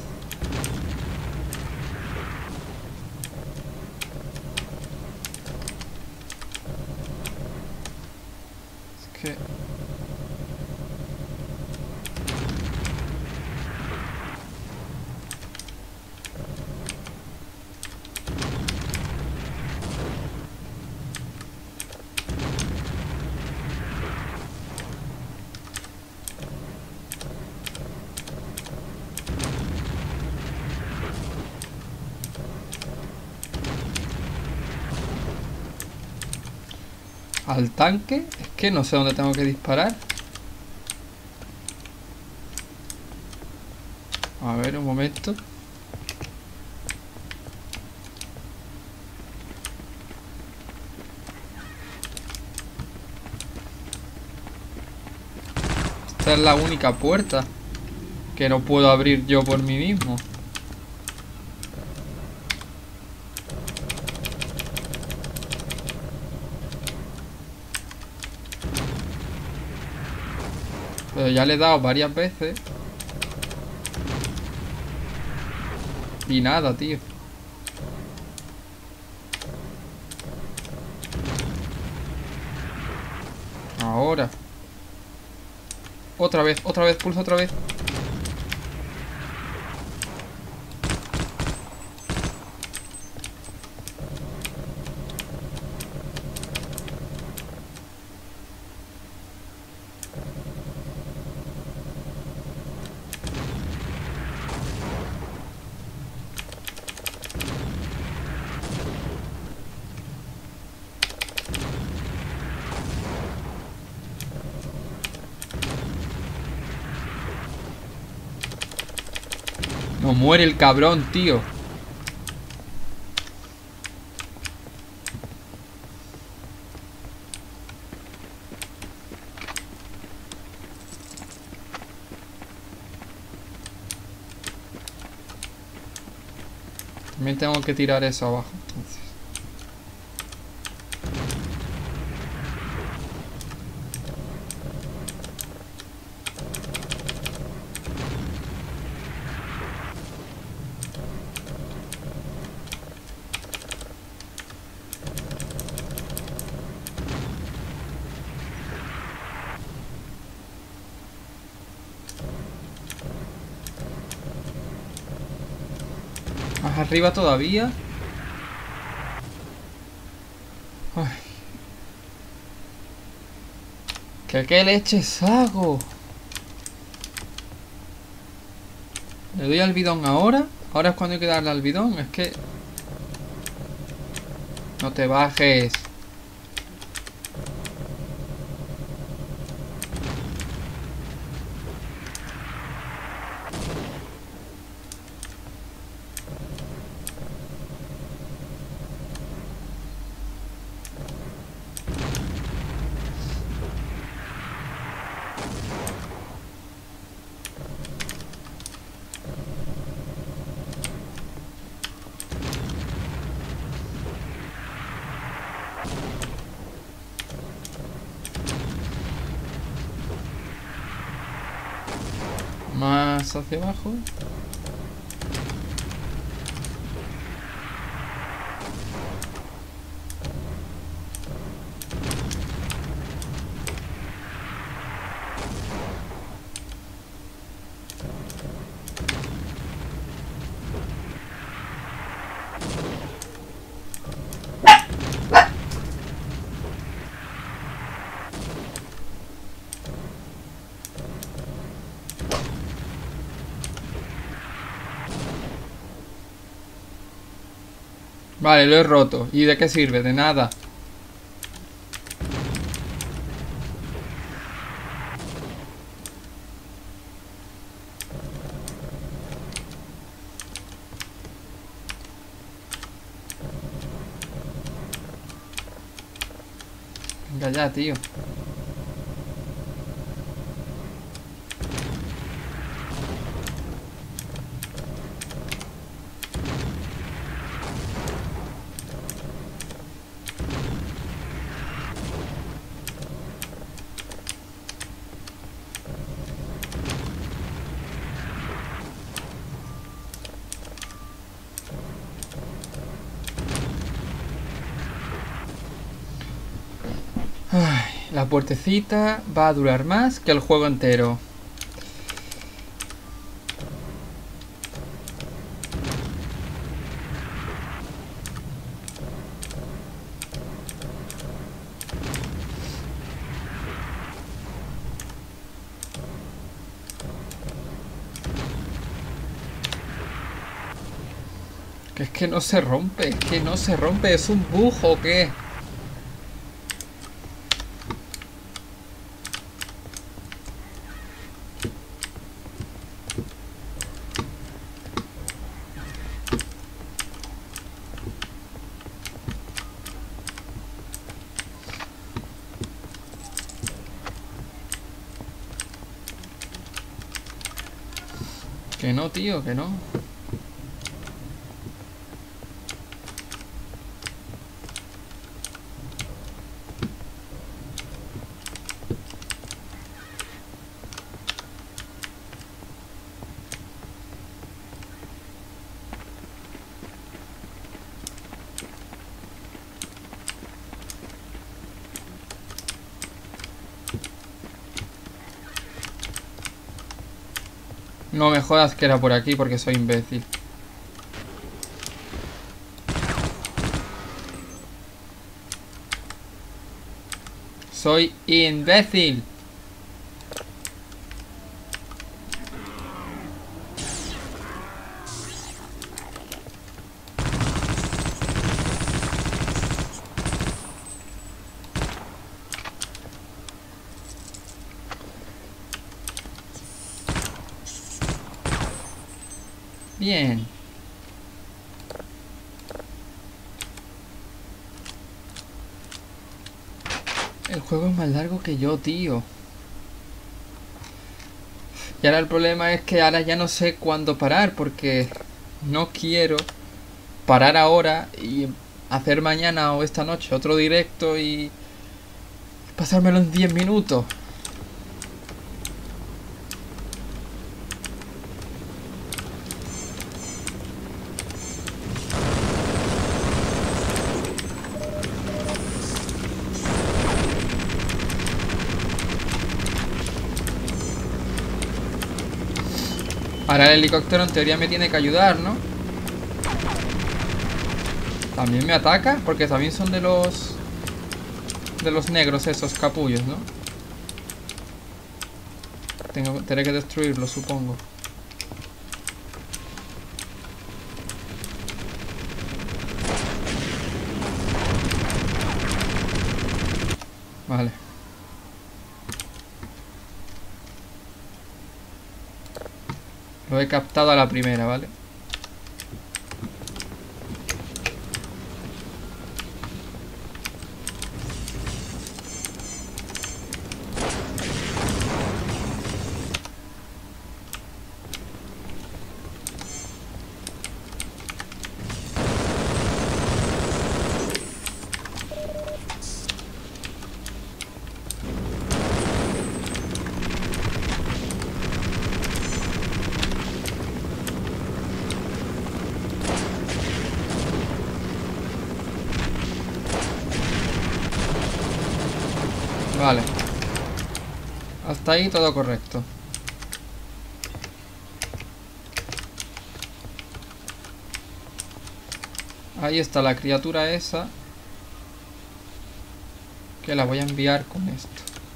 Es que... ¿Al tanque? Es que no sé dónde tengo que disparar. A ver, un momento. Esta es la única puerta que no puedo abrir yo por mí mismo. Pero ya le he dado varias veces. Y nada, tío. Ahora. Otra vez, pulsa otra vez. No muere el cabrón, tío. También tengo que tirar eso abajo, entonces. Más arriba todavía. Ay. ¿Qué leches hago? ¿Le doy al bidón ahora? Ahora es cuando hay que darle al bidón. Es que... No te bajes. Más hacia abajo. Vale, lo he roto. ¿Y de qué sirve? De nada. Venga ya, tío. Ay, la puertecita va a durar más que el juego entero. Que es que no se rompe, es que no se rompe, ¿es un bug o qué? Que no, tío, que no. No me jodas que era por aquí porque soy imbécil. Soy imbécil. Bien. El juego es más largo que yo, tío. Y ahora el problema es que ahora ya no sé cuándo parar, porque no quiero parar ahora y hacer mañana o esta noche otro directo y pasármelo en 10 minutos. Ahora el helicóptero en teoría me tiene que ayudar, ¿no? ¿También me ataca? Porque también son de los... de los negros esos capullos, ¿no? Tendré que destruirlo, supongo. Vale. Lo he captado a la primera, ¿vale? Vale. Hasta ahí todo correcto. Ahí está la criatura esa. Que la voy a enviar con esto.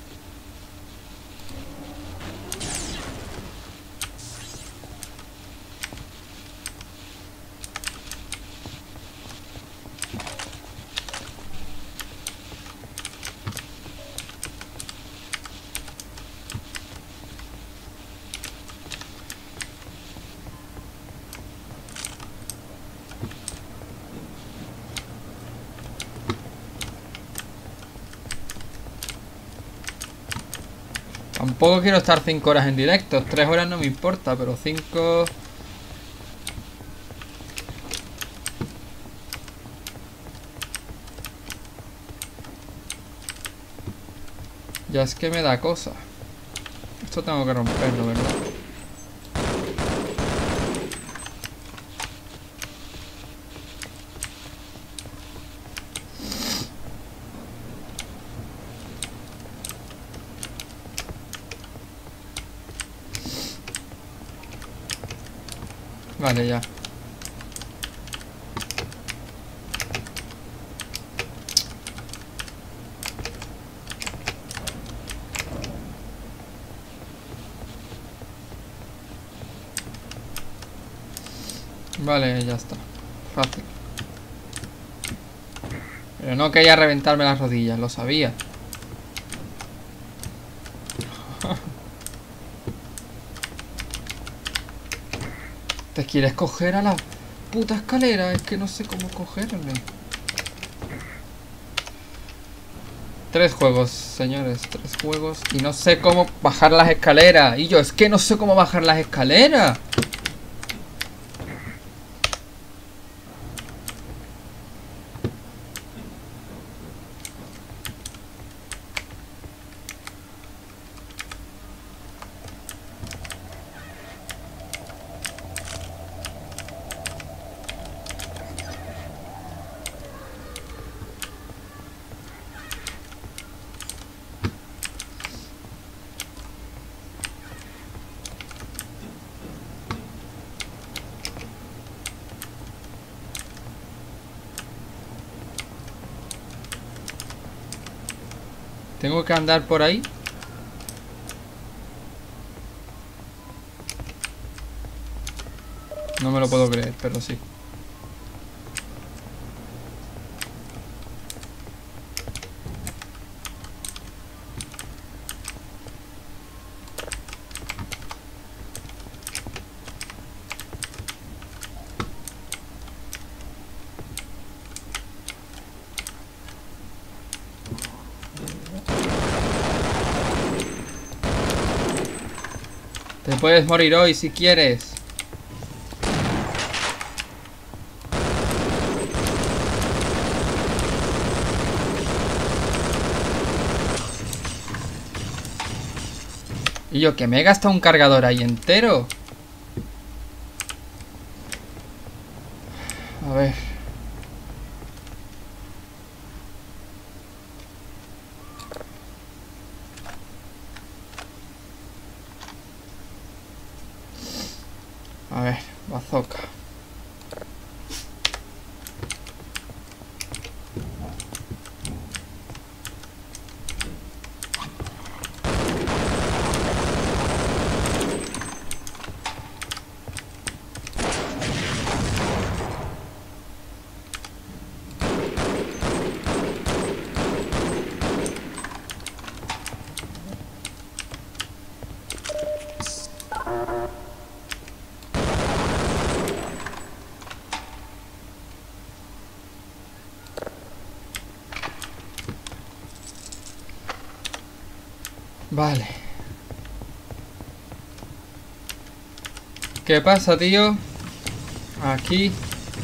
Tampoco quiero estar 5 horas en directo. 3 horas no me importa, pero 5... Ya es que me da cosa. Esto tengo que romperlo, ¿verdad? Vale, ya. Vale, ya está. Fácil. Pero no quería reventarme las rodillas, lo sabía. ¿Te quieres coger a la puta escalera? Es que no sé cómo cogerme. 3 juegos, señores, 3 juegos. Y no sé cómo bajar las escaleras. Y yo, es que no sé cómo bajar las escaleras. Tengo que andar por ahí. No me lo puedo creer, pero sí. Te puedes morir hoy si quieres. Y yo, que me he gastado un cargador ahí entero. A ver. A ver, bazooka. Vale. ¿Qué pasa, tío? Aquí.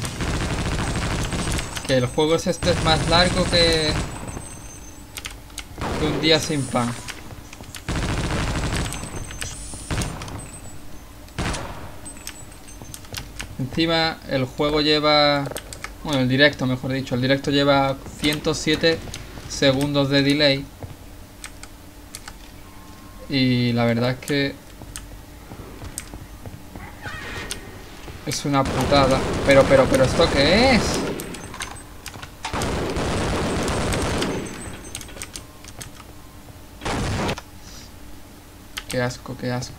Que el juego es más largo que un día sin pan. Encima el juego lleva... Bueno, el directo, mejor dicho. El directo lleva 107 segundos de delay. Y la verdad es que... es una putada. Pero, ¿esto qué es? Qué asco, qué asco.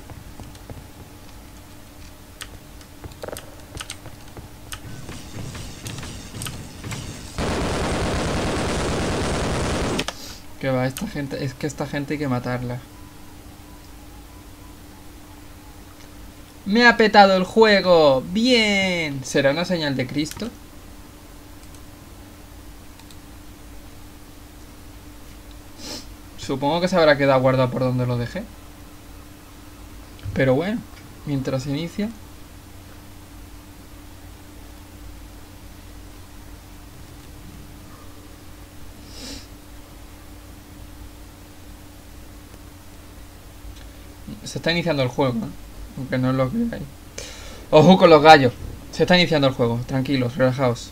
Que va, esta gente... Es que esta gente hay que matarla. ¡Me ha petado el juego! ¡Bien! ¿Será una señal de Cristo? Supongo que se habrá quedado guardado por donde lo dejé. Pero bueno, mientras inicia... Se está iniciando el juego, ¿eh? Aunque no es lo que hay. ¡Ojo con los gallos! Se está iniciando el juego. Tranquilos, relajaos.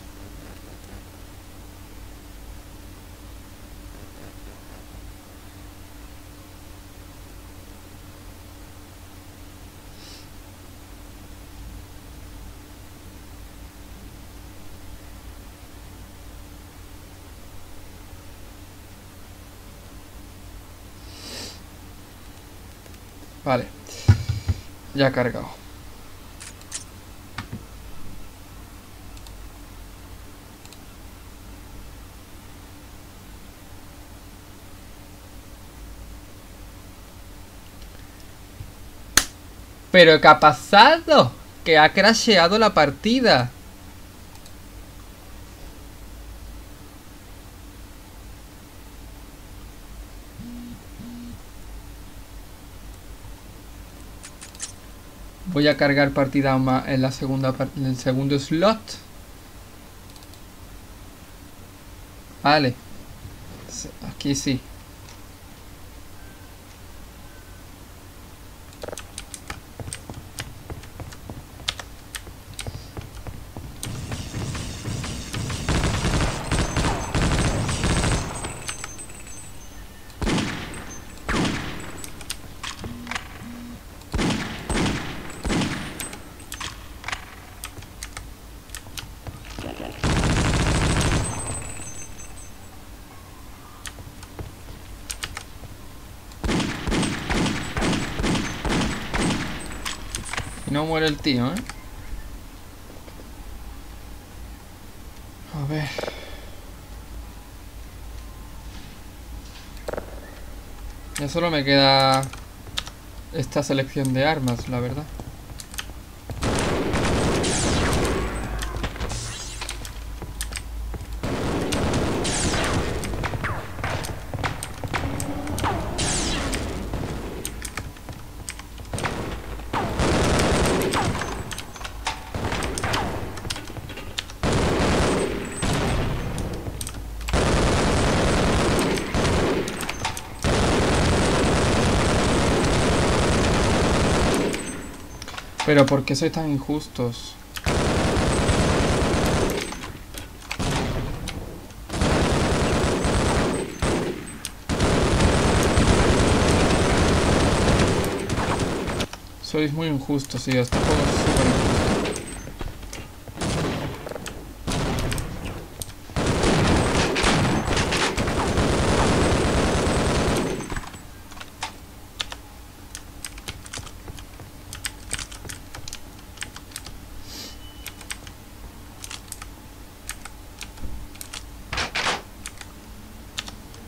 Vale. Ya ha cargado. ¿Pero qué ha pasado? Que ha crasheado la partida. Voy a cargar partida en la segunda en el segundo slot. Vale. Aquí sí. No muere el tío, ¿eh? A ver. Ya solo me queda esta selección de armas, la verdad. Pero ¿por qué sois tan injustos? Sois muy injustos, sí, este juego es súper injusto.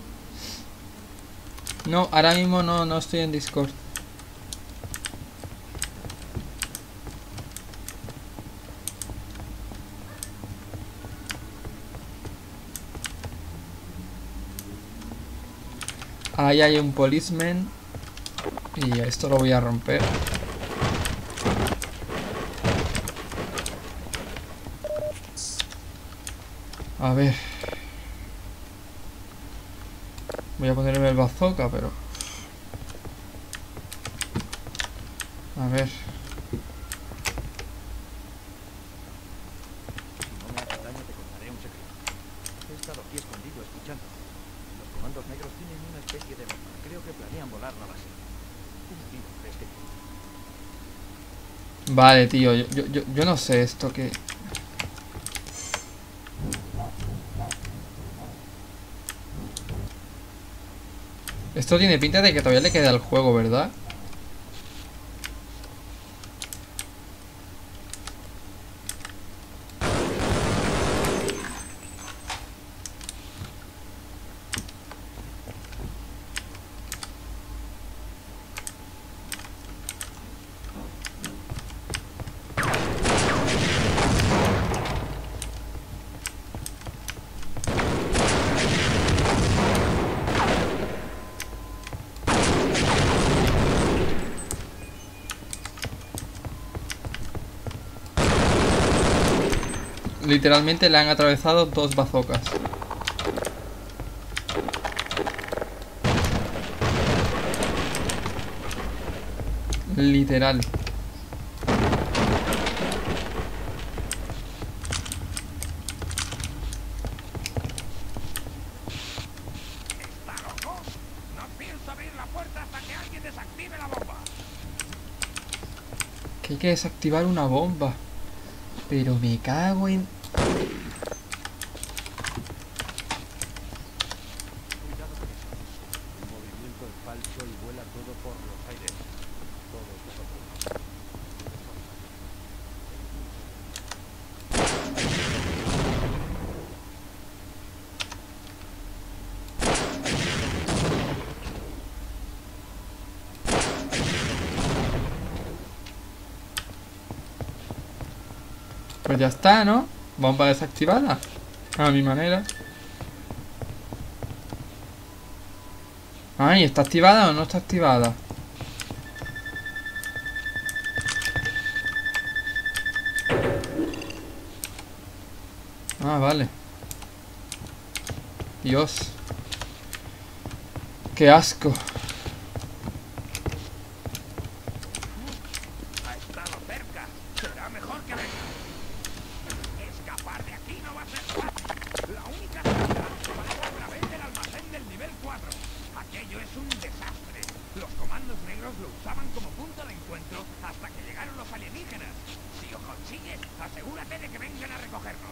No, ahora mismo no estoy en Discord. Ahí hay un policeman. Y esto lo voy a romper. A ver. Voy a ponerme el bazooka, pero... A ver. Si no me haces daño, te contaré un secreto. He estado aquí escondido escuchando. Los comandos negros tienen una especie de bomba. Creo que planean volar la base. ¿Cómo digo crees que...? Vale, tío, yo no sé esto que... Esto tiene pinta de que todavía le queda el juego, ¿verdad? Literalmente le han atravesado 2 bazocas. Literal. ¿Está loco? No pienso abrir la puerta hasta que alguien desactive la bomba. Que hay que desactivar una bomba. Pero me cago en... Cuidado con eso. El movimiento es falso y vuela todo por los aires. Todo es desocupado. Pues ya está, ¿no? Bomba desactivada. A mi manera. Ay, ¿está activada o no está activada? Ah, vale. Dios. Qué asco. Ha estado cerca. Será mejor que venga. Escapar de aquí no va a ser fácil. La única salida pasa a través del almacén del nivel 4. Aquello es un desastre. Los comandos negros lo usaban como punto de encuentro hasta que llegaron los alienígenas. Si lo consigues, asegúrate de que vengan a recogernos.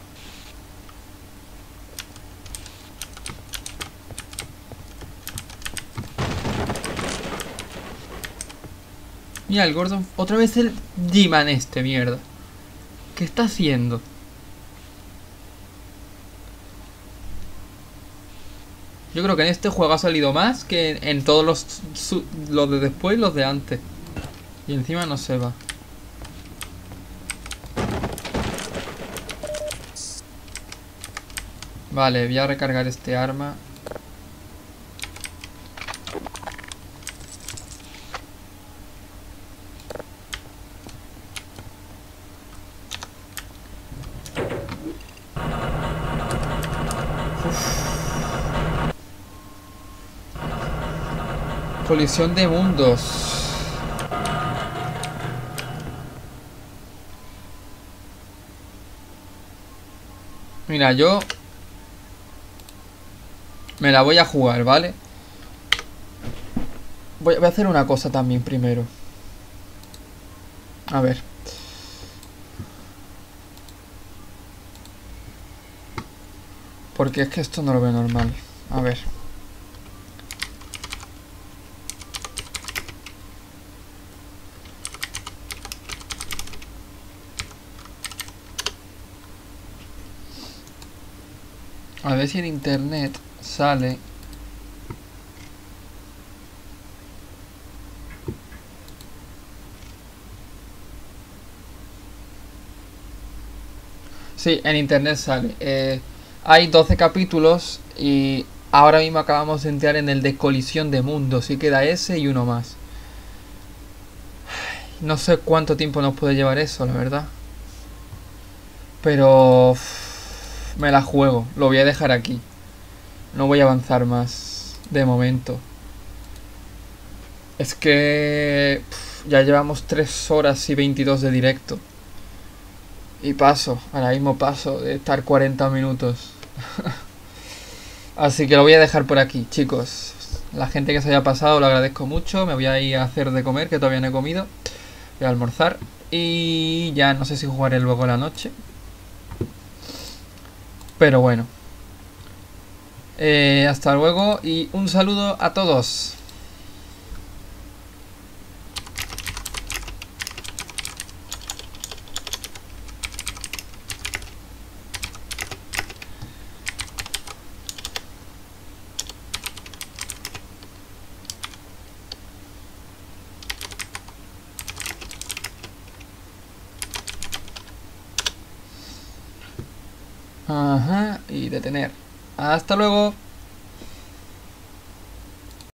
Mira, el Gordon... Otra vez el G-Man este, mierda. ¿Qué está haciendo? Yo creo que en este juego ha salido más que en todos los de después y los de antes. Y encima no se va. Vale, voy a recargar este arma. Colisión de mundos. Mira, yo me la voy a jugar, ¿vale? Voy a hacer una cosa también primero. A ver. Porque es que esto no lo veo normal. A ver. A ver si en internet sale. Sí, en internet sale. Hay 12 capítulos y ahora mismo acabamos de entrar en el de colisión de mundos y queda ese y uno más. No sé cuánto tiempo nos puede llevar eso, la verdad. Pero me la juego, lo voy a dejar aquí. No voy a avanzar más de momento. Es que ya llevamos 3 horas y 22 de directo. Y ahora mismo paso de estar 40 minutos. Así que lo voy a dejar por aquí, chicos. La gente que se haya pasado lo agradezco mucho. Me voy a ir a hacer de comer, que todavía no he comido. Voy a almorzar. Y ya no sé si jugaré luego la noche. Pero bueno. Hasta luego y un saludo a todos. Ajá, y detener. Hasta luego.